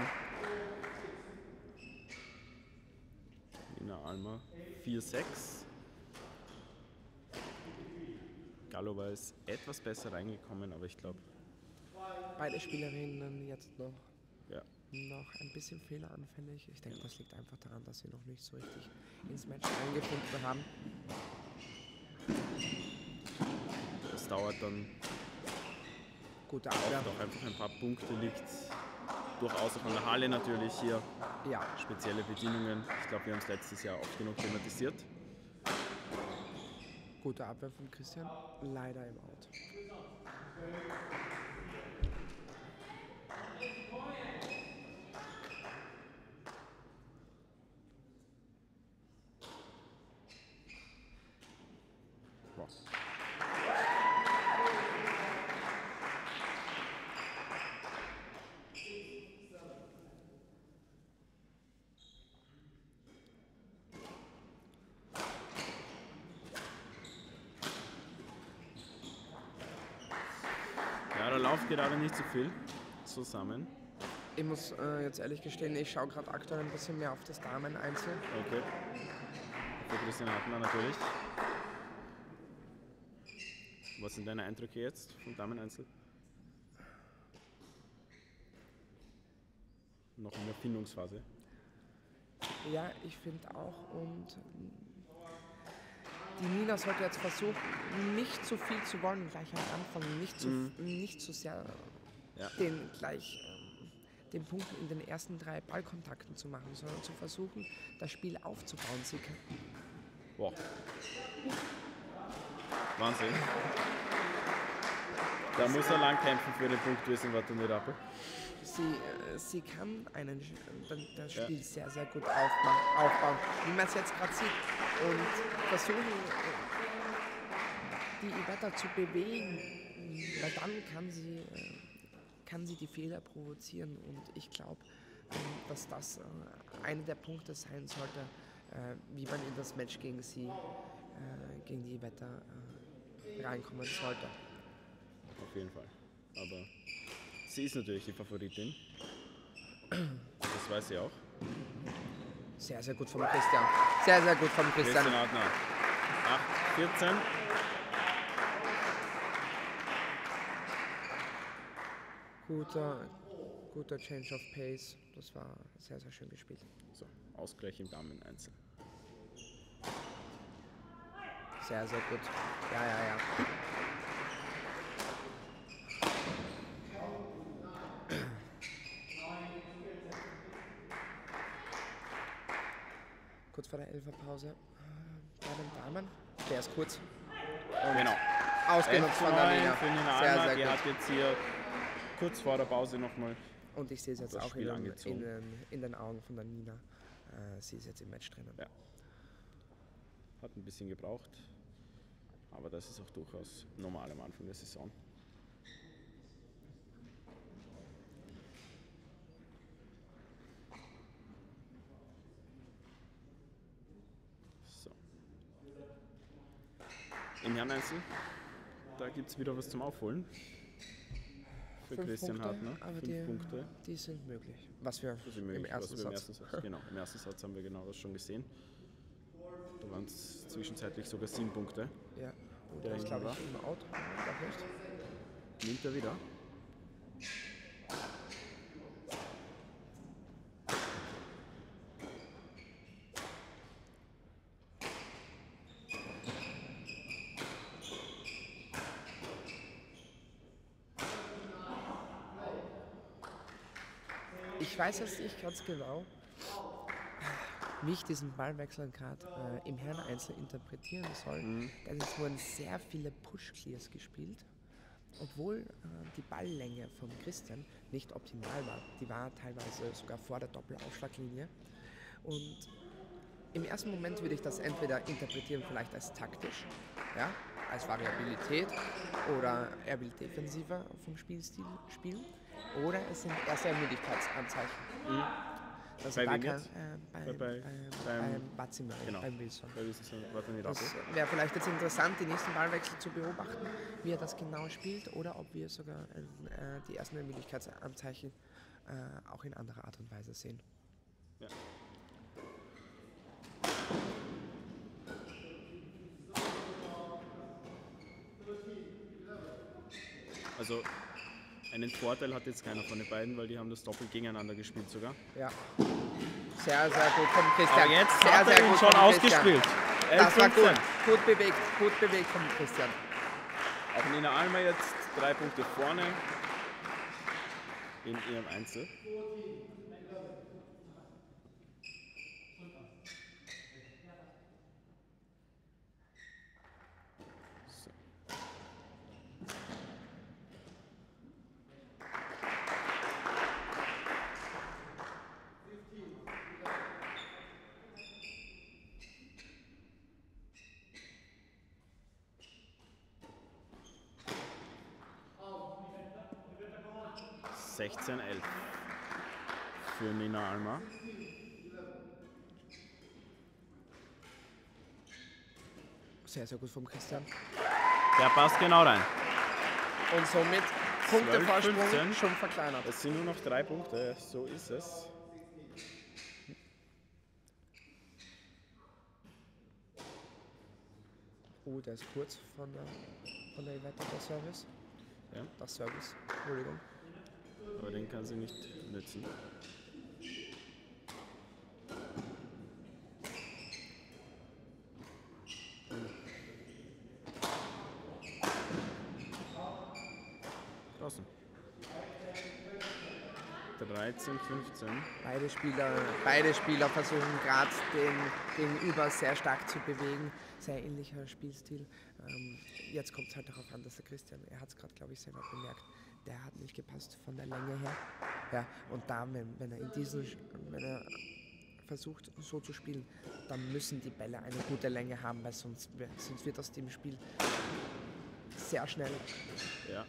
Nina Alma. 4-6. Gallova ist etwas besser reingekommen, aber ich glaube... Beide Spielerinnen jetzt noch Ja. ein bisschen fehleranfällig. Ich denke, das liegt einfach daran, dass sie noch nicht so richtig ins Match eingefunden haben. Das dauert dann Gute auch Abwehr. noch einfach ein paar Punkte liegt durchaus auch an der Halle natürlich hier Ja, spezielle Bedienungen. Ich glaube, wir haben es letztes Jahr oft genug thematisiert. guter Abwehr von Christian, leider im Out. Wow. Ja, da läuft gerade nicht so viel zusammen. Ich muss jetzt ehrlich gestehen, ich schaue gerade aktuell ein bisschen mehr auf das Damen-Einzel. Okay. Für Christian Hartmann natürlich. Was sind deine Eindrücke jetzt vom Damen-Einzel? Noch in der Findungsphase. Ja, ich finde auch. Und die Nina sollte jetzt versuchen, nicht zu viel zu wollen gleich am Anfang, nicht zu sehr Ja. den Punkt in den ersten 3 Ballkontakten zu machen, sondern zu versuchen, das Spiel aufzubauen. Sie kann, Wow. Wahnsinn. Da muss er lang kämpfen für den Punkt, wir sind weiter nicht ab. sie kann das Spiel sehr, sehr gut aufbauen, wie man es jetzt gerade sieht. Und versuchen, die Iveta zu bewegen, weil dann kann sie die Fehler provozieren. Und ich glaube, dass das einer der Punkte sein sollte, wie man in das Match gegen die Iveta reinkommen sollte. Auf jeden Fall. Aber sie ist natürlich die Favoritin. Das weiß sie auch. Sehr, sehr gut vom Christian. Sehr, sehr gut vom Christian. Christian Hartmann. 8-14. Guter Change of Pace. Das war sehr, sehr schön gespielt. So, Ausgleich im Damen-Einzel. Sehr, sehr gut. Ja. Kurz vor der 11er-Pause bei den Damen. Der ist kurz. Und Genau. ausgenutzt von der Nina. Für Nina Sehr, Almer, sehr die gut. hat jetzt hier kurz vor der Pause nochmal. Und ich sehe es jetzt das auch Spiel angezogen. in den Augen von der Nina. Sie ist jetzt im Match drinnen. Ja. Hat ein bisschen gebraucht. Aber das ist auch durchaus normal am Anfang der Saison. So. Im Herreneinzel, da gibt es wieder was zum Aufholen. Für 5 Christian Punkte, Hartner. aber 5 Punkte. die sind möglich. Was wir Das ist möglich, im ersten was wir Satz. Genau, im ersten Satz haben wir genau das schon gesehen. Da waren es zwischenzeitlich sogar 7 Punkte. Ja, und Der der ist, glaube hinten ich, im Out. Doch nicht. Nimmt er wieder. Ich weiß jetzt nicht ganz genau, wie ich diesen Ballwechsel gerade im Herren-Einzel interpretieren soll. Denn es wurden sehr viele Push-Clears gespielt, obwohl die Balllänge von Christian nicht optimal war. Die war teilweise sogar vor der Doppelaufschlaglinie. Und im ersten Moment würde ich das entweder interpretieren vielleicht als taktisch, ja, als Variabilität, oder er will defensiver vom Spielstil spielen, oder es sind erste Ermüdigkeitsanzeichen. Also Bei da wem kann, jetzt? beim Batzimmer, Genau. beim Wilson. Weil wir sind weiter nicht ab. Das wäre vielleicht jetzt interessant, die nächsten Ballwechsel zu beobachten, wie er das genau spielt, oder ob wir sogar die ersten Ermüdigkeitsanzeichen auch in anderer Art und Weise sehen. Ja. Also einen Vorteil hat jetzt keiner von den beiden, weil die haben das Doppel gegeneinander gespielt sogar. Ja. Sehr, sehr gut von Christian. Aber jetzt sehr, hat er sehr ihn gut schon von Christian. ausgespielt. Das war 11:15. gut bewegt von Christian. Auch Nina Almer jetzt 3 Punkte vorne. in ihrem Einzel. So. (16:11) für Nina Alma. Sehr, sehr gut vom Christian. Der passt genau rein. Und somit Punktevorsprung 12:15. schon verkleinert. Es sind nur noch 3 Punkte, so ist es. Oh, der ist kurz von der Iveta, der Service. Ja. Das Service, Entschuldigung. Aber den kann sie nicht nützen. Draußen. 13:15. Beide Spieler versuchen gerade den Gegenüber sehr stark zu bewegen. Sehr ähnlicher Spielstil. Jetzt kommt es halt darauf an, dass der Christian, er hat es gerade, glaube ich, selber bemerkt, der hat nicht gepasst von der Länge her. Ja, und da, wenn er versucht so zu spielen, dann müssen die Bälle eine gute Länge haben, weil sonst wird aus dem Spiel sehr schnell Ja.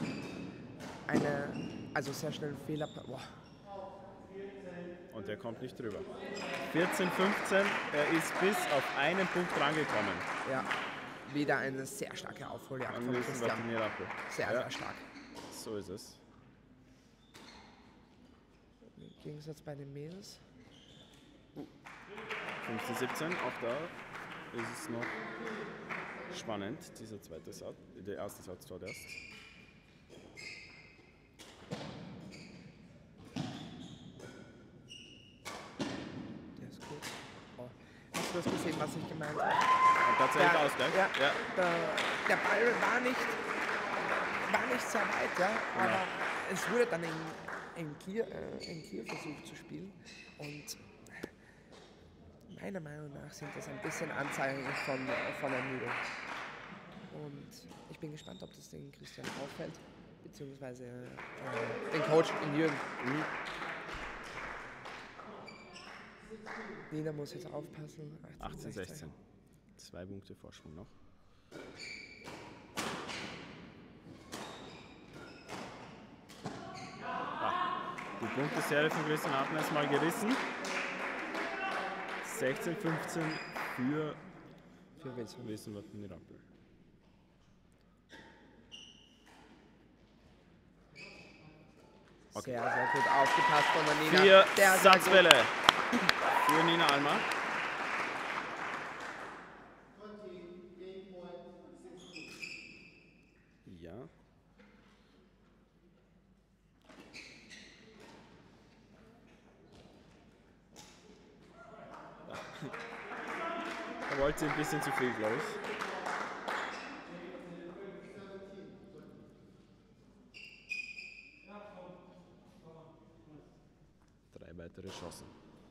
sehr schnell Fehler. Boah. Und er kommt nicht drüber. 14:15. Er ist bis auf einen Punkt rangekommen. Ja, wieder eine sehr starke Aufholjagd Dann von müssen wir Christian. Sehr, Ja. sehr stark. So ist es. Im Gegensatz bei den Mädels. 15:17. Auch da ist es noch spannend. Dieser zweite Satz, der erste Satz dort erst. Der ist gut. Oh. Hast du das gesehen, was ich gemeint habe? Und tatsächlich Ausgleich. Ja, der Ball war nicht sehr weit, ja, aber es wurde dann in Clear versucht zu spielen und meiner Meinung nach sind das ein bisschen Anzeichen von Ermüdung. Und ich bin gespannt, ob das den Christian auffällt, beziehungsweise den Coach in Jürgen. Nina muss jetzt aufpassen. 18:16. 2 Punkte Vorsprung noch. Die Punkteserie von Christian Hartmann ist mal gerissen. 16:15 für Wilson Watten-Rampel. Okay. Sehr, sehr gut aufgepasst von der Nina. 4 Sehr Satzbälle für Nina Alma. Ja. Da wollte sie ein bisschen zu viel, glaube ich. Weitere Chancen.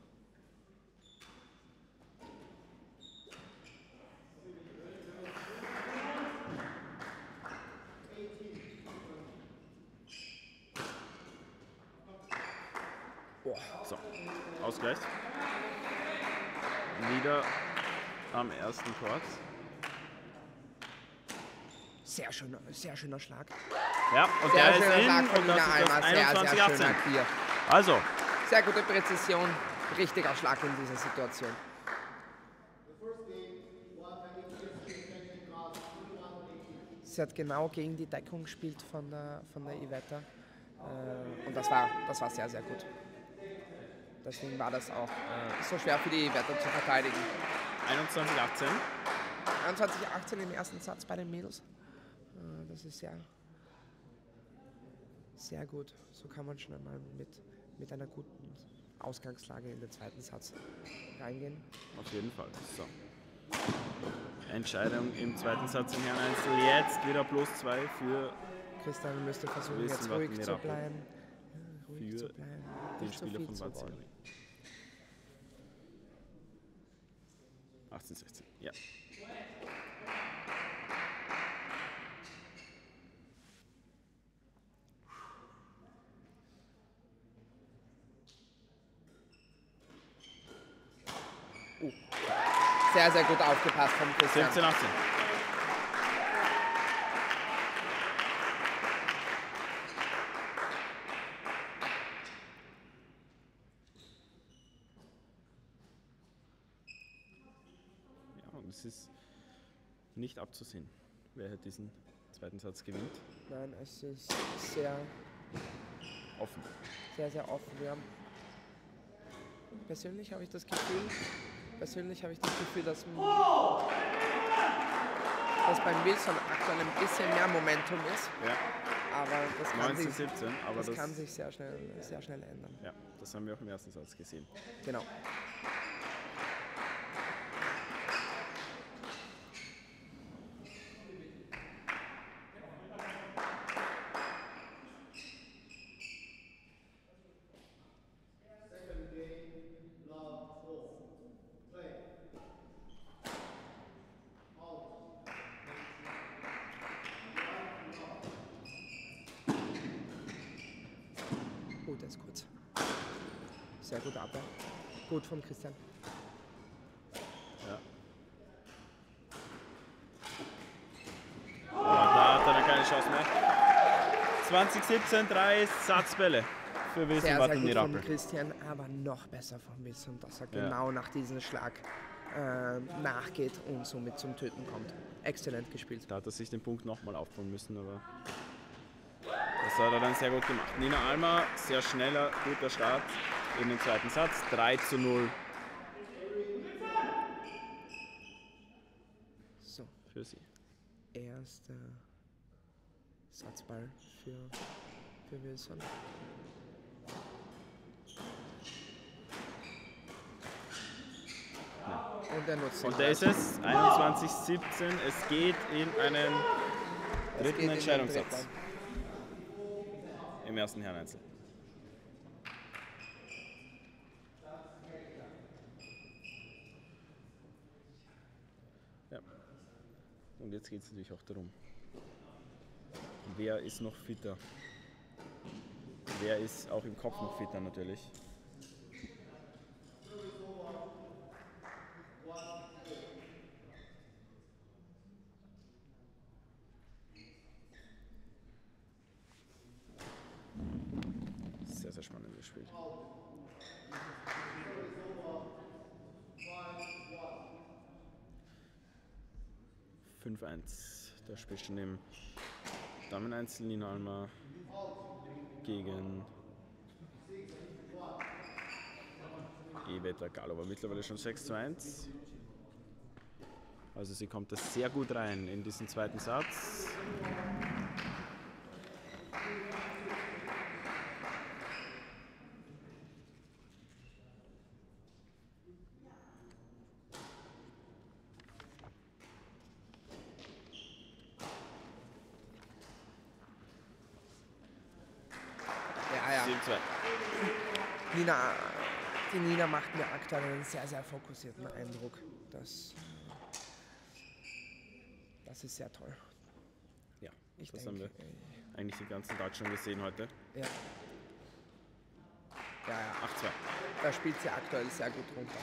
So, Ausgleich. Wieder am ersten Court. sehr schöner Schlag. Ja, und der ist in und das ist das 21:18. Also. Sehr gute Präzision, richtiger Schlag in dieser Situation. Sie hat genau gegen die Deckung gespielt von der Iveta und das war sehr, sehr gut. Deswegen war das auch so schwer für die Iveta zu verteidigen. 21:18. 21:18 im ersten Satz bei den Mädels. Das ist sehr gut. So kann man schon einmal mit einer guten Ausgangslage in den zweiten Satz reingehen. Auf jeden Fall. So. Entscheidung im zweiten Satz im Herreneinzel. Jetzt wieder +2 für Christian müsste versuchen, jetzt ruhig zu bleiben. ruhig zu für bleiben, den nicht so Spieler viel von zu Bad wollen. Simmering. 18:16, ja. Sehr, sehr gut aufgepasst von Christian. 17:18. Ja, und es ist nicht abzusehen, wer hier diesen zweiten Satz gewinnt. Nein, es ist sehr, Offen. sehr, sehr offen. Persönlich habe ich das Gefühl, dass beim Wilson aktuell ein bisschen mehr Momentum ist. Ja, Aber das kann 19:17, aber das kann sich sehr schnell ändern. Ja, das haben wir auch im ersten Satz gesehen. Genau. Oh, der ist kurz. Sehr gut Abwehr. Gut von Christian. Ja. Aber da hat er keine Chance mehr. 20:17, 3 Satzbälle für Wilson Sehr, sehr Watten gut von Nirappel. Christian, aber noch besser von Wilson, dass er Ja. genau nach diesem Schlag nachgeht und somit zum Töten kommt. Exzellent gespielt. Da hat er sich den Punkt nochmal aufbauen müssen, aber das hat er dann sehr gut gemacht. Nina Alma, sehr schneller, guter Start in den zweiten Satz. 3:0 So, für sie. erster Satzball für Wilson. Und er nutzt Und ihn da ist gleich. es, 21:17. Es geht in einen Es geht dritten in den Entscheidungssatz dritten. im ersten Herreneinzel. Ja. Und jetzt geht es natürlich auch darum, wer ist noch fitter? Wer ist auch im Kopf noch fitter natürlich? Sehr, sehr spannendes Spiel. Der spielt schon im Dameneinzel Nina Alma gegen Iveta Galova. Mittlerweile schon 6:1. Also sie kommt da sehr gut rein in diesen zweiten Satz. Ja. 7:2. Die Nina macht mir aktuell einen sehr, sehr fokussierten Eindruck. Das ist sehr toll. Ja, Ich das denke, haben wir eigentlich den ganzen Tag schon gesehen heute. ja. Ja. 8:2. Da spielt sie aktuell sehr gut runter.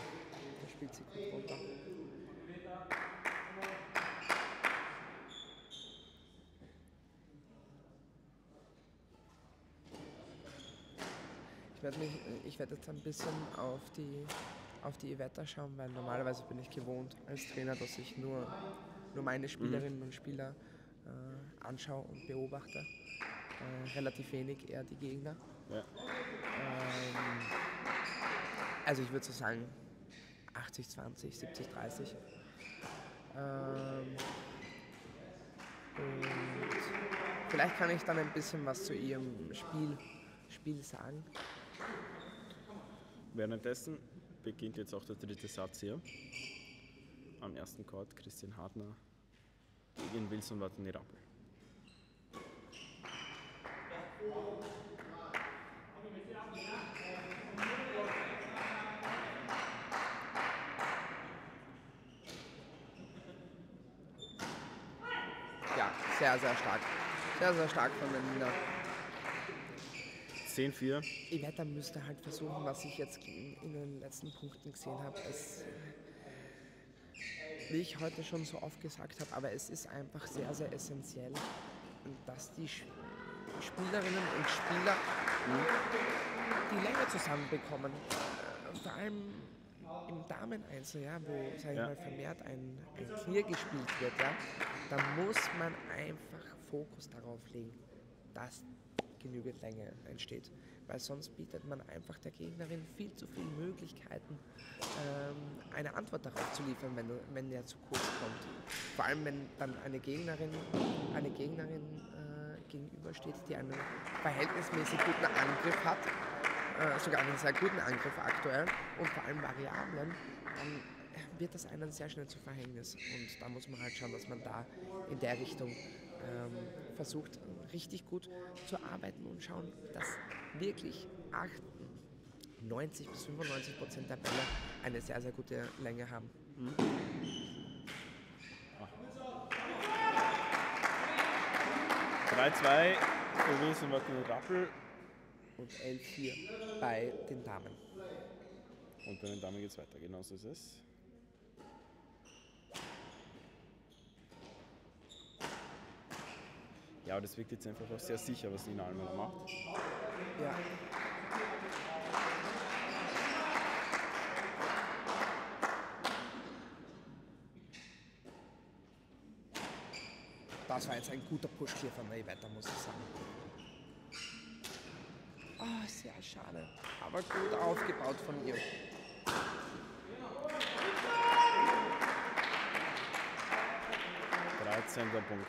Ich werde jetzt ein bisschen auf die Iveta schauen, weil normalerweise bin ich gewohnt als Trainer, dass ich nur meine Spielerinnen und Spieler anschaue und beobachte. Relativ wenig eher die Gegner. Ja. Also ich würde so sagen 80-20, 70-30. Und vielleicht kann ich dann ein bisschen was zu ihrem Spiel sagen. Währenddessen beginnt jetzt auch der dritte Satz hier. Am ersten Court Christian Hartner gegen Wilson Watten Nirappel. sehr, sehr stark. Sehr, sehr stark von den Wiener. 10-4. Iveta müsste halt versuchen, was ich jetzt in den letzten Punkten gesehen habe. Wie ich heute schon so oft gesagt habe, aber es ist einfach sehr, sehr essentiell, dass die Spielerinnen und Spieler die Länge zusammenbekommen. Vor allem im Damen-Einzel, ja, wo, sag ich mal, vermehrt ein Clear gespielt wird, ja, da muss man einfach Fokus darauf legen, dass genügend Länge entsteht. Weil sonst bietet man einfach der Gegnerin viel zu viele Möglichkeiten, eine Antwort darauf zu liefern, wenn der zu kurz kommt. Vor allem, wenn dann eine Gegnerin gegenübersteht, die einen verhältnismäßig guten Angriff hat, sogar einen sehr guten Angriff aktuell und vor allem Variablen, dann wird das einem sehr schnell zu Verhängnis. Und da muss man halt schauen, dass man da in der Richtung versucht, richtig gut zu arbeiten und schauen, dass wirklich 90 bis 95% der Bälle eine sehr, sehr gute Länge haben. 3-2 für Wien sind wir Rappel. Und 11-4 bei den Damen. Und bei den Damen geht es weiter, genau so ist es. Ja, aber das wirkt jetzt einfach auch sehr sicher, was Nina Almer macht. Ja. Das war jetzt ein guter Push hier von Iveta, muss ich sagen. Oh, sehr schade. Aber gut aufgebaut von ihr. Punkt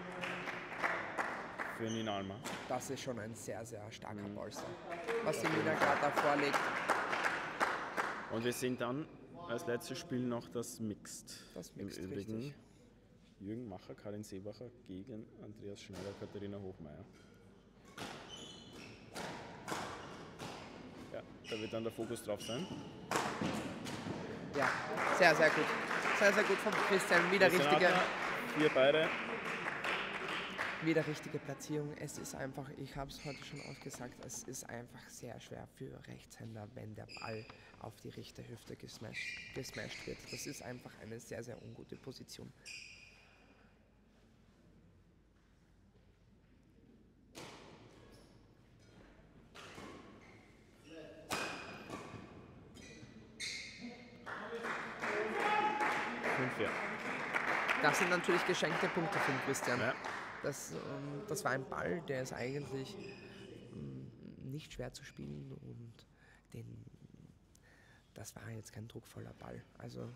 für Nina Almer. Das ist schon ein sehr, sehr starker Polster, was die Nina gerade da vorlegt. Und wir sehen dann als letztes Spiel noch das Mixed. Das Mixed, im Übrigen richtig. Jürgen Macher, Karin Seebacher gegen Andreas Schneider, Katharina Hochmeier. Ja, da wird dann der Fokus drauf sein. Ja, sehr, sehr gut. Sehr, sehr gut von Christian. Wieder richtige Platzierung. Es ist einfach, ich habe es heute schon oft gesagt, es ist einfach sehr schwer für Rechtshänder, wenn der Ball auf die rechte Hüfte gesmashed wird. Das ist einfach eine sehr, sehr ungute Position. Das sind natürlich geschenkte Punkte für Christian. Ja. Das war ein Ball, der ist eigentlich nicht schwer zu spielen und das war jetzt kein druckvoller Ball. Also,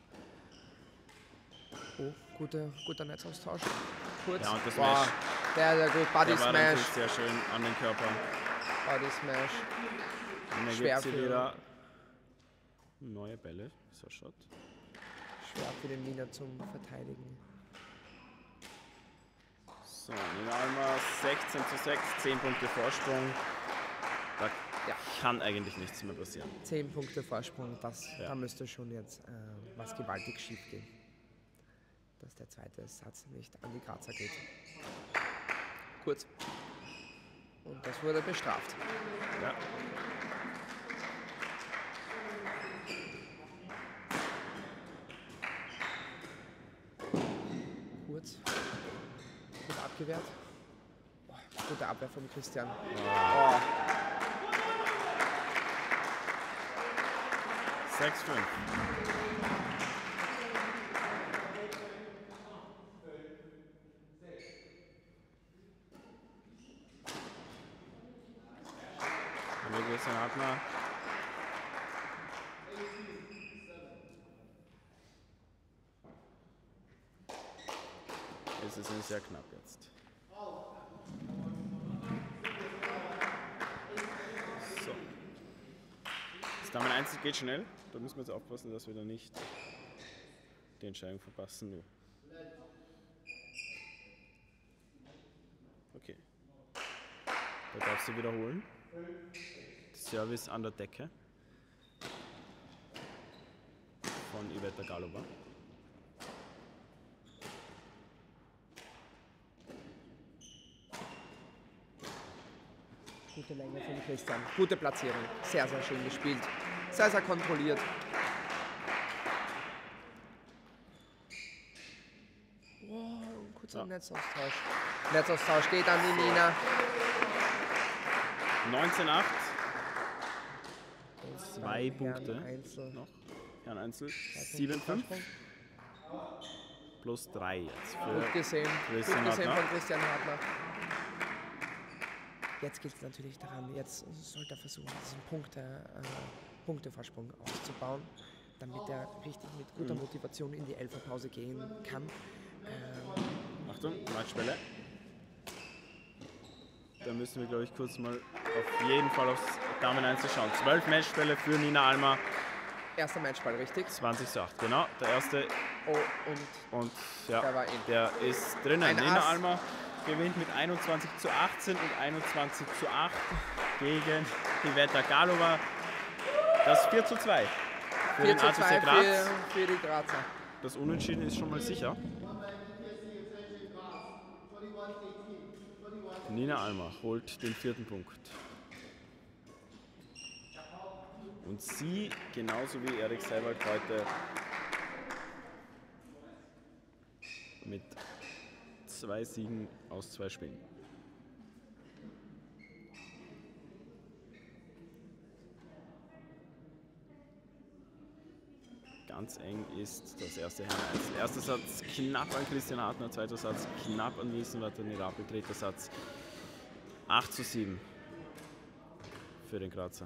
guter Netzaustausch. Kurz. Ja, und das Smash. Sehr, sehr gut. Body der war Smash. sehr schön an den Körper. Body Smash. Und dann Schwer gibt es für- wieder neue Bälle. So schaut. Schwer für den Wiener zum Verteidigen. So, Nina Almer 16:6, 10 Punkte Vorsprung. Da kann eigentlich nichts mehr passieren. 10 Punkte Vorsprung, Ja. da müsste schon jetzt was gewaltig schief gehen. Dass der zweite Satz nicht an die Grazer geht. Kurz. Und das wurde bestraft. Ja. Kurz. Gut abgewehrt. Oh, gute Abwehr von Christian. Oh. 6:5. Christian Hartmann. Es ist sehr knapp jetzt. So. Das Damen-Einzel geht schnell. Da müssen wir jetzt aufpassen, dass wir da nicht die Entscheidung verpassen. Okay. Da darfst du wiederholen. Service an der Decke von Iveta Galova. Gute Länge von Christian. Gute Platzierung. Sehr, sehr schön gespielt. Sehr, sehr kontrolliert. Wow, kurzer Netzaustausch. Netzaustausch geht an die Nina. 19:8. 2 Punkte Herren Einzel. noch. Herren Einzel 7:5. Plus 3 jetzt für Gut gesehen. Christian Gut gesehen Hartner. von Christian Hartner. Jetzt geht es natürlich daran, jetzt sollte er versuchen, diesen Punktevorsprung aufzubauen, damit er richtig mit guter Motivation in die Elferpause gehen kann. Achtung, Matchbälle. Da müssen wir, glaube ich, kurz mal auf jeden Fall aufs Damen-Einzel schauen. 12 Matchbälle für Nina Alma. Erster Matchball, richtig? 20:8, genau. Der erste. Oh, Und ja, der war in. der ist drinnen. Ein Nina Ass. Alma gewinnt mit 21:18 und 21:8 gegen Iveta Galova. Das 4:2 für den 4:2 ATC Graz. für die Grazer. Das Unentschieden ist schon mal sicher. Nina Alma holt den 4. Punkt. Und sie, genauso wie Erik Seiwald heute, mit 2 Siegen aus 2 Spielen. Ganz eng ist das erste Herren-Einzel. Erster Satz knapp an Christian Hartner, zweiter Satz knapp an Wiesenwater Nirapi, dritter Satz 8:7 für den Grazer.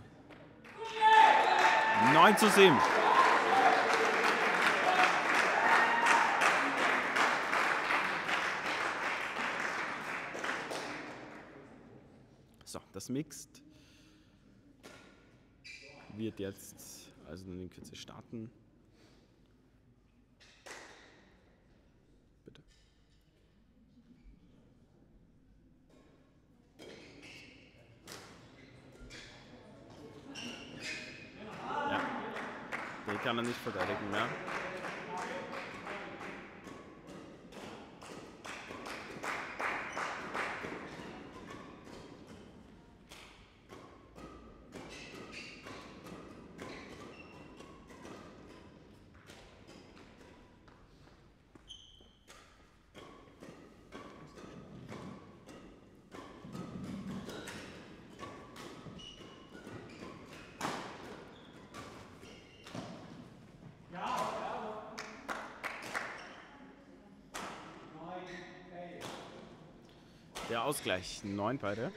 9:7. So, das Mixed wird jetzt also in Kürze starten. Bitte. Ja, den kann er nicht verteidigen mehr. Der Ausgleich, 9 beide.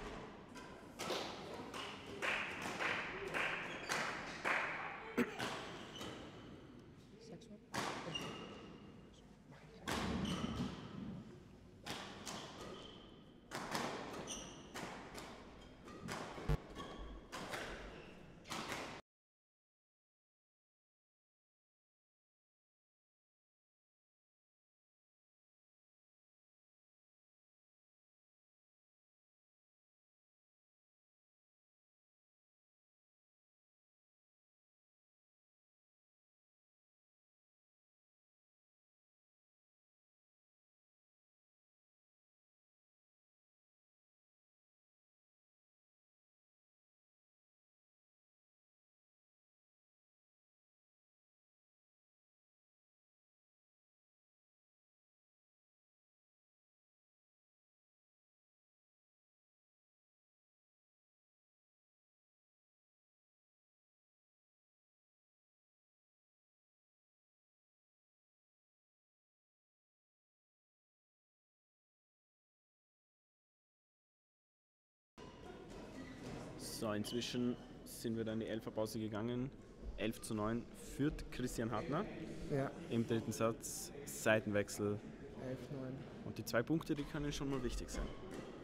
So, inzwischen sind wir dann in die Elferpause gegangen. 11:9 führt Christian Hartner. Ja, Im dritten Satz Seitenwechsel. 11:9. Und die 2 Punkte, die können schon mal wichtig sein.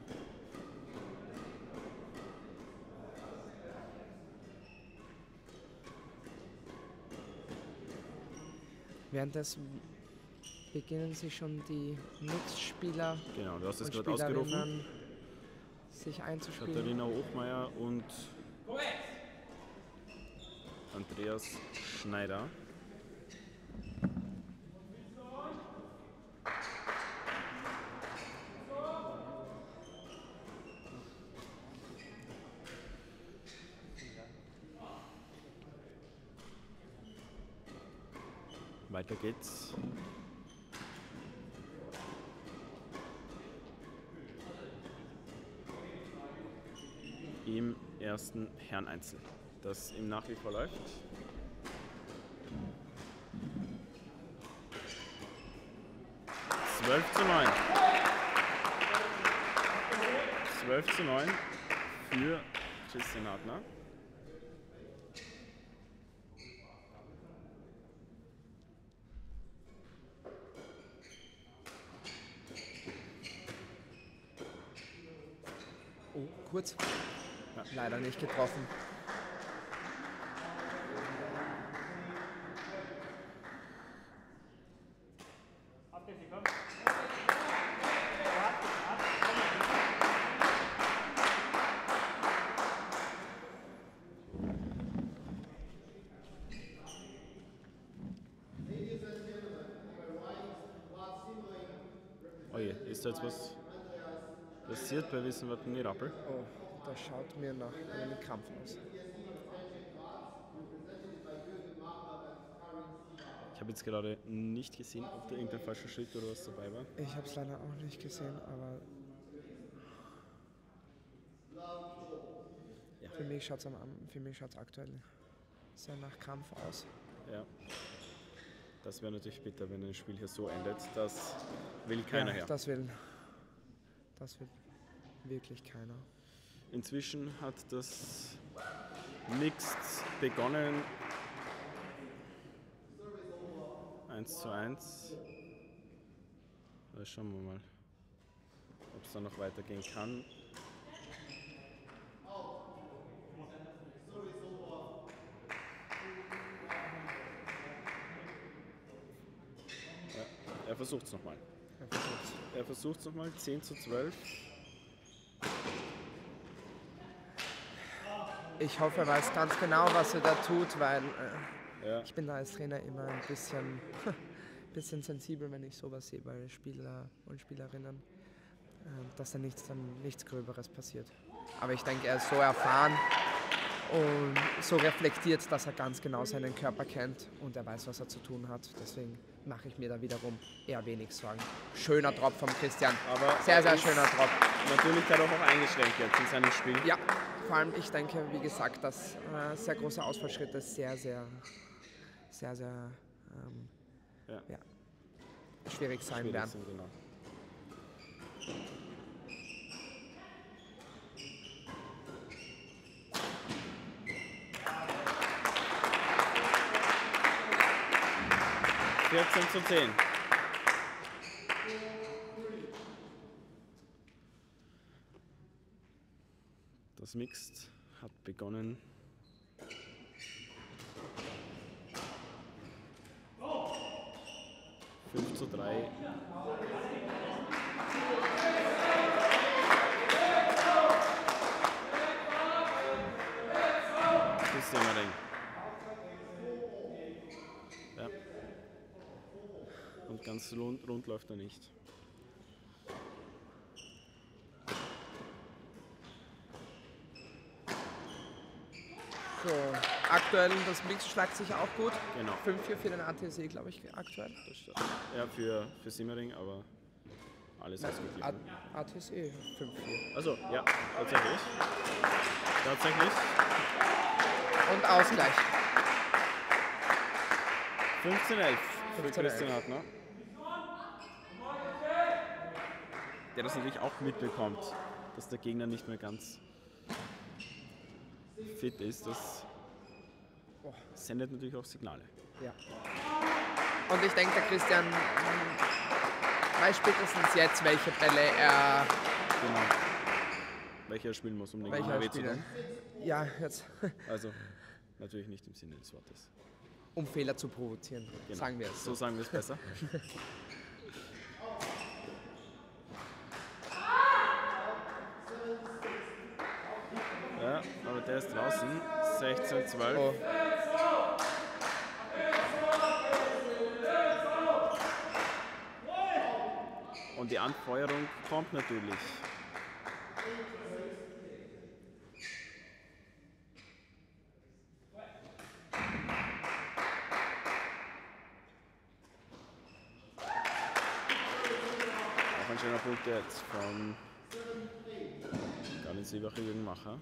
Währenddessen beginnen sich schon die Mixspieler Genau, du hast es und gerade ausgerufen. Spielerinnen sich einzuspielen. Katharina Hochmeier und Andreas Schneider. Weiter geht's. Im ersten Herreneinzel, das im nach wie vor läuft. Zwölf zu 9. 12:9 für Christian Hartner. Oh, kurz. Ja. Leider nicht getroffen. Oje, ist da jetzt was passiert bei Wissenwerten Nirappel? Oh, das schaut mir nach einem Krampf aus. Ich habe jetzt gerade nicht gesehen, ob da irgendein falscher Schritt oder was dabei war. Ich habe es leider auch nicht gesehen, aber Ja. für mich schaut es aktuell sehr nach Krampf aus. Ja. Das wäre natürlich bitter, wenn ein Spiel hier so endet. Das will keiner her. Das will wirklich keiner. Inzwischen hat das Mixed begonnen. 1:1. Schauen wir mal, ob es da noch weitergehen kann. Ja, er versucht es nochmal. Er versucht es nochmal. 10:12. Ich hoffe, er weiß ganz genau, was er da tut, weil Ja. ich bin da als Trainer immer ein bisschen sensibel, wenn ich sowas sehe bei Spieler und Spielerinnen, dass da nichts Gröberes passiert. Aber ich denke, er ist so erfahren und so reflektiert, dass er ganz genau seinen Körper kennt und er weiß, was er zu tun hat. Deswegen mache ich mir da wiederum eher wenig Sorgen. Schöner Drop vom Christian. Aber Sehr, sehr schöner Drop. natürlich dadurch auch eingeschränkt jetzt in seinem Spiel. Ja, vor allem ich denke, wie gesagt, dass sehr große Ausfallschritte sehr Ja. schwierig sein Schwierig werden. sind, genau. (14:10). Das Mixed hat begonnen. (5:3). Christian Mering. Ja. Und ganz rund läuft er nicht. So, aktuell das Mix schlagt sich auch gut. Genau. 5-4 für den ATSE, glaube ich, aktuell. Das stimmt. Ja, für Simmering, aber alles ausgeglichen. ATSE 5-4. Also, ja, tatsächlich. Tatsächlich. Und Ausgleich. 15:11 für 15:11. Christian Hartner. Der das natürlich auch mitbekommt, dass der Gegner nicht mehr ganz fit ist. Das sendet natürlich auch Signale. Ja. Und ich denke, der Christian weiß spätestens jetzt, welche Bälle er Genau. Welcher er spielen muss, um den Gegner weh zu tun. Ja, jetzt Also, natürlich nicht im Sinne des Wortes. um Fehler zu provozieren, Genau. sagen wir es. So sagen wir es besser. Ja, aber der ist draußen. 16:12. Oh. Und die Anfeuerung kommt natürlich. schöner Punkt jetzt von Karin Seebacher gegen Macher.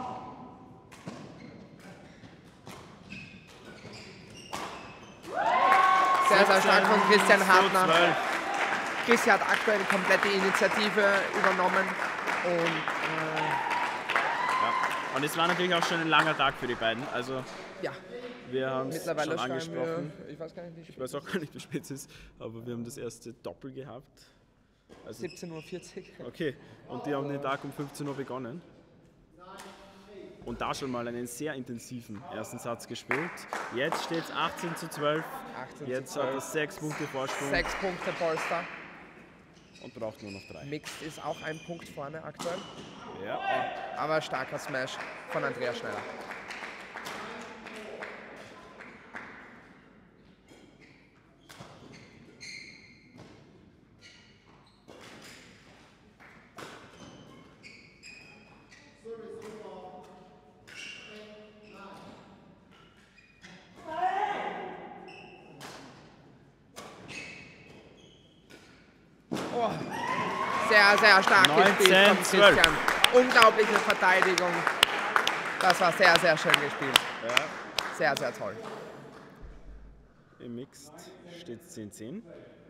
Sehr, sehr stark von Christian Hartner. 12. Christian hat aktuell die komplette Initiative übernommen und Ja. Und es war natürlich auch schon ein langer Tag für die beiden. Also ja, wir haben es mittlerweile schon schreiben angesprochen. wir, ich weiß gar nicht, wie Ich weiß auch gar nicht, wie spät es ist, aber wir haben das erste Doppel gehabt. Also, 17:40 Uhr. okay, und die haben den Tag um 15 Uhr begonnen. Und da schon mal einen sehr intensiven ersten Satz gespielt. Jetzt steht es 18:12. 18 Jetzt zu hat er 12. 6 Punkte Vorsprung 6 Punkte Polster. und braucht nur noch 3. Mixed ist auch ein Punkt vorne aktuell. Ja. Aber starker Smash von Andreas Schneider. Oh, sehr, sehr stark gespielt von 19:12. Christian. Unglaubliche Verteidigung. Das war sehr, sehr schön gespielt. Ja. Sehr, sehr toll. Im Mixed steht es 10:10.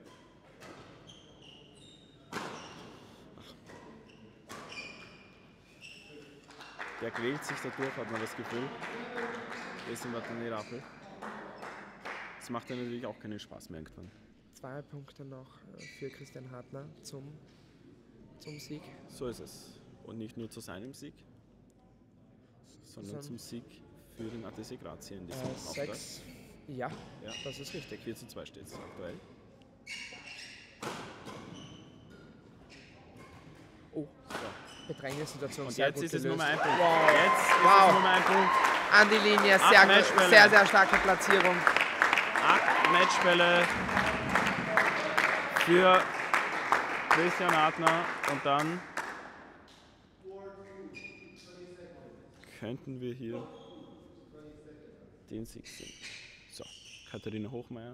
Der quält sich dadurch, hat man das Gefühl. Deswegen war dann die Rappel. Das macht dann natürlich auch keinen Spaß mehr irgendwann. 2 Punkte noch für Christian Hartner zum Sieg. So ist es. Und nicht nur zu seinem Sieg, sondern zum Sieg für den ATC Graz hier in diesem Auftakt. 6. Ja, Ja. das ist richtig. 4:2 steht es aktuell. Oh, Bedrängnissituation. Und sehr jetzt gut ist es gelöst. Nummer 1 Punkt. Wow. Jetzt ist Wow. es Nummer 1 Punkt. An die Linie, 8 Matchbälle. sehr, sehr starke Platzierung. 8 Matchbälle für Christian Hartner und dann könnten wir hier den Sieg sehen. So, Katharina Hochmeier,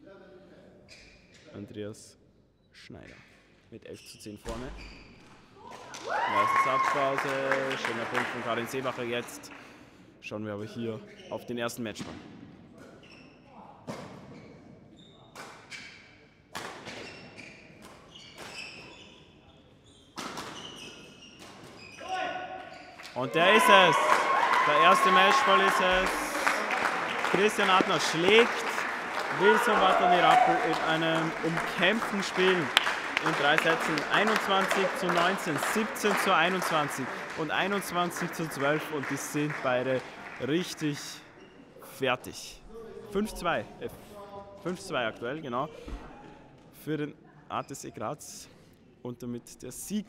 Andreas Schneider mit 11:10 vorne. Erste Satzpause, schöner Punkt von Karin Seebacher. Jetzt schauen wir aber hier auf den ersten Matchball. Und der ist es. Der erste Matchball ist es. Christian Hartner schlägt Wilson Watani-Rappel in einem umkämpften Spiel in 3 Sätzen. 21:19, 17:21 und 21:12. Und die sind beide richtig fertig. 5:2. 5:2 aktuell, genau. Für den ATC Graz. Und damit der Sieg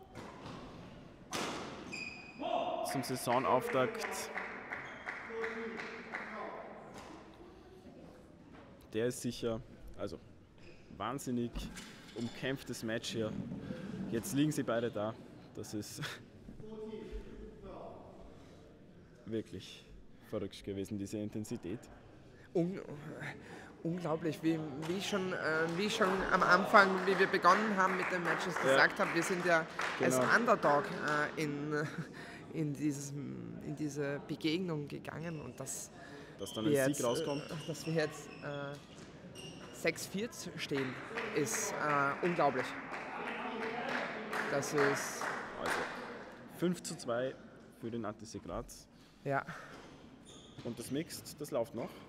zum Saisonauftakt. Der ist sicher, also wahnsinnig umkämpftes Match hier. Jetzt liegen sie beide da. Das ist wirklich verrückt gewesen, diese Intensität. Unglaublich, wie ich schon am Anfang, wie wir begonnen haben mit den Matches, gesagt habe, wir sind ja als Underdog in diese Begegnung gegangen und dass dann ein Sieg rauskommt. Dass wir jetzt 6:4 stehen, ist unglaublich. Das ist Also 5:2 für den ATC Graz. ja. Und das Mixed, das läuft noch.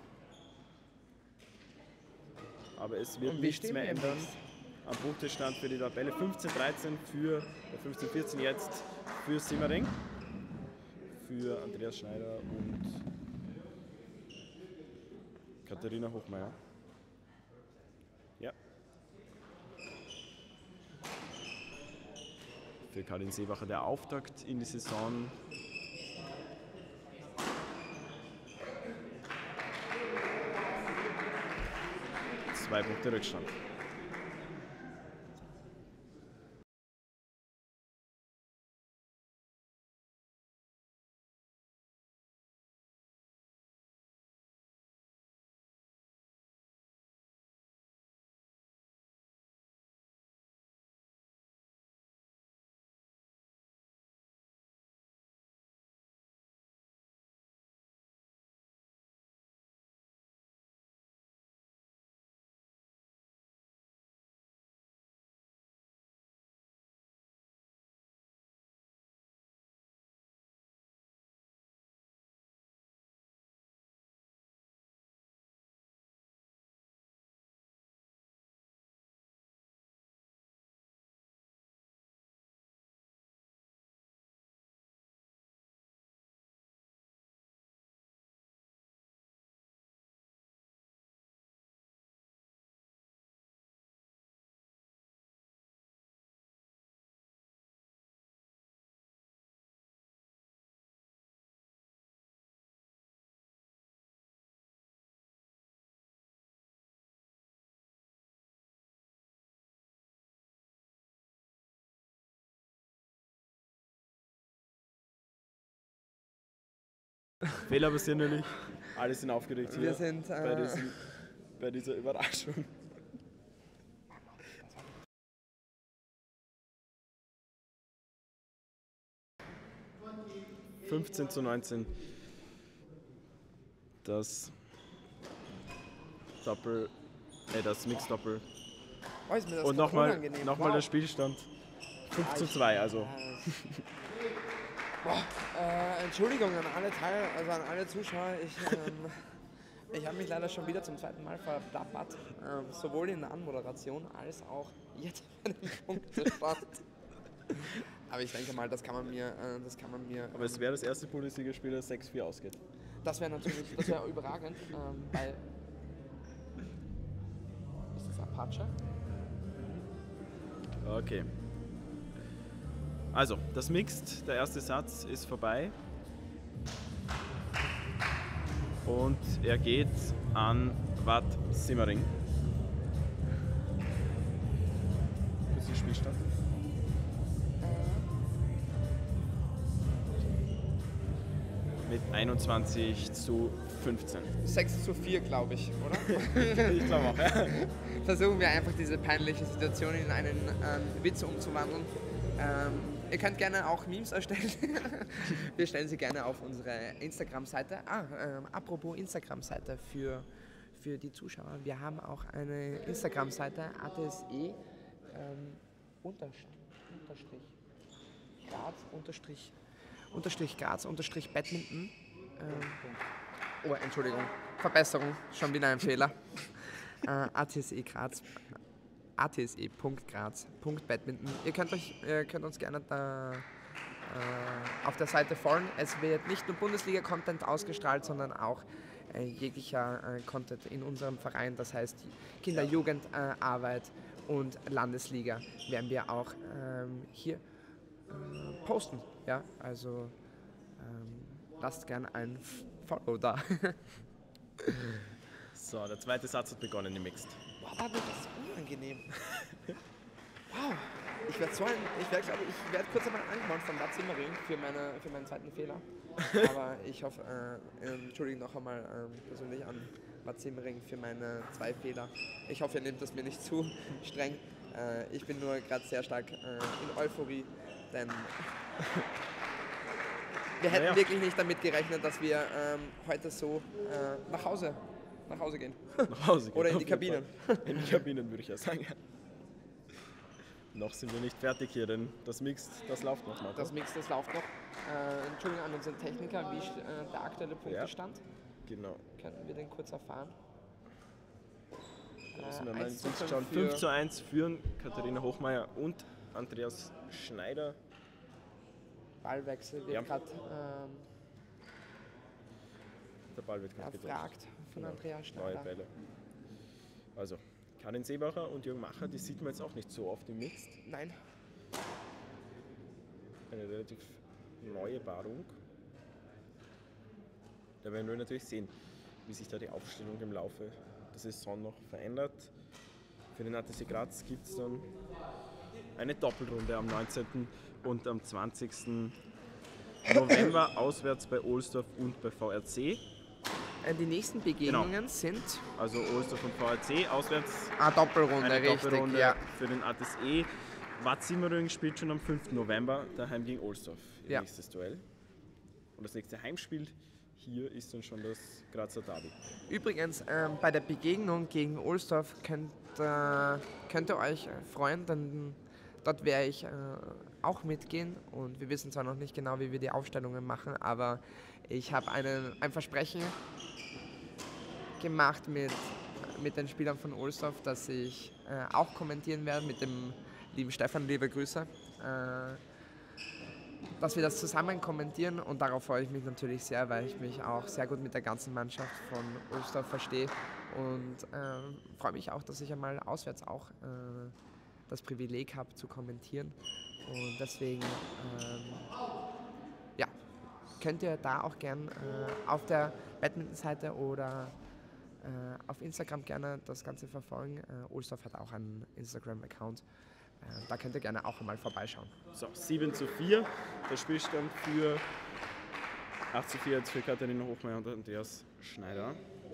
Aber es wird Und wie nichts stehen mehr wir im ändern Mixed? am Punktestand für die Tabelle. 15:13 für 15:14 jetzt für Simmering, für Andreas Schneider und Katharina Hochmeier. Ja. Für Karin Seebacher der Auftakt in die Saison. Zwei Punkte Rückstand. Fehler passieren natürlich. Alle sind aufgeregt hier Wir sind bei dieser Überraschung. (15:19). Das das Mix-Doppel. Oh, ist mir das Und gerade nochmal unangenehm. der Spielstand. 5:2, also. Entschuldigung an alle also an alle Zuschauer. Ich habe mich leider schon wieder zum zweiten Mal verplappert. Sowohl in der Anmoderation als auch jetzt bei dem Punktestand. Aber ich denke mal, das kann man mir. Aber es wäre das erste Bundesligaspiel, das 6:4 ausgeht. Das wäre überragend, weil. Ist das Apache? Okay. Also, das Mixed, der erste Satz ist vorbei. Und er geht an Watt Simmering. Was ist der Spielstand? Mit 21:15. 6:4, glaube ich, oder? Ich glaube auch, ja. Versuchen wir einfach diese peinliche Situation in einen Witz umzuwandeln. Ihr könnt gerne auch Memes erstellen. Wir stellen sie gerne auf unsere Instagram-Seite. Apropos Instagram-Seite für die Zuschauer. Wir haben auch eine Instagram-Seite, ATSE Graz Badminton. Entschuldigung. Verbesserung, schon wieder ein Fehler. ATSE Graz. ATSE.graz.badminton. Ihr könnt uns gerne da auf der Seite folgen. Es wird nicht nur Bundesliga-Content ausgestrahlt, sondern auch jeglicher Content in unserem Verein. Das heißt Kinder-Jugendarbeit und Landesliga werden wir auch hier posten. Ja, also lasst gerne ein Follow da. So, der zweite Satz hat begonnen im Mixed. Boah, das ist unangenehm. Wow. Ich werde kurz einmal angemahnt von Watt Simmering für meinen zweiten Fehler. Aber ich hoffe, entschuldige noch einmal persönlich an Watt Simmering für meine 2 Fehler. Ich hoffe, ihr nehmt das mir nicht zu streng. Ich bin nur gerade sehr stark in Euphorie, denn wir hätten wirklich nicht damit gerechnet, dass wir heute so nach Hause gehen. Oder in die Kabinen. In die Kabinen würde ich ja sagen. Noch sind wir nicht fertig hier, denn das Mixed, das läuft noch. Marco. Das Mixed, das läuft noch. Entschuldigung an unseren Techniker, wie der aktuelle Punktestand? Ja, genau. Könnten wir den kurz erfahren? Da müssen wir mal ins Mixed schauen. 5:1 führen Katharina Hochmeier und Andreas Schneider. Ballwechsel wird gerade der Ball wird gerade erfragt von Andreas Schneider. Neue Bälle. Also, Karin Seebacher und Jürgen Macher, die sieht man jetzt auch nicht so oft im Mixed. Nein. Eine relativ neue Paarung. Da werden wir natürlich sehen, wie sich da die Aufstellung im Laufe der Saison noch verändert. Für den ATC Graz gibt es dann eine Doppelrunde am 19. und am 20. November auswärts bei Ohlsdorf und bei VRC. Die nächsten Begegnungen sind... Also Ohlsdorf und VRC auswärts. Doppelrunde, eine richtig, Doppelrunde ja. Für den ATSE. Watt Simmering spielt schon am 5. November daheim gegen Ohlsdorf. Ihr nächstes Duell. Und das nächste Heimspiel hier ist dann schon das Grazer Derby. Übrigens, bei der Begegnung gegen Ohlsdorf könnt ihr euch freuen, denn dort werde ich auch mitgehen. Und wir wissen zwar noch nicht genau, wie wir die Aufstellungen machen, aber ich habe ein Versprechen gemacht mit den Spielern von Ohlsdorf, dass ich auch kommentieren werde mit dem lieben Stefan, liebe Grüße, dass wir das zusammen kommentieren, und darauf freue ich mich natürlich sehr, weil ich mich auch sehr gut mit der ganzen Mannschaft von Ohlsdorf verstehe, und freue mich auch, dass ich einmal auswärts auch das Privileg habe zu kommentieren, und deswegen könnt ihr da auch gern auf der Badminton-Seite oder auf Instagram gerne das Ganze verfolgen. Ohlsdorf hat auch einen Instagram-Account. Da könnt ihr gerne auch einmal vorbeischauen. So, 7:4, der Spielstand für 8:4 jetzt für Katharina Hochmeier und Andreas Schneider,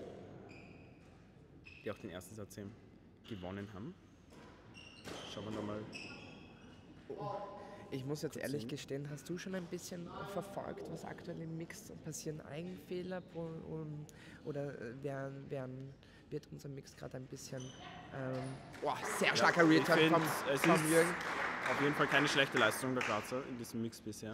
die auch den ersten Satz eben gewonnen haben. Schauen wir nochmal. Ich muss jetzt ehrlich gestehen, hast du schon ein bisschen verfolgt, was aktuell im Mix passieren? Eigenfehler oder wird unser Mix gerade ein bisschen sehr starker Return vom Jürgen? Auf jeden Fall keine schlechte Leistung der Grazer in diesem Mix bisher.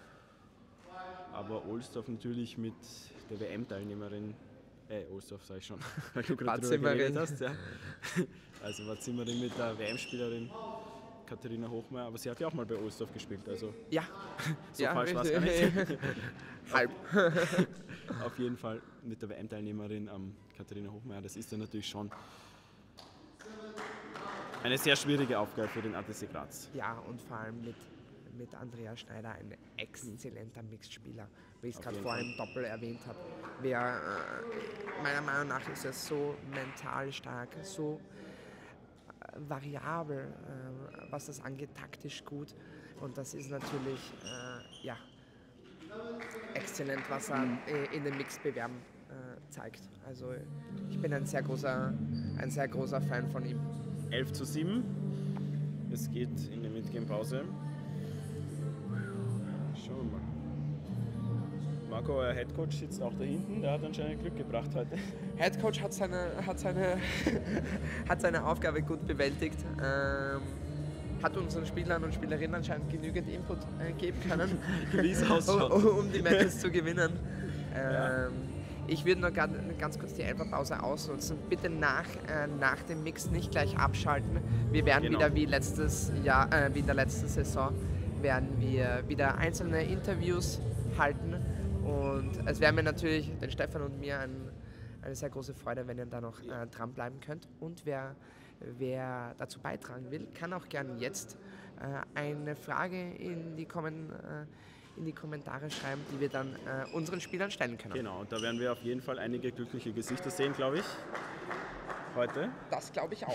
Aber Ohlsdorf natürlich mit der WM-Teilnehmerin, Ohlsdorf sage ich schon, weil du gerade drüber geredet hast. Ja. Also Bad Simmering mit der WM-Spielerin Katharina Hochmeier, aber sie hat ja auch mal bei Ohlsdorf gespielt, also ja. So falsch war es gar nicht. Halb. Auf jeden Fall mit der WM-Teilnehmerin Katharina Hochmeier, das ist dann natürlich schon eine sehr schwierige Aufgabe für den ATC Graz. Ja, und vor allem mit Andreas Schneider ein exzellenter Mixspieler, wie ich es gerade vorhin im Doppel erwähnt habe. Meiner Meinung nach ist er so mental stark, so variabel, was das angeht, taktisch gut. Und das ist natürlich exzellent, was er in den Mixbewerben zeigt. Also ich bin ein sehr großer Fan von ihm. 11:7. Es geht in die Midgame-Pause. Schauen wir mal. Marco, euer Headcoach sitzt auch da hinten. Der hat anscheinend Glück gebracht heute. Headcoach hat seine Aufgabe gut bewältigt. Hat unseren Spielern und Spielerinnen anscheinend genügend Input geben können, um die Matches zu gewinnen. Ich würde noch ganz kurz die Elferpause ausnutzen. Bitte nach dem Mix nicht gleich abschalten. Wir werden wieder wie letztes Jahr, wie in der letzten Saison, werden wir wieder einzelne Interviews halten. Und es wäre mir natürlich, den Stefan und mir, eine sehr große Freude, wenn ihr da noch dranbleiben könnt. Und wer dazu beitragen will, kann auch gerne jetzt eine Frage in die Kommentare schreiben, die wir dann unseren Spielern stellen können. Genau, und da werden wir auf jeden Fall einige glückliche Gesichter sehen, glaube ich, heute. Das glaube ich auch.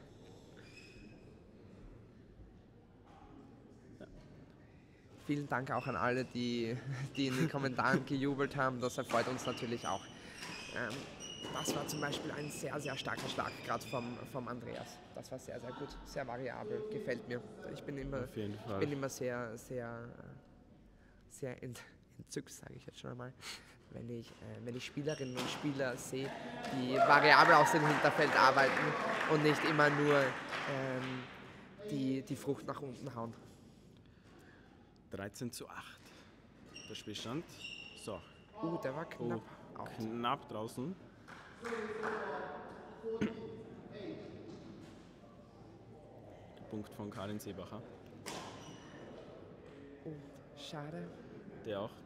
Ja. Vielen Dank auch an alle, die in den Kommentaren gejubelt haben. Das erfreut uns natürlich auch. Das war zum Beispiel ein sehr, sehr starker Schlag, gerade vom Andreas. Das war sehr, sehr gut, sehr variabel, gefällt mir. Ich bin immer sehr, sehr, sehr entzückt, sage ich jetzt schon einmal, wenn ich Spielerinnen und Spieler sehe, die variabel aus dem Hinterfeld arbeiten und nicht immer nur die Frucht nach unten hauen. 13:8 der Spielstand. So. Der war knapp. Knapp draußen. Punkt von Karin Seebacher. Schade. Der auch.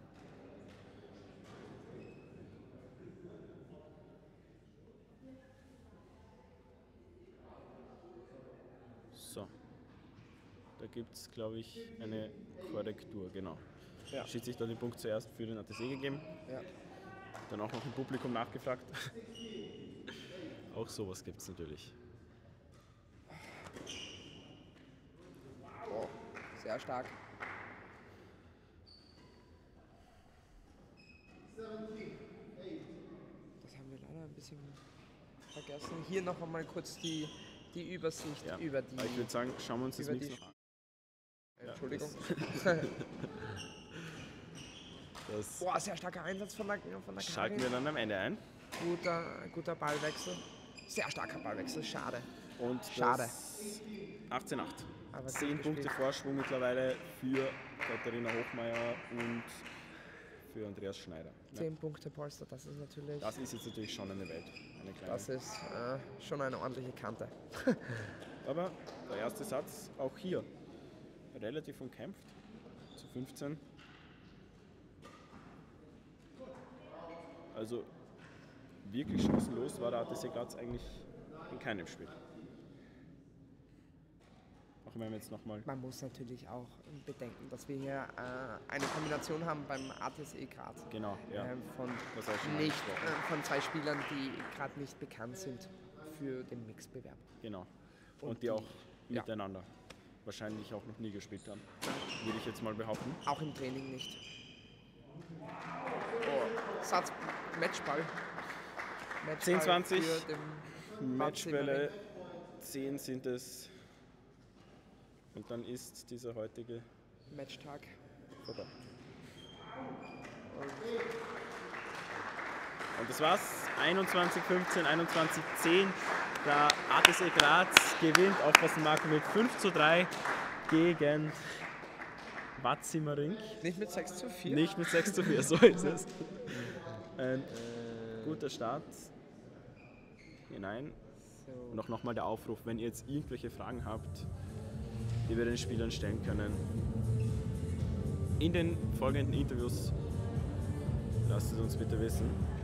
So. Da gibt es, glaube ich, eine Korrektur, genau. Ja. Schiedsrichter hat den Punkt zuerst für den ATC gegeben. Ja. Dann auch noch im Publikum nachgefragt. Auch sowas gibt es natürlich. Oh, sehr stark. Das haben wir leider ein bisschen vergessen. Hier noch einmal kurz die Übersicht über die... Ich würde sagen, schauen wir uns das Mix noch an. Entschuldigung. Sehr starker Einsatz von der Schalten wir dann am Ende ein. Guter Ballwechsel. Sehr starker Ballwechsel, schade. Und 18:8. 10 Punkte Vorsprung mittlerweile für Katharina Hochmeier und für Andreas Schneider. 10 Punkte Polster, das ist natürlich... Das ist jetzt natürlich schon eine Welt. Das ist schon eine ordentliche Kante. Aber der erste Satz, auch hier, relativ umkämpft. Zu 15. Also wirklich chancenlos war der ATC Graz eigentlich in keinem Spiel. Auch wenn wir jetzt nochmal... Man muss natürlich auch bedenken, dass wir hier eine Kombination haben beim ATC Graz. Genau, ja. Von zwei Spielern, die gerade nicht bekannt sind für den Mixbewerb. Genau. Und die auch miteinander wahrscheinlich auch noch nie gespielt haben, würde ich jetzt mal behaupten. Auch im Training nicht. Satz Matchball. 10, 20 für den Matchbälle, 10 sind es. Und dann ist dieser heutige Matchtag. vorbei. Und das war's. 21:15, 21:10. Der ATC Graz gewinnt auf Wassenmarkt 5:3 gegen Watt Simmering. Nicht mit 6:4? Nicht mit 6:4, so ist es. Ein guter Start hinein. Und auch nochmal der Aufruf, wenn ihr jetzt irgendwelche Fragen habt, die wir den Spielern stellen können. In den folgenden Interviews lasst es uns bitte wissen.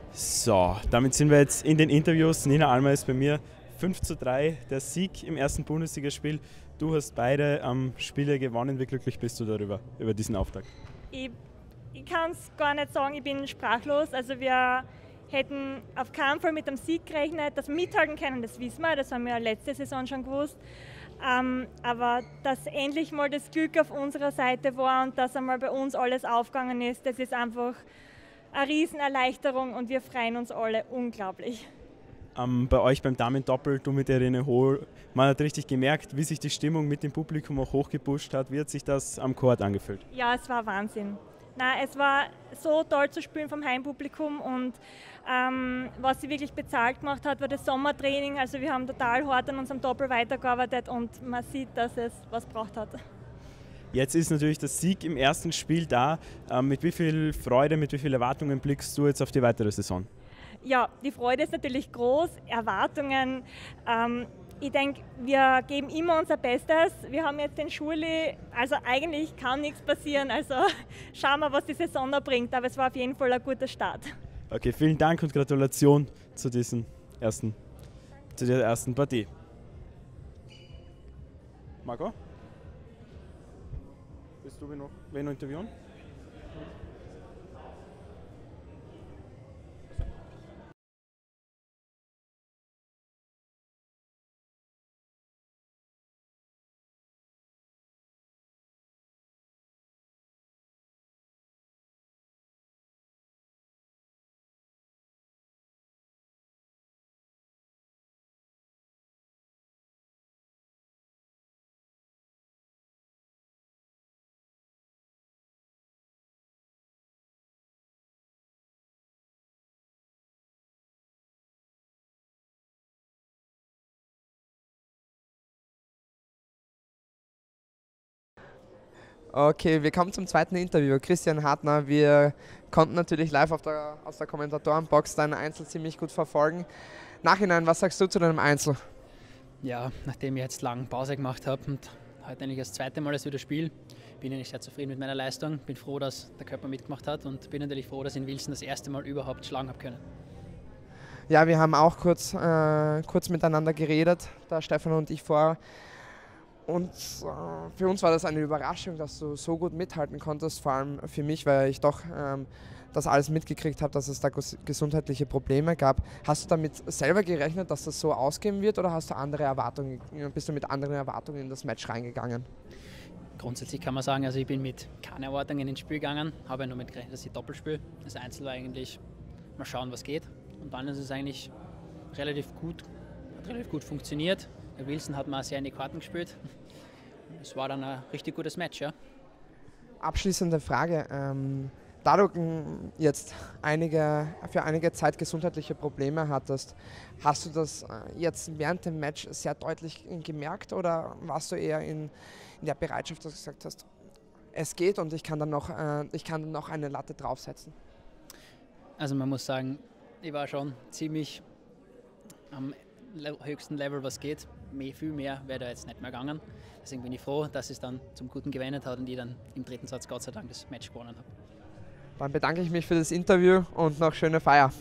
So, damit sind wir jetzt in den Interviews. Nina Almer ist bei mir. 5:3, der Sieg im ersten Bundesligaspiel. Du hast beide Spiele gewonnen. Wie glücklich bist du darüber, über diesen Auftakt? Ich kann es gar nicht sagen, ich bin sprachlos. Also wir hätten auf keinen Fall mit dem Sieg gerechnet. Dass wir mithalten können, das wissen wir, das haben wir letzte Saison schon gewusst. Aber dass endlich mal das Glück auf unserer Seite war und dass einmal bei uns alles aufgegangen ist, das ist einfach eine Riesenerleichterung und wir freuen uns alle unglaublich. Bei euch beim Damen-Doppel, du mit der Irene Hohl, man hat richtig gemerkt, wie sich die Stimmung mit dem Publikum auch hochgepusht hat. Wie hat sich das am Court angefühlt? Ja, es war Wahnsinn. Nein, es war so toll zu spielen vom Heimpublikum und was sie wirklich bezahlt gemacht hat, war das Sommertraining. Also wir haben total hart an unserem Doppel weitergearbeitet und man sieht, dass es was gebracht hat. Jetzt ist natürlich der Sieg im ersten Spiel da. Mit wie viel Freude, mit wie viel Erwartungen blickst du jetzt auf die weitere Saison? Ja, die Freude ist natürlich groß, Erwartungen. Ich denke, wir geben immer unser Bestes. Wir haben jetzt den Schuli, also eigentlich kann nichts passieren. Also schauen wir, was die Saison noch bringt. Aber es war auf jeden Fall ein guter Start. Okay, vielen Dank und Gratulation zu dieser ersten Partie. Marco? Willst du wen noch interviewen? Okay, wir kommen zum zweiten Interview. Christian Hartner, wir konnten natürlich live aus der Kommentatorenbox dein Einzel ziemlich gut verfolgen. Nachhinein, was sagst du zu deinem Einzel? Ja, nachdem ich jetzt lange Pause gemacht habe und heute eigentlich das zweite Mal wieder spiele, bin ich sehr zufrieden mit meiner Leistung. Bin froh, dass der Körper mitgemacht hat und bin natürlich froh, dass ich in Wilson das erste Mal überhaupt schlagen habe können. Ja, wir haben auch kurz miteinander geredet, der Stefan und ich vorher. Und für uns war das eine Überraschung, dass du so gut mithalten konntest, vor allem für mich, weil ich doch das alles mitgekriegt habe, dass es da gesundheitliche Probleme gab. Hast du damit selber gerechnet, dass das so ausgehen wird oder bist du mit anderen Erwartungen in das Match reingegangen? Grundsätzlich kann man sagen, also ich bin mit keinen Erwartungen ins Spiel gegangen, habe nur mit gerechnet, dass ich Doppel spiele. Das Einzel war eigentlich mal schauen, was geht. Und dann ist es eigentlich hat relativ gut funktioniert. Der Wilson hat mal sehr in die Karten gespielt. Es war dann ein richtig gutes Match, ja. Abschließende Frage. Da du jetzt für einige Zeit gesundheitliche Probleme hattest, hast du das jetzt während dem Match sehr deutlich gemerkt oder warst du eher in der Bereitschaft, dass du gesagt hast, es geht und ich kann dann noch eine Latte draufsetzen? Also man muss sagen, ich war schon ziemlich am höchsten Level, was geht. Viel mehr wäre da jetzt nicht mehr gegangen. Deswegen bin ich froh, dass es dann zum Guten gewendet hat und ich dann im dritten Satz Gott sei Dank das Match gewonnen habe. Dann bedanke ich mich für das Interview und noch schöne Feier.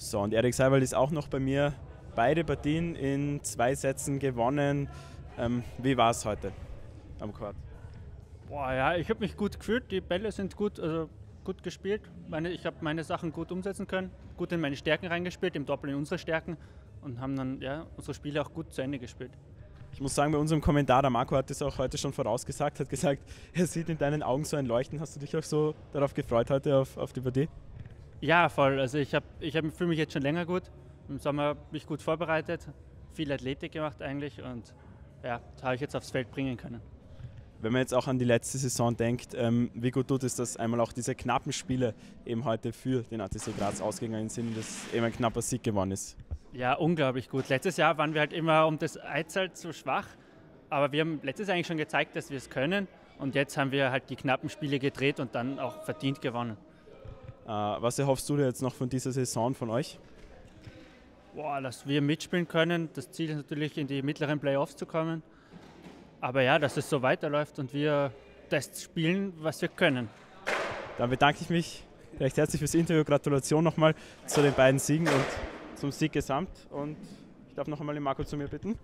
So, und Erik Seiwald ist auch noch bei mir. Beide Partien in 2 Sätzen gewonnen. Wie war es heute am Court? Boah, ja, ich habe mich gut gefühlt. Die Bälle sind gut, also gut gespielt. Ich habe meine Sachen gut umsetzen können, gut in meine Stärken reingespielt, im Doppel in unsere Stärken und haben dann unsere Spiele auch gut zu Ende gespielt. Ich muss sagen, bei unserem Kommentar, der Marco hat es auch heute schon vorausgesagt, hat gesagt, er sieht in deinen Augen so ein Leuchten. Hast du dich auch so darauf gefreut heute auf die Partie? Ja, voll. Also ich fühle mich jetzt schon länger gut. Im Sommer habe ich gut vorbereitet, viel Athletik gemacht eigentlich und ja, das habe ich jetzt aufs Feld bringen können. Wenn man jetzt auch an die letzte Saison denkt, wie gut tut es, dass einmal auch diese knappen Spiele eben heute für den ATC Graz ausgegangen sind und dass eben ein knapper Sieg gewonnen ist? Ja, unglaublich gut. Letztes Jahr waren wir halt immer um das Eiszelt zu schwach, aber wir haben letztes Jahr eigentlich schon gezeigt, dass wir es können und jetzt haben wir halt die knappen Spiele gedreht und dann auch verdient gewonnen. Was erhoffst du dir jetzt noch von dieser Saison von euch? Boah, dass wir mitspielen können. Das Ziel ist natürlich, in die mittleren Playoffs zu kommen. Aber ja, dass es so weiterläuft und wir das spielen, was wir können. Dann bedanke ich mich recht herzlich fürs Interview. Gratulation nochmal zu den beiden Siegen und zum Sieg gesamt. Und ich darf noch einmal den Marco zu mir bitten.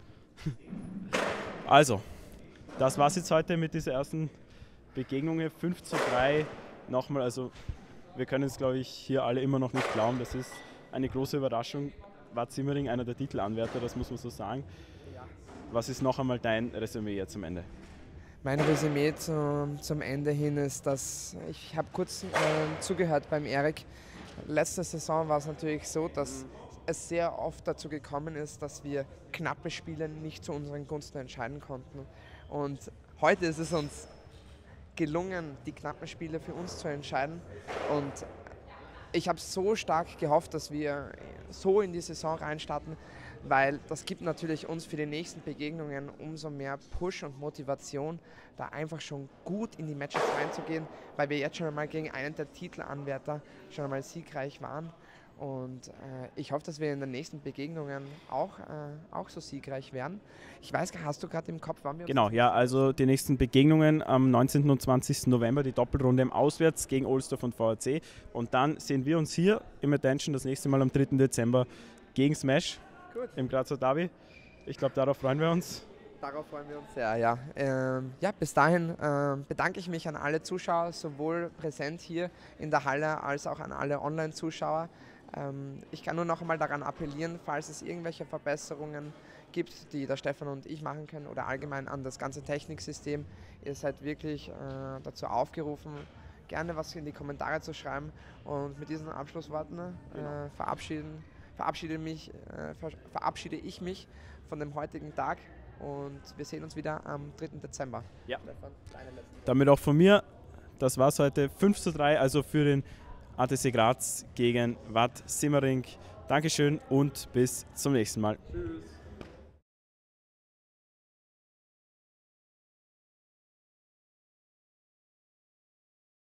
Also, das war es jetzt heute mit dieser ersten Begegnung. 5:3 nochmal. Also, wir können es, glaube ich, hier alle immer noch nicht glauben. Das ist eine große Überraschung. Watt Simmering, einer der Titelanwärter, das muss man so sagen. Was ist noch einmal dein Resümee jetzt zum Ende? Mein Resümee zum Ende hin ist, dass ich habe kurz zugehört beim Erik. Letzte Saison war es natürlich so, dass es sehr oft dazu gekommen ist, dass wir knappe Spiele nicht zu unseren Gunsten entscheiden konnten. Und heute ist es uns gelungen, die knappen Spiele für uns zu entscheiden. Und ich habe so stark gehofft, dass wir so in die Saison reinstarten, weil das gibt natürlich uns für die nächsten Begegnungen umso mehr Push und Motivation, da einfach schon gut in die Matches reinzugehen, weil wir jetzt schon einmal gegen einen der Titelanwärter schon einmal siegreich waren. Und ich hoffe, dass wir in den nächsten Begegnungen auch so siegreich werden. Ich weiß, hast du gerade im Kopf, wann wir... Genau, ja, also die nächsten Begegnungen am 19. und 20. November, die Doppelrunde im Auswärts gegen Ohlsdorf und VAC. Und dann sehen wir uns hier im Attention das nächste Mal am 3. Dezember gegen Smash im Grazer Derby. Ich glaube, darauf freuen wir uns. Darauf freuen wir uns sehr, ja. Ja, bis dahin bedanke ich mich an alle Zuschauer, sowohl präsent hier in der Halle als auch an alle Online-Zuschauer. Ich kann nur noch einmal daran appellieren, falls es irgendwelche Verbesserungen gibt, die der Stefan und ich machen können oder allgemein an das ganze Techniksystem. Ihr seid wirklich dazu aufgerufen, gerne was in die Kommentare zu schreiben. Und mit diesen Abschlussworten verabschiede ich mich von dem heutigen Tag und wir sehen uns wieder am 3. Dezember. Ja. Damit auch von mir, das war es heute, 5:3, also für den ATC Graz gegen Watt Simmering. Dankeschön und bis zum nächsten Mal. Tschüss.